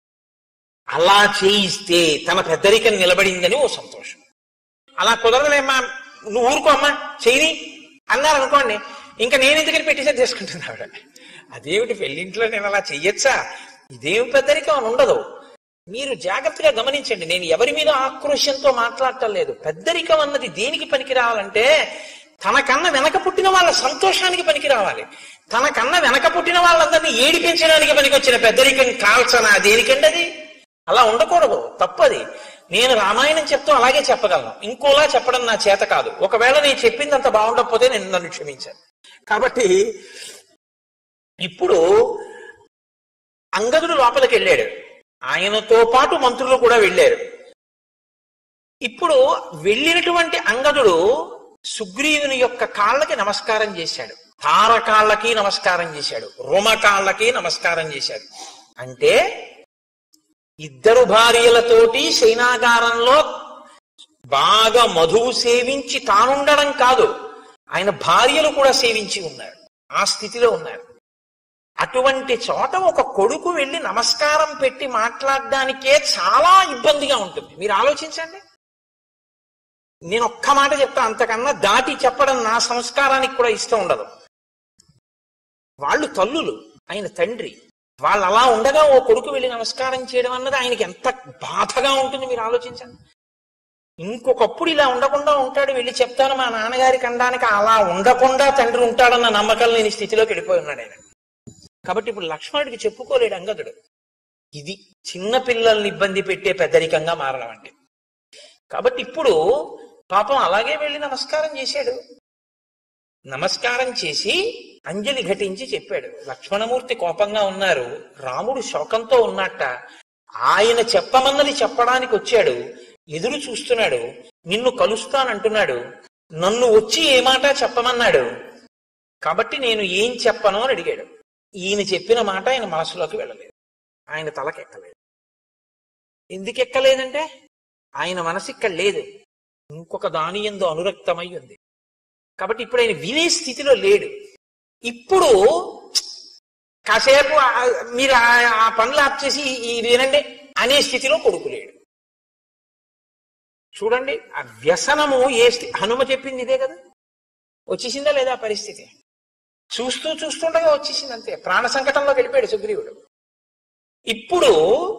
అలా చేయిస్తే తన పెద్దరికం నిలబడిందని ఓ సంతోషం. అలా కుదరలేమ్మా నువ్వు ఊరుకో అమ్మా చెయ్యి అన్నారనుకోండి, ఇంకా నేను ఎందుకని పెట్టేసరి చేసుకుంటుంది ఆవిడ. అదేమిటి పెళ్ళింట్లో నేను అలా చెయ్యొచ్చా, ఇదేమి పెద్దరికం అని ఉండదు. మీరు జాగ్రత్తగా గమనించండి, నేను ఎవరి మీద ఆక్రోశంతో మాట్లాడటం లేదు. పెద్దరికం అన్నది దేనికి పనికి రావాలంటే తనకన్నా వెనక పుట్టిన వాళ్ళ సంతోషానికి పనికి రావాలి. తనకన్నా వెనక పుట్టిన వాళ్ళందరినీ ఏడిపించడానికి పనికి వచ్చిన పెద్దరికం కాల్చనా దేనికండి అది? అలా ఉండకూడదు, తప్పది. నేను రామాయణం చెప్తూ అలాగే చెప్పగలను, ఇంకోలా చెప్పడం నా చేత కాదు. ఒకవేళ నేను చెప్పింది అంత బాగుండకపోతే నేను నన్ను క్షమించాను. కాబట్టి ఇప్పుడు అంగదుడు లోపలికి వెళ్ళాడు, ఆయనతో పాటు మంత్రులు కూడా వెళ్ళారు. ఇప్పుడు వెళ్ళినటువంటి అంగదుడు సుగ్రీవుని యొక్క కాళ్ళకి నమస్కారం చేశాడు, తారకాళ్ళకి నమస్కారం చేశాడు, రుమకాళ్ళకి నమస్కారం చేశాడు. అంటే ఇద్దరు భార్యలతోటి శయనాగారంలో బాగా మధువు సేవించి తానుండడం కాదు, ఆయన భార్యలు కూడా సేవించి ఉన్నారు, ఆ స్థితిలో ఉన్నారు. అటువంటి చోట ఒక కొడుకు వెళ్ళి నమస్కారం పెట్టి మాట్లాడడానికే చాలా ఇబ్బందిగా ఉంటుంది. మీరు ఆలోచించండి. నేను ఒక్క మాట చెప్తా, అంతకన్నా దాటి చెప్పడం నా సంస్కారానికి కూడా ఇష్టం ఉండదు. వాళ్ళు తల్లులు, ఆయన తండ్రి, వాళ్ళు అలా ఉండగా ఓ కొడుకు వెళ్ళి నమస్కారం చేయడం అన్నది ఆయనకి ఎంత బాధగా ఉంటుంది మీరు ఆలోచించండి. ఇంకొకప్పుడు ఇలా ఉండకుండా ఉంటాడు, వెళ్ళి చెప్తాను మా నాన్నగారికి అనడానికి. అలా ఉండకుండా తండ్రి ఉంటాడన్న నమ్మకం లేని స్థితిలోకి వెళ్ళిపోయి ఉన్నాడు ఆయన. కాబట్టి ఇప్పుడు లక్ష్మణుడికి చెప్పుకోలేడు అంగదుడు. ఇది చిన్న పిల్లల్ని ఇబ్బంది పెట్టే పెద్దరికంగా మారడం అంటే. కాబట్టి ఇప్పుడు పాపం అలాగే వెళ్ళి నమస్కారం చేశాడు. నమస్కారం చేసి అంజలి ఘటించి చెప్పాడు. లక్ష్మణమూర్తి కోపంగా ఉన్నారు, రాముడు శోకంతో ఉన్నట్ట, ఆయన చెప్పమన్నది చెప్పడానికి వచ్చాడు, ఎదురు చూస్తున్నాడు, నిన్ను కలుస్తానంటున్నాడు, నన్ను వచ్చి ఏ మాట చెప్పమన్నాడు, కాబట్టి నేను ఏం చెప్పను అని అడిగాడు. ఈయన చెప్పిన మాట ఆయన మనసులోకి వెళ్ళలేదు, ఆయన తలకెక్కలేదు. ఎందుకు ఎక్కలేదంటే ఆయన మనసు ఇక్కడ లేదు, ఇంకొక దాని యందు అనురక్తమై ఉంది. కాబట్టి ఇప్పుడు ఆయన వినే స్థితిలో లేడు. ఇప్పుడు కాసేపు మీరు ఆ పనులు ఆప్ చేసి ఈ వినండి అనే స్థితిలో కొడుకు లేడు. చూడండి, ఆ వ్యసనము ఏ హనుమ చెప్పింది ఇదే కదా, వచ్చేసిందా లేదా పరిస్థితి? చూస్తూ చూస్తుండగా వచ్చేసింది అంతే, ప్రాణ సంకటంలో గడిపాడు సుగ్రీవుడు. ఇప్పుడు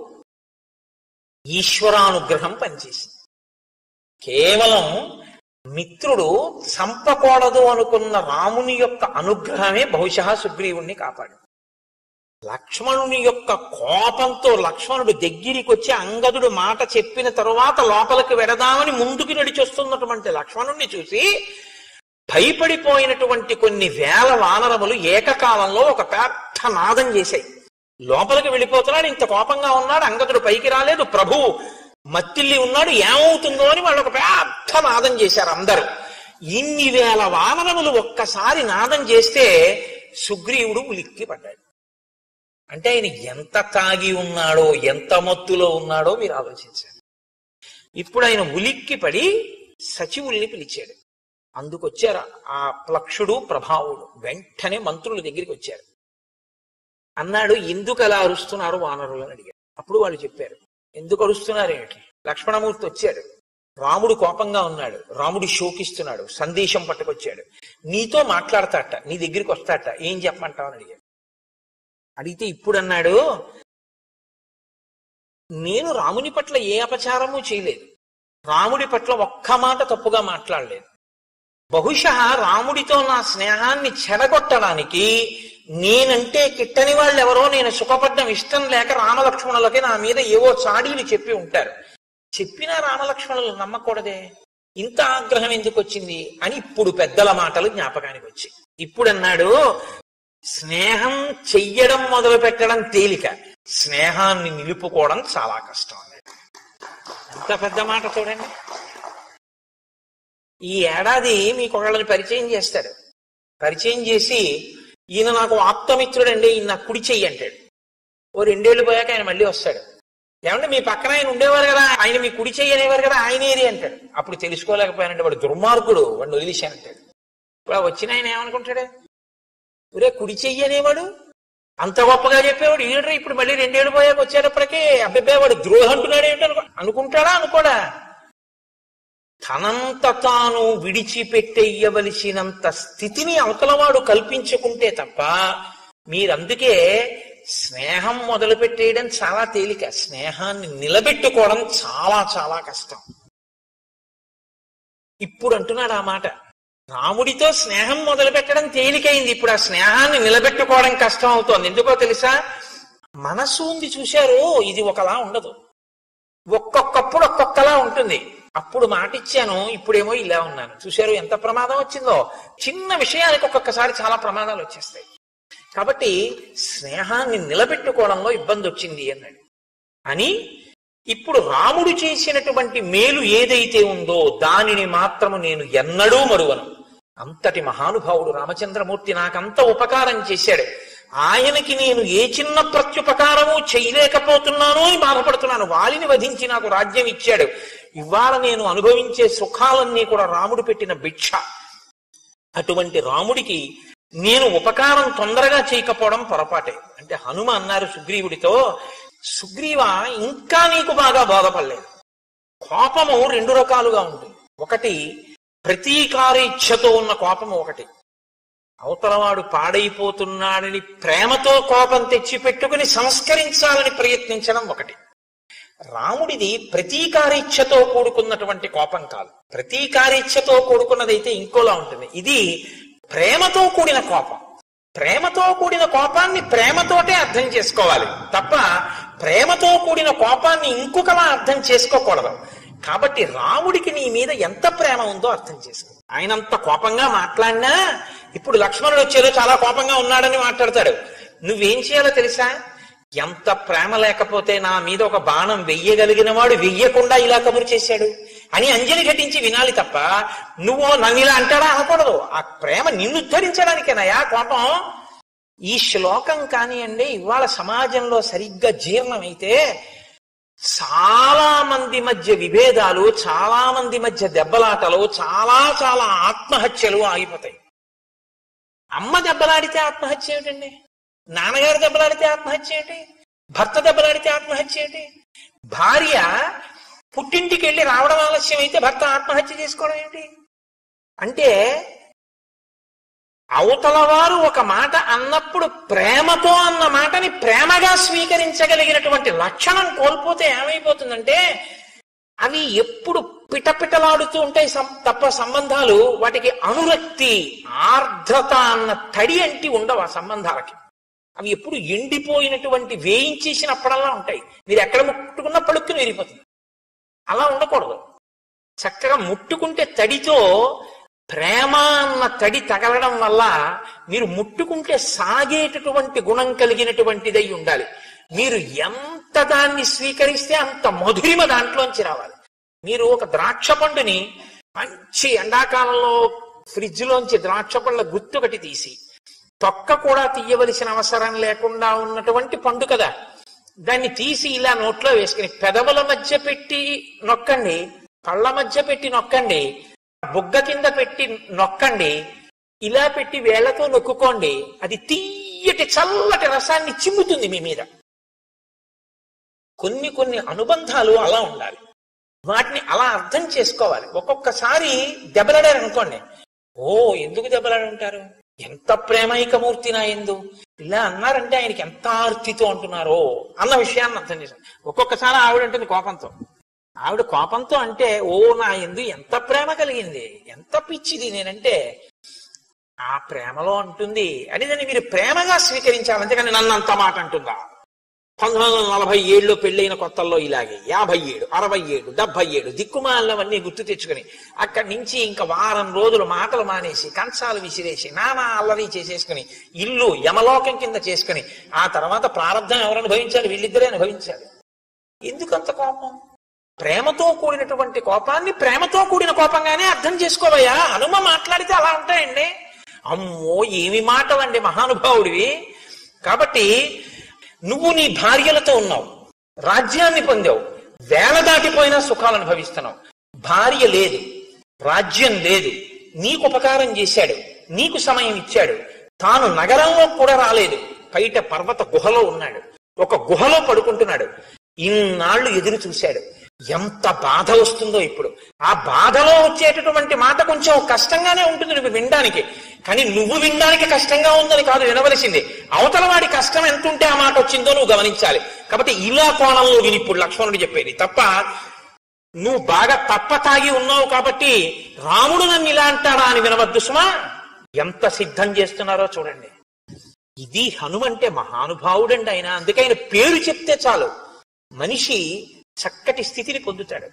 ఈశ్వరానుగ్రహం పనిచేసింది. కేవలం మిత్రుడు చంపకూడదు అనుకున్న రాముని యొక్క అనుగ్రహమే బహుశా సుగ్రీవుణ్ణి కాపాడు. లక్ష్మణుని యొక్క కోపంతో లక్ష్మణుడు దగ్గరికి వచ్చి అంగదుడు మాట చెప్పిన తరువాత లోపలికి వెడదామని ముందుకు నడిచొస్తున్నటువంటి లక్ష్మణుణ్ణి చూసి భయపడిపోయినటువంటి కొన్ని వేల వానరములు ఏకకాలంలో ఒక పెద్ద నాదం చేశాయి. లోపలికి వెళ్ళిపోతున్నాడు, ఇంత కోపంగా ఉన్నాడు, అంగదుడు పైకి రాలేదు, ప్రభువు మత్తిల్లి ఉన్నాడు, ఏమవుతుందో అని వాళ్ళు ఒక పెద్ద నాదం చేశారు అందరూ. ఇన్ని వేల వానరములు ఒక్కసారి నాదం చేస్తే సుగ్రీవుడు ఉలిక్కి పడ్డాడు. అంటే ఆయన ఎంత తాగి ఉన్నాడో, ఎంత మత్తులో ఉన్నాడో మీరు ఆలోచించారు. ఇప్పుడు ఆయన ఉలిక్కి పడి సచివుల్ని పిలిచాడు. అందుకొచ్చారు ఆ ప్లక్షుడు ప్రభావుడు, వెంటనే మంత్రుల దగ్గరికి వచ్చారు. అన్నాడు, ఎందుకు అలా అరుస్తున్నారు వానరులు అని అడిగారు. అప్పుడు వాళ్ళు చెప్పారు, ఎందుకు అరుస్తున్నారు ఏంటి? లక్ష్మణమూర్తి వచ్చాడు, రాముడు కోపంగా ఉన్నాడు, రాముడు శోకిస్తున్నాడు, సందేశం పట్టుకొచ్చాడు, నీతో మాట్లాడతాట, నీ దగ్గరికి వస్తాట, ఏం చెప్పమంటావు అని అడిగాడు. అడిగితే ఇప్పుడు అన్నాడు, నేను రాముని పట్ల ఏ అపచారము చేయలేదు, రాముడి పట్ల ఒక్క మాట తప్పుగా మాట్లాడలేదు. బహుశా రాముడితో నా స్నేహాన్ని చెడగొట్టడానికి నేనంటే కిట్టని వాళ్ళు ఎవరో నేను సుఖపడ్డం ఇష్టం లేక రామలక్ష్మణులకి నా మీద ఏవో చాడీలు చెప్పి ఉంటారు. చెప్పినా రామలక్ష్మణులు నమ్మకూడదే, ఇంత ఆగ్రహం ఎందుకు వచ్చింది అని ఇప్పుడు పెద్దల మాటలు జ్ఞాపకానికి వచ్చి ఇప్పుడు అన్నాడు, స్నేహం చెయ్యడం మొదలు పెట్టడం తేలిక, స్నేహాన్ని నిలుపుకోవడం చాలా కష్టం అన్నాడు. ఎంత పెద్ద మాట చూడండి. ఈ ఏడాది మీకు ఒకళ్ళని పరిచయం చేస్తాడు, పరిచయం చేసి ఈయన నాకు ఆప్తమిత్రుడండి, ఈయన నాకు కుడి చెయ్యి అంటాడు. ఓ రెండేళ్లు పోయాక ఆయన మళ్ళీ వస్తాడు, ఏమంటే మీ పక్కన ఆయన ఉండేవారు కదా, ఆయన మీ కుడి చెయ్యి అనేవారు కదా, ఆయన ఏది అంటాడు. అప్పుడు తెలుసుకోలేకపోయానంటే వాడు దుర్మార్గుడు, వాడిని వదిలేశానంటాడు. ఇప్పుడు వచ్చిన ఆయన ఏమనుకుంటాడు, ఒరే కుడి చెయ్యి అనేవాడు అంత గొప్పగా చెప్పేవాడు ఈడరా, ఇప్పుడు మళ్ళీ రెండేళ్లు పోయాక వచ్చేటప్పటికే అబ్బాయి వాడు ద్రోహం అంటున్నాడు ఏమిటనుకో అనుకుంటాడా అనుకోడా? తనంత తాను విడిచిపెట్టేయవలసినంత స్థితిని అవతలవాడు కల్పించుకుంటే తప్ప మీరందుకే స్నేహం మొదలు పెట్టేయడం చాలా తేలిక, స్నేహాన్ని నిలబెట్టుకోవడం చాలా చాలా కష్టం. ఇప్పుడు అంటున్నాడు ఆ మాట, రాముడితో స్నేహం మొదలు పెట్టడం తేలికైంది, ఇప్పుడు ఆ స్నేహాన్ని నిలబెట్టుకోవడం కష్టం అవుతోంది. ఎందుకో తెలుసా, మనసు ఉంది చూశారు, ఇది ఒకలా ఉండదు, ఒక్కొక్కప్పుడు ఒక్కొక్కలా ఉంటుంది. అప్పుడు మాట ఇచ్చాను, ఇప్పుడేమో ఇలా ఉన్నాను, చూశారు ఎంత ప్రమాదం వచ్చిందో. చిన్న విషయానికి ఒక్కొక్కసారి చాలా ప్రమాదాలు వచ్చేస్తాయి. కాబట్టి స్నేహాన్ని నిలబెట్టుకోవడంలో ఇబ్బంది వచ్చింది అన్నాడు. అని ఇప్పుడు రాముడు చేసినటువంటి మేలు ఏదైతే ఉందో దానిని మాత్రము నేను ఎన్నడూ మరువను. అంతటి మహానుభావుడు రామచంద్రమూర్తి నాకంత ఉపకారం చేశాడు, ఆయనకి నేను ఏ చిన్న ప్రత్యుపకారము చేయలేకపోతున్నాను అని బాధపడుతున్నాను. వాలిని వధించి నాకు రాజ్యం ఇచ్చాడు, ఇవాళ నేను అనుభవించే సుఖాలన్నీ కూడా రాముడు పెట్టిన భిక్ష. అటువంటి రాముడికి నేను ఉపకారం తొందరగా చేయకపోవడం పొరపాటే. అంటే హనుమ అన్నారు సుగ్రీవుడితో, సుగ్రీవ ఇంకా నీకు బాగా బాధపడలేదు. కోపము రెండు రకాలుగా ఉంటుంది, ఒకటి ప్రతీకారేచ్ఛతో ఉన్న కోపము, ఒకటి అవతలవాడు పాడైపోతున్నాడని ప్రేమతో కోపం తెచ్చి పెట్టుకుని సంస్కరించాలని ప్రయత్నించడం ఒకటి. రాముడిది ప్రతీకారేచ్ఛతో కూడుకున్నటువంటి కోపం కాదు, ప్రతీకారేచ్ఛతో కూడుకున్నదైతే ఇంకోలా ఉంటుంది. ఇది ప్రేమతో కూడిన కోపం. ప్రేమతో కూడిన కోపాన్ని ప్రేమతోటే అర్థం చేసుకోవాలి తప్ప ప్రేమతో కూడిన కోపాన్ని ఇంకొకలా అర్థం చేసుకోకూడదు. కాబట్టి రాముడికి నీ మీద ఎంత ప్రేమ ఉందో అర్థం చేసుకో. ఆయన అంత కోపంగా మాట్లాడినా ఇప్పుడు లక్ష్మణుడు వచ్చేదో చాలా కోపంగా ఉన్నాడని మాట్లాడతాడు. నువ్వేం చేయాలో తెలుసా? ఎంత ప్రేమ లేకపోతే నా మీద ఒక బాణం వెయ్యగలిగిన వాడు వెయ్యకుండా ఇలా కబురు చేశాడు అని అంజలి ఘటించి వినాలి తప్ప నువ్వు నన్ను ఇలా అంటాడా అనకూడదు. ఆ ప్రేమ నిన్ను ఉద్ధరించడానికేనయా కోపం. ఈ శ్లోకం కానివ్వండి ఇవాళ సమాజంలో సరిగ్గా జీర్ణమైతే చాలా మంది మధ్య విభేదాలు, చాలా మంది మధ్య దెబ్బలాటలు, చాలా చాలా ఆత్మహత్యలు ఆగిపోతాయి. అమ్మ దెబ్బలాడితే ఆత్మహత్య ఏమిటండి? నాన్నగారు దెబ్బలాడితే ఆత్మహత్య ఏంటి? భర్త దెబ్బలాడితే ఆత్మహత్య ఏంటి? భార్య పుట్టింటికి వెళ్ళి రావడం ఆలస్యం అయితే భర్త ఆత్మహత్య చేసుకోవడం ఏంటి? అంటే అవతల వారు ఒక మాట అన్నప్పుడు ప్రేమతో అన్న మాటని ప్రేమగా స్వీకరించగలిగినటువంటి లక్షణం కోల్పోతే ఏమైపోతుందంటే అవి ఎప్పుడు పిటపిటలాడుతూ ఉంటాయి తప్ప సంబంధాలు వాటికి అనురక్తి, ఆర్ద్రత అన్న తడి అంటి ఉండవు ఆ సంబంధాలకి. అవి ఎప్పుడు ఎండిపోయినటువంటి వేయించేసినప్పుడల్లా ఉంటాయి. మీరు ఎక్కడ ముట్టుకున్నా పలుక్కుని విరిగిపోతుంది. అలా ఉండకూడదు. చక్కగా ముట్టుకుంటే తడితో ప్రేమ అన్న తడి తగలడం వల్ల మీరు ముట్టుకుంటే సాగేటటువంటి గుణం కలిగినటువంటిదై ఉండాలి. మీరు ఎంత దాన్ని స్వీకరిస్తే అంత మధురిమ దాంట్లోంచి రావాలి. మీరు ఒక ద్రాక్ష పండుని మంచి ఎండాకాలంలో ఫ్రిడ్జ్ లోంచి ద్రాక్ష పండ్ల గుత్తొకటి తీసి తొక్క కూడా తీయవలసిన అవసరం లేకుండా ఉన్నటువంటి పండు కదా, దాన్ని తీసి ఇలా నోట్లో వేసుకుని పెదవుల మధ్య పెట్టి నొక్కండి, కళ్ళ మధ్య పెట్టి నొక్కండి, బుగ్గ కింద పెట్టి నొక్కండి, ఇలా పెట్టి వేళ్లతో నొక్కుకోండి. అది తీయటి చల్లటి రసాన్ని చిమ్ముతుంది మీ మీద. కొన్ని కొన్ని అనుబంధాలు అలా ఉండాలి. వాటిని అలా అర్థం చేసుకోవాలి. ఒక్కొక్కసారి దెబ్బలాడారు అనుకోండి, ఓ ఎందుకు దెబ్బలాడి ఉంటారు, ఎంత ప్రేమైకమూర్తి నా ఎందు ఇలా అన్నారంటే ఆయనకి ఎంత ఆర్తితో అంటున్నారో అన్న విషయాన్ని అర్థం చేశాను. ఒక్కొక్కసారి ఆవిడ ఉంటుంది కోపంతో. ఆవిడ కోపంతో అంటే ఓ నా ఎందు ఎంత ప్రేమ కలిగింది, ఎంత పిచ్చిది నేనంటే ఆ ప్రేమలో అంటుంది అని దాన్ని మీరు ప్రేమగా స్వీకరించాలి. అంతేకాని నన్ను అంత మాట అంటుందా? పంతొమ్మిది వందల నలభై ఏడులో పెళ్ళైన కొత్తల్లో ఇలాగే యాభై ఏడు అరవై ఏడు డెబ్బై ఏడు దిక్కుమాలవన్నీ గుర్తు తెచ్చుకుని అక్కడి నుంచి ఇంకా వారం రోజులు మాటలు మానేసి కంచాలు విసిరేసి నానా అల్లరి చేసేసుకుని ఇల్లు యమలోకం కింద చేసుకుని ఆ తర్వాత ప్రారంభం ఎవరు అనుభవించాలి? వీళ్ళిద్దరే అనుభవించాలి. ఎందుకంత కోపం? ప్రేమతో కూడినటువంటి కోపాన్ని ప్రేమతో కూడిన కోపంగానే అర్థం చేసుకోవయ్యా. హనుమ మాట్లాడితే అలా ఉంటాయండి. అమ్మో ఏమి మాటలండి మహానుభావుడివి. కాబట్టి నువ్వు నీ భార్యలతో ఉన్నావు, రాజ్యాన్ని పొందావు, వేల దాటిపోయినా సుఖాలు అనుభవిస్తున్నావు. భార్య లేదు, రాజ్యం లేదు, నీకు ఉపకారం చేశాడు, నీకు సమయం ఇచ్చాడు, తాను నగరంలో కూడా రాలేదు, బయట పర్వత గుహలో ఉన్నాడు, ఒక గుహలో పడుకుంటున్నాడు. ఇన్నాళ్లు ఎదురు చూశాడు. ఎంత బాధ వస్తుందో ఇప్పుడు. ఆ బాధలో వచ్చేటటువంటి మాట కొంచెం కష్టంగానే ఉంటుంది నువ్వు వినడానికి. కానీ నువ్వు వినడానికి కష్టంగా ఉందని కాదు వినవలసింది. అవతల వాడి కష్టం ఎంత ఉంటే ఆ మాట వచ్చిందో నువ్వు గమనించాలి. కాబట్టి ఇలా కోణంలో విని ఇప్పుడు లక్ష్మణుడు చెప్పేది తప్ప నువ్వు బాగా తప్ప తాగి ఉన్నావు కాబట్టి రాముడు నన్ను ఇలా అంటాడా అని వినవద్దు సుమా. ఎంత సిద్ధం చేస్తున్నారో చూడండి. ఇది హనుమంటే మహానుభావుడండి ఆయన. అందుకే ఆయన పేరు చెప్తే చాలు మనిషి చక్కటి స్థితిని పొందుతాడు.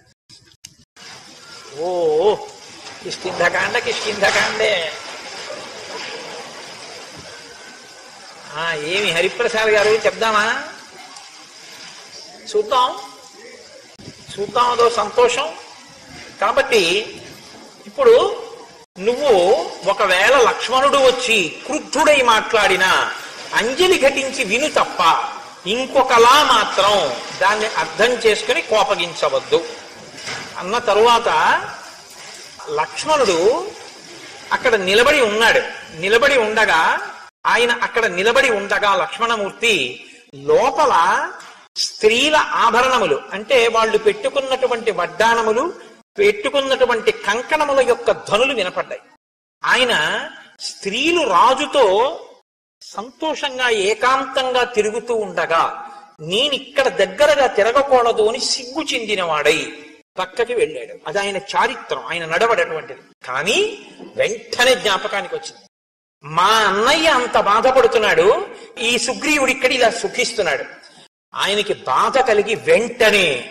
ఓ కిష్కింధకాండ కిష్కింధకాండే. ఆ ఏమి హరిప్రసాద్ గారు చెప్దామా? చూద్దాం చూద్దాం అదో సంతోషం. కాబట్టి ఇప్పుడు నువ్వు ఒకవేళ లక్ష్మణుడు వచ్చి క్రుద్ధుడై మాట్లాడినా అంజలి ఘటించి విను తప్ప ఇంకొకలా మాత్రం దాన్ని అర్థం చేసుకుని కోపగించవద్దు అన్న తరువాత లక్ష్మణుడు అక్కడ నిలబడి ఉన్నాడు. నిలబడి ఉండగా ఆయన అక్కడ నిలబడి ఉండగా లక్ష్మణమూర్తి లోపల స్త్రీల ఆభరణములు అంటే వాళ్ళు పెట్టుకున్నటువంటి వడ్డాణములు, పెట్టుకున్నటువంటి కంకణముల యొక్క ధ్వనులు వినపడ్డాయి. ఆయన స్త్రీలు రాజుతో సంతోషంగా ఏకాంతంగా తిరుగుతూ ఉండగా నేనిక్కడ దగ్గరగా తిరగకూడదు అని సిగ్గు చెందినవాడై పక్కకి వెళ్ళాడు. అది ఆయన చారిత్రం, ఆయన నడవడటువంటిది. కానీ వెంటనే జ్ఞాపకానికి వచ్చింది, మా అన్నయ్య అంత బాధపడుతున్నాడు, ఈ సుగ్రీవుడు ఇక్కడ ఇలా సుఖిస్తున్నాడు. ఆయనకి బాధ కలిగి వెంటనే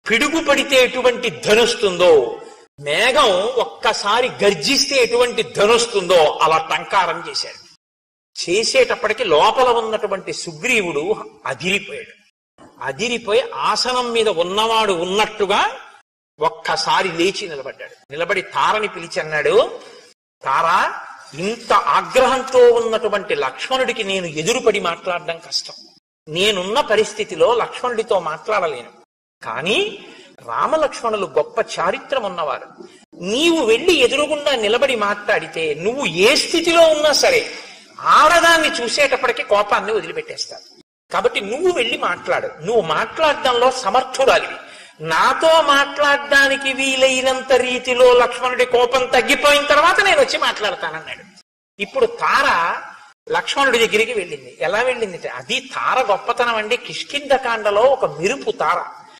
పిడుగు పడితే ఎటువంటి ధనుస్తుందో, మేఘం ఒక్కసారి గర్జిస్తే ఎటువంటి ధనుస్తుందో అలా టంకారం చేశాడు. చేసేటప్పటికి లోపల ఉన్నటువంటి సుగ్రీవుడు అదిరిపోయాడు. అదిరిపోయి ఆసనం మీద ఉన్నవాడు ఉన్నట్టుగా ఒక్కసారి లేచి నిలబడ్డాడు. నిలబడి తారని పిలిచి అన్నాడు, తారా, ఇంత ఆగ్రహంతో ఉన్నటువంటి లక్ష్మణుడికి నేను ఎదురుపడి మాట్లాడడం కష్టం. నేనున్న పరిస్థితిలో లక్ష్మణుడితో మాట్లాడలేను. కానీ రామలక్ష్మణులు గొప్ప చారిత్రం ఉన్నవారు. నీవు వెళ్ళి ఎదురుగుండా నిలబడి మాట్లాడితే నువ్వు ఏ స్థితిలో ఉన్నా సరే ఆడదాన్ని చూసేటప్పటికీ కోపాన్ని వదిలిపెట్టేస్తారు. కాబట్టి నువ్వు వెళ్ళి మాట్లాడు. నువ్వు మాట్లాడడంలో సమర్థురాలివి. నాతో మాట్లాడడానికి వీలైనంత రీతిలో లక్ష్మణుడి కోపం తగ్గిపోయిన తర్వాత నేను వచ్చి మాట్లాడతానన్నాడు. ఇప్పుడు తార లక్ష్మణుడి దగ్గరికి వెళ్ళింది. ఎలా వెళ్ళింది? అది తార గొప్పతనం అండి. కిష్కింధకాండలో ఒక మెరుపు తార.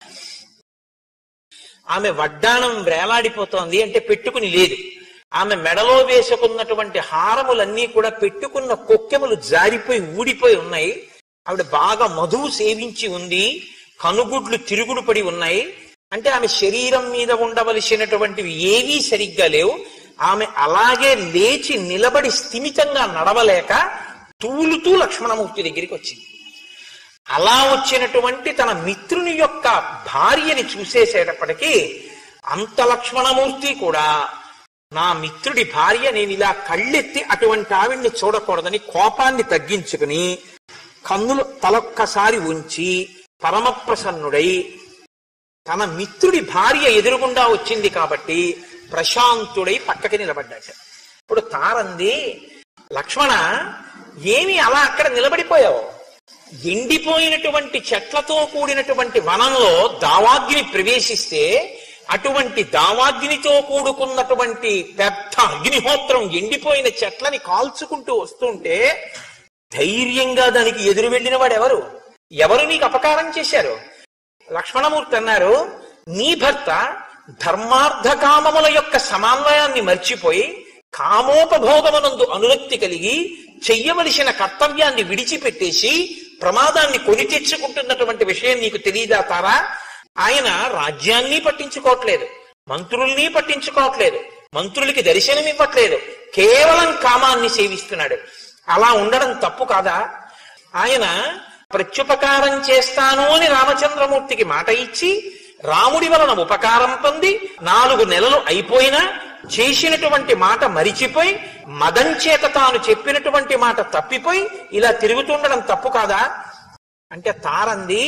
ఆమె వడ్డాణం వేలాడిపోతోంది అంటే పెట్టుకుని లేదు. ఆమె మెడలో వేసుకున్నటువంటి హారములన్నీ కూడా పెట్టుకున్న కొక్కెములు జారిపోయి ఊడిపోయి ఉన్నాయి. ఆవిడ బాగా మధువు సేవించి ఉంది. కనుగుడ్లు తిరుగుడు పడి ఉన్నాయి. అంటే ఆమె శరీరం మీద ఉండవలసినటువంటివి ఏవీ సరిగ్గా లేవు. ఆమె అలాగే లేచి నిలబడి స్థిమితంగా నడవలేక తూలుతూ లక్ష్మణమూర్తి దగ్గరికి వచ్చింది. అలా వచ్చినటువంటి తన మిత్రుని యొక్క భార్యని చూసేసేటప్పటికీ అంత లక్ష్మణమూర్తి కూడా నా మిత్రుడి భార్య, నేను ఇలా కళ్ళెత్తి అటువంటి ఆవిడ్ని చూడకూడదని కోపాన్ని తగ్గించుకుని కన్నులు తలొక్కసారి ఉంచి పరమప్రసన్నుడై తన మిత్రుడి భార్య ఎదురుగుండా వచ్చింది కాబట్టి ప్రశాంతుడై పక్కకి నిలబడ్డాడు. ఇప్పుడు తారంది, లక్ష్మణ, ఏమి అలా అక్కడ నిలబడిపోయావు? ఎండిపోయినటువంటి చెట్లతో కూడినటువంటి వనంలో దావాగ్ని ప్రవేశిస్తే అటువంటి దావాగ్నితో కూడుకున్నటువంటి పెద్ద అగ్నిహోత్రం ఎండిపోయిన చెట్లని కాల్చుకుంటూ వస్తుంటే ధైర్యంగా దానికి ఎదురు వెళ్ళిన వాడు ఎవరు? ఎవరు నీకు అపకారం చేశారు? లక్ష్మణమూర్తి అన్నారు, నీ భర్త ధర్మార్థ కామముల యొక్క సమన్వయాన్ని మర్చిపోయి కామోపభోగమునందు అనురక్తి కలిగి చెయ్యవలసిన కర్తవ్యాన్ని విడిచిపెట్టేసి ప్రమాదాన్ని కొని తెచ్చుకుంటున్నటువంటి విషయం నీకు తెలియదా తారా? ఆయన రాజ్యాన్ని పట్టించుకోవట్లేదు, మంత్రుల్ని పట్టించుకోవట్లేదు, మంత్రులకి దర్శనం ఇవ్వట్లేదు, కేవలం కామాన్ని సేవిస్తున్నాడు. అలా ఉండడం తప్పు కాదా? ఆయన ప్రత్యుపకారం చేస్తాను అని రామచంద్రమూర్తికి మాట ఇచ్చి రాముడి వలన ఉపకారం పొంది నాలుగు నెలలు అయిపోయినా చేసినటువంటి మాట మరిచిపోయి మదం చేత తాను చెప్పినటువంటి మాట తప్పిపోయి ఇలా తిరుగుతుండడం తప్పు కాదా అంటే తారంది,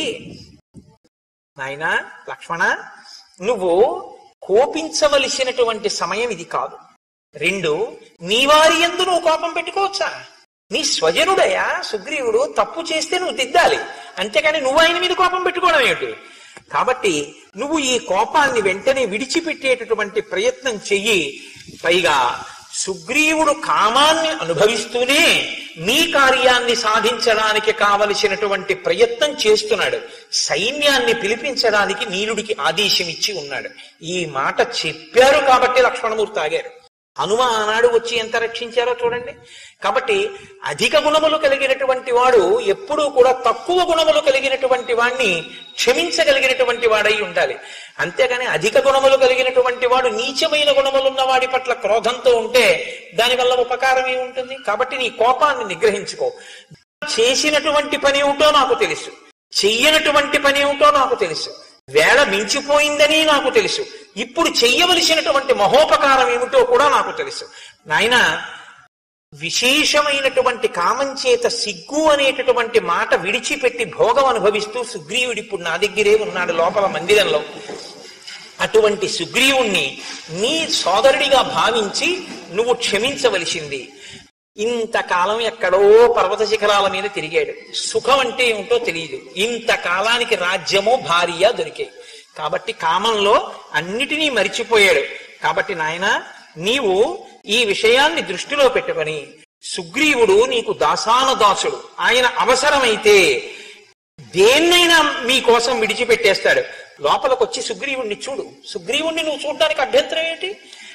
నాయనా లక్ష్మణ, నువ్వు కోపించవలసినటువంటి సమయం ఇది కాదు. రెండు, నీ వారి యందు నువ్వు కోపం పెట్టుకోవచ్చా? నీ స్వజనుడయా సుగ్రీవుడు, తప్పు చేస్తే నువ్వు దిద్దాలి, అంతేకాని నువ్వు ఆయన మీద కోపం పెట్టుకోవడం ఏమిటి? కాబట్టి నువ్వు ఈ కోపాన్ని వెంటనే విడిచిపెట్టేటటువంటి ప్రయత్నం చెయ్యి. పైగా సుగ్రీవుడు కామాన్ని అనుభవిస్తూనే నీ కార్యాన్ని సాధించడానికి కావలసినటువంటి ప్రయత్నం చేస్తున్నాడు. సైన్యాన్ని పిలిపించడానికి నీలుడికి ఆదేశం ఇచ్చి ఉన్నాడు. ఈ మాట చెప్పారు కాబట్టి లక్ష్మణమూర్తి ఆగారు. హనుమ ఆనాడు వచ్చి ఎంత రక్షించారో చూడండి. కాబట్టి అధిక గుణములు కలిగినటువంటి వాడు ఎప్పుడూ కూడా తక్కువ గుణములు కలిగినటువంటి వాడిని క్షమించగలిగినటువంటి వాడై ఉండాలి. అంతేగాని అధిక గుణములు కలిగినటువంటి వాడు నీచమైన గుణములున్న వాడి పట్ల క్రోధంతో ఉంటే దానివల్ల ఉపకారం ఏముంటుంది? కాబట్టి నీ కోపాన్ని నిగ్రహించుకో. చేసినటువంటి పని ఏమిటో నాకు తెలుసు, చెయ్యనటువంటి పని ఏమిటో నాకు తెలుసు, వేళ మించిపోయిందని నాకు తెలుసు, ఇప్పుడు చెయ్యవలసినటువంటి మహోపకారం ఏమిటో కూడా నాకు తెలుసు. నాయన, విశేషమైనటువంటి కామం చేత సిగ్గు అనేటటువంటి మాట విడిచిపెట్టి భోగం అనుభవిస్తూ సుగ్రీవుడు ఇప్పుడు నా దగ్గరే ఉన్నాడు లోపల మందిరంలో. అటువంటి సుగ్రీవుణ్ణి నీ సోదరుడిగా భావించి నువ్వు క్షమించవలసింది. ఇంతకాలం ఎక్కడో పర్వత శిఖరాల మీద తిరిగాడు, సుఖం అంటే ఏమిటో తెలియదు. ఇంతకాలానికి రాజ్యమో భార్య దొరికాయి కాబట్టి కామంలో అన్నిటినీ మరిచిపోయాడు. కాబట్టి నాయన, నీవు ఈ విషయాన్ని దృష్టిలో పెట్టుకొని, సుగ్రీవుడు నీకు దాసాన దాసుడు, ఆయన అవసరమైతే దేన్నైనా మీకోసం విడిచిపెట్టేస్తాడు. లోపలికొచ్చి సుగ్రీవుణ్ణి చూడు. సుగ్రీవుణ్ణి నువ్వు చూడడానికి అభ్యంతరం ఏంటి?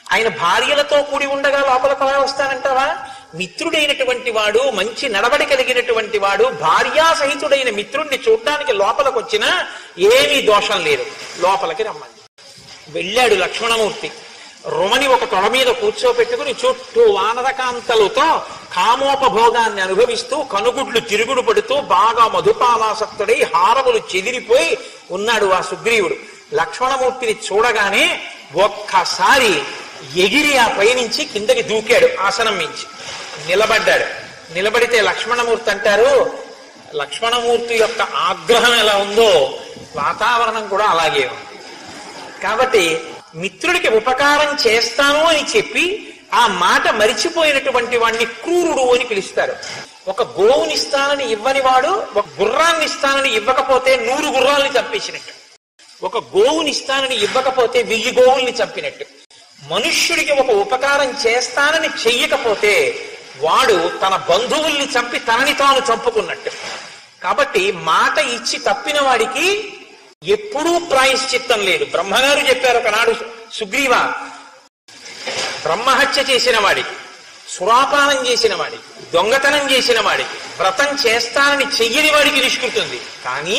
ఆయన భార్యలతో కూడి ఉండగా లోపలికి అలా వస్తానంటావా? మిత్రుడైనటువంటి వాడు, మంచి నడవడి కలిగినటువంటి వాడు, భార్యా సహితుడైన మిత్రుడిని చూడ్డానికి లోపలికి వచ్చినా ఏమీ దోషం లేదు, లోపలికి రమ్మంది. వెళ్ళాడు లక్ష్మణమూర్తి. రుమని ఒక తొడ మీద కూర్చోపెట్టుకుని చుట్టూ వానరకాంతలతో కామోపభోగాన్ని అనుభవిస్తూ కనుగుడ్లు తిరుగుడు పడుతూ బాగా మధుపాలాసక్తుడై హారములు చెదిరిపోయి ఉన్నాడు ఆ సుగ్రీవుడు. లక్ష్మణమూర్తిని చూడగానే ఒక్కసారి ఎగిరి ఆ పైనుంచి కిందకి దూకాడు. ఆసనం మించి నిలబడ్డాడు. నిలబడితే లక్ష్మణమూర్తి అంటారు, లక్ష్మణమూర్తి యొక్క ఆగ్రహం ఎలా ఉందో వాతావరణం కూడా అలాగే ఉంది. కాబట్టి మిత్రుడికి ఉపకారం చేస్తాను అని చెప్పి ఆ మాట మరిచిపోయినటువంటి వాడిని క్రూరుడు అని పిలుస్తారు. ఒక గోవుని ఇస్తానని ఇవ్వని వాడు ఒక గుర్రాన్ని ఇస్తానని ఇవ్వకపోతే నూరు గుర్రాల్ని చంపేసినట్టు, ఒక గోవుని ఇస్తానని ఇవ్వకపోతే వెయ్యి గోవుల్ని చంపినట్టు. మనుష్యుడికి ఒక ఉపకారం చేస్తానని చెయ్యకపోతే వాడు తన బంధువుల్ని చంపి తనని తాను చంపుకున్నట్టు. కాబట్టి మాట ఇచ్చి తప్పిన వాడికి ఎప్పుడూ ప్రాయశ్చిత్తం లేదు. బ్రహ్మగారు చెప్పారు ఒకనాడు, సుగ్రీవ, బ్రహ్మహత్య చేసిన వాడికి, సురాపానం చేసిన వాడికి, దొంగతనం చేసిన వాడికి, వ్రతం చేస్తానని చెయ్యని వాడికి నిష్కృతుంది. కానీ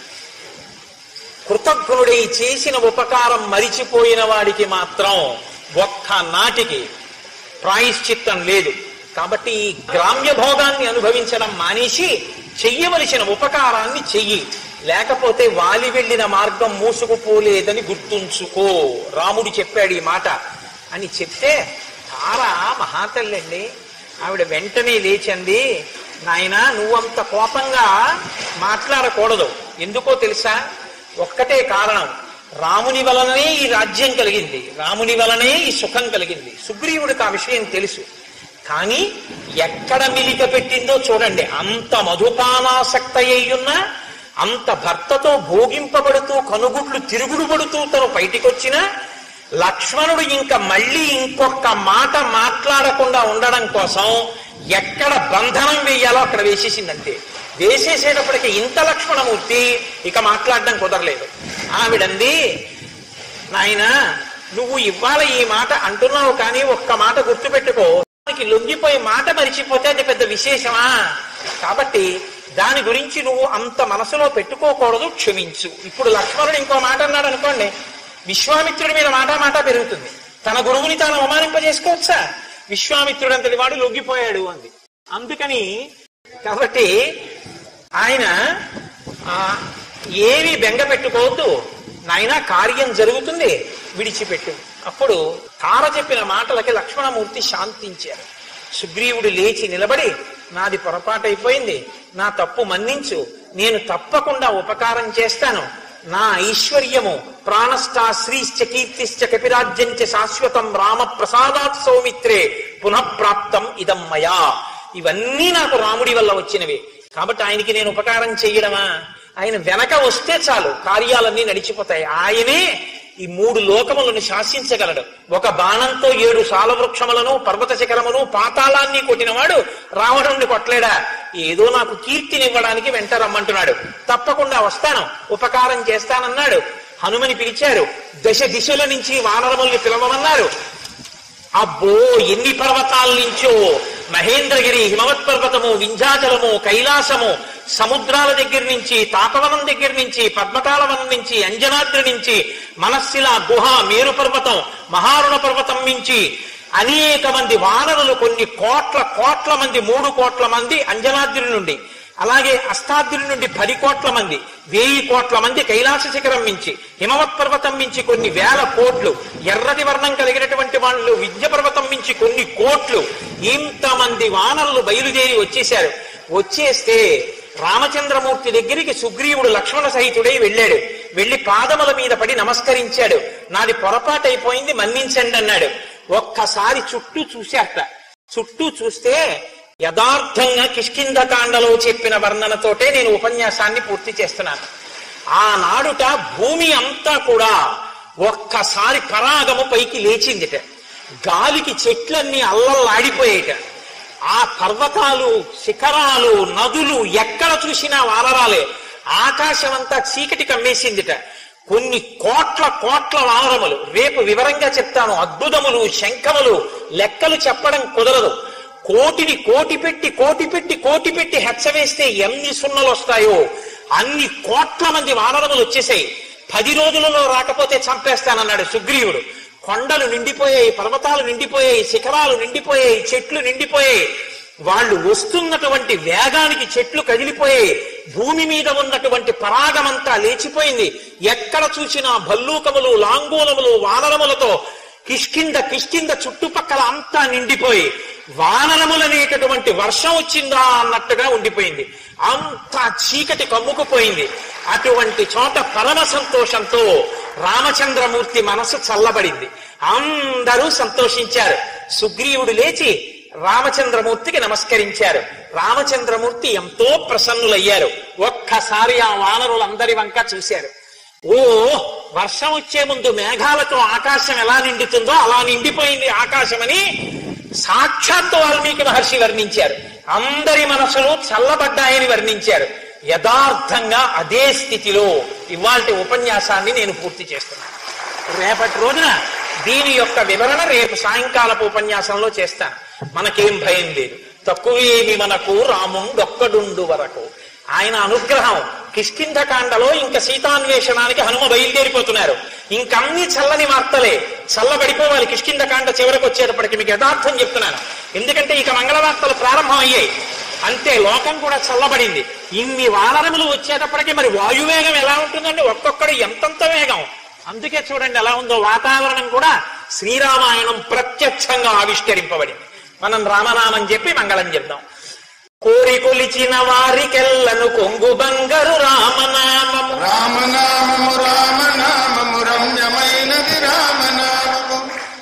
కృతజ్ఞుడై చేసిన ఉపకారం మరిచిపోయిన వాడికి మాత్రం ఒక్క నాటికి ప్రాయశ్చిత్తం లేదు. కాబట్టి ఈ గ్రామ్య భోగాన్ని అనుభవించడం మానేసి చెయ్యవలసిన ఉపకారాన్ని చెయ్యి, లేకపోతే వాలి వెళ్లిన మార్గం మూసుకుపోలేదని గుర్తుంచుకో. రాముడు చెప్పాడు ఈ మాట అని చెప్తే, తార మహాతల్లండి, ఆవిడ వెంటనే లేచంది, నాయనా నువ్వంత కోపంగా మాట్లాడకూడదు. ఎందుకో తెలుసా? ఒక్కటే కారణం, రాముని వలననే ఈ రాజ్యం కలిగింది, రాముని వలనే ఈ సుఖం కలిగింది. సుగ్రీవుడికి ఆ విషయం తెలుసు. కానీ ఎక్కడ మిలిక పెట్టిందో చూడండి. అంత మధుపానాసక్త అయ్యున్నా, అంత భర్తతో భోగింపబడుతూ కనుగుడ్లు తిరుగుడు పడుతూ తను బయటికొచ్చినా లక్ష్మణుడు ఇంకా మళ్ళీ ఇంకొక మాట మాట్లాడకుండా ఉండడం కోసం ఎక్కడ బంధనం వేయాలో అక్కడ వేసేసిందంతే. వేసేసేటప్పటికి ఇంత లక్ష్మణమూర్తి ఇక మాట్లాడడం కుదరలేదు. ఆవిడంది, నాయన నువ్వు ఇవాళ ఈ మాట అంటున్నావు, కానీ ఒక్క మాట గుర్తుపెట్టుకో, లొంగిపోయి మాట మరిచిపోతే అది పెద్ద విశేషమా? కాబట్టి దాని గురించి నువ్వు అంత మనసులో పెట్టుకోకూడదు, క్షమించు. ఇప్పుడు లక్ష్మణుడు ఇంకో మాట అన్నాడు అనుకోండి, విశ్వామిత్రుడి మీద మాట మాట పెరుగుతుంది. తన గురువుని తాను అవమానింపజేసుకోవచ్చా? విశ్వామిత్రుడు అంతటి వాడు లొంగిపోయాడు అంది. అందుకని కాబట్టి ఆయన ఏమీ బెంగ పెట్టుకోవద్దు నాయన, కార్యం జరుగుతుంది, విడిచిపెట్టు. అప్పుడు తార చెప్పిన మాటలకి లక్ష్మణమూర్తి శాంతించారు. సుగ్రీవుడు లేచి నిలబడి, నాది పొరపాటైపోయింది, నా తప్పు మన్నించు, నేను తప్పకుండా ఉపకారం చేస్తాను. నా ఐశ్వర్యము ప్రాణస్థా శ్రీశ్చ కీర్తిశ్చ కపిరాజ్యంచ శాశ్వతం రామ ప్రసాదాత్ సౌమిత్రే పునఃప్రాప్తం ఇదం మయా. ఇవన్నీ నాకు రాముడి వల్ల వచ్చినవి. కాబట్టి ఆయనకి నేను ఉపకారం చెయ్యడమా? ఆయన వెనక వస్తే చాలు, కార్యాలన్నీ నడిచిపోతాయి. ఆయనే ఈ మూడు లోకములను శాసించగలడు. ఒక బాణంతో ఏడు సాలవృక్షములను, పర్వత శిఖరమును, పాతాళాన్ని కొట్టినవాడు రావణుణ్ణి కొట్టలేడా? ఏదో నాకు కీర్తినివ్వడానికి వెంట రమ్మంటున్నాడు, తప్పకుండా వస్తాను, ఉపకారం చేస్తానన్నాడు. హనుమని పిలిచారు, దశ దిశల నుంచి వానరముల్ని పిలవమన్నారు. అబ్బో ఎన్ని పర్వతాల నుంచో, మహేంద్రగిరి, హిమవత్ పర్వతము, వింధ్యాచలము, కైలాసము, సముద్రాల దగ్గర నుంచి, తాపవనం దగ్గర నుంచి, పద్మకాలవనం నుంచి, అంజనాద్రి నుంచి, మనస్సిల గుహ, మేరు పర్వతం, మహారుణ పర్వతం నుంచి అనేక మంది వానరులు, కొన్ని కోట్ల కోట్ల మంది, మూడు కోట్ల మంది అంజనాద్రి నుండి, అలాగే అష్టాద్రి నుండి పది కోట్ల మంది, వెయ్యి కోట్ల మంది కైలాస శిఖరం నుంచి, హిమవత్ పర్వతం నుంచి కొన్ని వేల కోట్లు, ఎర్రటి వర్ణం కలిగినటువంటి వాళ్ళు వింధ్య పర్వతం నుంచి కొన్ని కోట్లు, ఇంతమంది వానరులు బయలుదేరి వచ్చేశారు. వచ్చేస్తే రామచంద్రమూర్తి దగ్గరికి సుగ్రీవుడు లక్ష్మణ సహితుడై వెళ్ళాడు. వెళ్లి పాదముల మీద పడి నమస్కరించాడు. నాది పొరపాటైపోయింది, మన్నించండి అన్నాడు. ఒక్కసారి చుట్టూ చూశాట. చుట్టూ చూస్తే యథార్థంగా కిష్కింధకాండలో చెప్పిన వర్ణనతోటే నేను ఉపన్యాసాన్ని పూర్తి చేస్తున్నాను. ఆనాడుట భూమి అంతా కూడా ఒక్కసారి పరాగము పైకి లేచిందిట. గాలికి చెట్లన్నీ అల్లల్లాడిపోయేట. ఆ పర్వతాలు, శిఖరాలు, నదులు ఎక్కడ చూసినా వానరాలే. ఆకాశం అంతా చీకటి కమ్మేసిందిట. కొన్ని కోట్ల కోట్ల వానరములు, రేపు వివరంగా చెప్తాను. అద్భుతములు, శంఖములు, లెక్కలు చెప్పడం కుదరదు. కోటిని కోటి పెట్టి కోటి పెట్టి కోటి పెట్టి హెచ్చవేస్తే ఎన్ని సున్నలు వస్తాయో అన్ని కోట్ల మంది వానరములు వచ్చేసాయి. పది రోజులలో రాకపోతే చంపేస్తానన్నాడు సుగ్రీవుడు. కొండలు నిండిపోయాయి, పర్వతాలు నిండిపోయాయి, శిఖరాలు నిండిపోయాయి, చెట్లు నిండిపోయాయి. వాళ్ళు వస్తున్నటువంటి వేగానికి చెట్లు కదిలిపోయాయి. భూమి మీద ఉన్నటువంటి పరాగమంతా లేచిపోయింది. ఎక్కడ చూసినా భల్లూకములు, లాంగూలములు, వానరములతో కిష్కింద కిష్కింద చుట్టుపక్కల అంతా నిండిపోయి వానరములనేటటువంటి వర్షం వచ్చిందా అన్నట్టుగా ఉండిపోయింది. అంతా చీకటి కమ్ముకుపోయింది. అటువంటి చోట పరమ సంతోషంతో రామచంద్రమూర్తి మనసు చల్లబడింది. అందరూ సంతోషించారు. సుగ్రీవుడు లేచి రామచంద్రమూర్తికి నమస్కరించారు. రామచంద్రమూర్తి ఎంతో ప్రసన్నులయ్యారు. ఒక్కసారి ఆ వానరులందరి వంక చూశారు. ఓ, వర్షం వచ్చే ముందు మేఘాలతో ఆకాశం ఎలా నిండుతుందో అలా నిండిపోయింది ఆకాశమని సాక్షాత్తు వాల్మీకి మహర్షి వర్ణించారు. అందరి మనసులు చల్లబడ్డాయని వర్ణించారు. యథార్థంగా అదే స్థితిలో ఇవాల్టి ఉపన్యాసాన్ని నేను పూర్తి చేస్తున్నాను. రేపటి రోజున దీని యొక్క వివరణ రేపు సాయంకాలపు ఉపన్యాసంలో చేస్తాను. మనకేం భయం లేదు. తక్కువేమి మనకు రాముండొక్కడుండు వరకు. ఆయన అనుగ్రహం కిష్కింధకాండలో ఇంకా సీతాన్వేషణానికి హనుమ బయలుదేరిపోతున్నారు. ఇంకన్ని చల్లని వార్తలే, చల్లబడిపోవాలి కిష్కింధకాండ చివరికి వచ్చేటప్పటికి. మీకు యథార్థం చెప్తున్నాను, ఎందుకంటే ఇక మంగళవార్తలు ప్రారంభం అయ్యాయి. అంతే, లోకం కూడా చల్లబడింది. ఇన్ని వానరములు వచ్చేటప్పటికి మరి వాయువేగం ఎలా ఉంటుందండి? ఒక్కొక్కడు ఎంతంత వేగం. అందుకే చూడండి ఎలా ఉందో వాతావరణం కూడా. శ్రీరామాయణం ప్రత్యక్షంగా ఆవిష్కరింపబడింది. మనం రామనామం చెప్పి మంగళం చెప్దాం. కోరి కొలిచిన వారికెల్లను కొంగు బంగారు రామనామము, రామనామము రామనామము రమ్యమైనది రామనామము.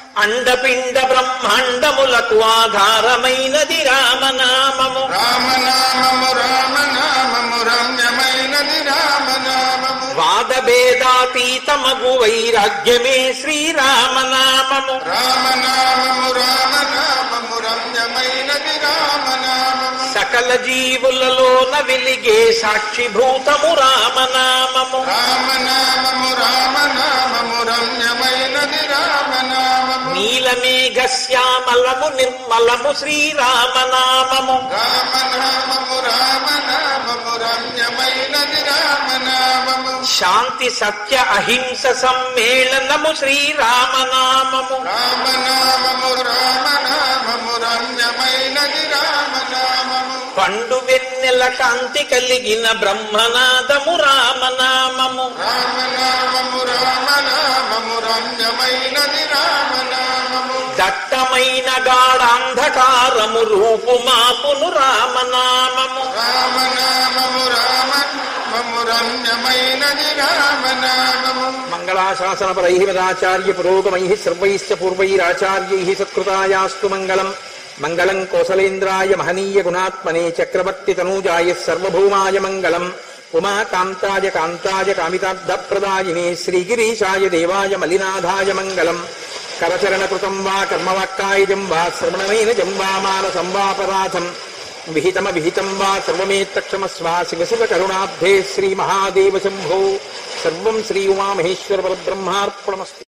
అండపిండ బ్రహ్మాండములకు ఆధారమైనది రామనామము, రామనామము రామనామము రమ్యమైనది రామనామము. వాదభేదాతీతమగు వైరాగ్యమే శ్రీరామనామము, రామనామము రామనామము రమ్యమైనది రామనామము. సకల జీవులలోన వెలిగే సాక్షిభూతము రామనామము, రామనామము రామనామము రమ్యమైనది రామనామము. నీలమేఘ శ్యామలము నిర్మలము శ్రీరామనామము, రామనామము రామనామము రమ్యమైనది రామనామము. శాంతి సత్య అహింస సమ్మేళనము శ్రీరామనామము, రామనామము రామనామము రమ్యమైనది రామనామము. పండు వెన్నెల కాంతి కలిగిన బ్రహ్మనాదము రామనామము, రామనామము రామనామము రమ్యమైనది రామనామము. దట్టమైన గాఢాంధకారము రూపుమాపును రామనామము, రామనామము రామనామము రమ్యమైనది రామనామము. మంగళాశాసనపరైః మదాచార్య పురోగమైః సర్వైశ్చ పూర్వైరాచార్యైః సత్కృతాయాస్తు మంగళం. మంగళం కోసలేంద్రాయ మహనీయ గుణాత్మనే చక్రవర్తి తనూజాయ సర్వభౌమాయ మంగళం. ఉమాకాంతాయ కాంతాయ కామితార్థప్రదాయినే శ్రీగిరీశాయ దేవాయ మలినాథాయ మంగళం. కరచరణకృతం వా కర్మవాక్కాయజం వా శ్రవణమేనజం వా మానసం వాపరాధం విహితమ విహితం వా సర్వమేత్తక్షమస్వ. శివ శివ కరుణాబ్ధే శ్రీ మహాదేవ శంభో. సర్వం శ్రీ ఉమామహేశ్వర పరబ్రహ్మార్పణమస్తు.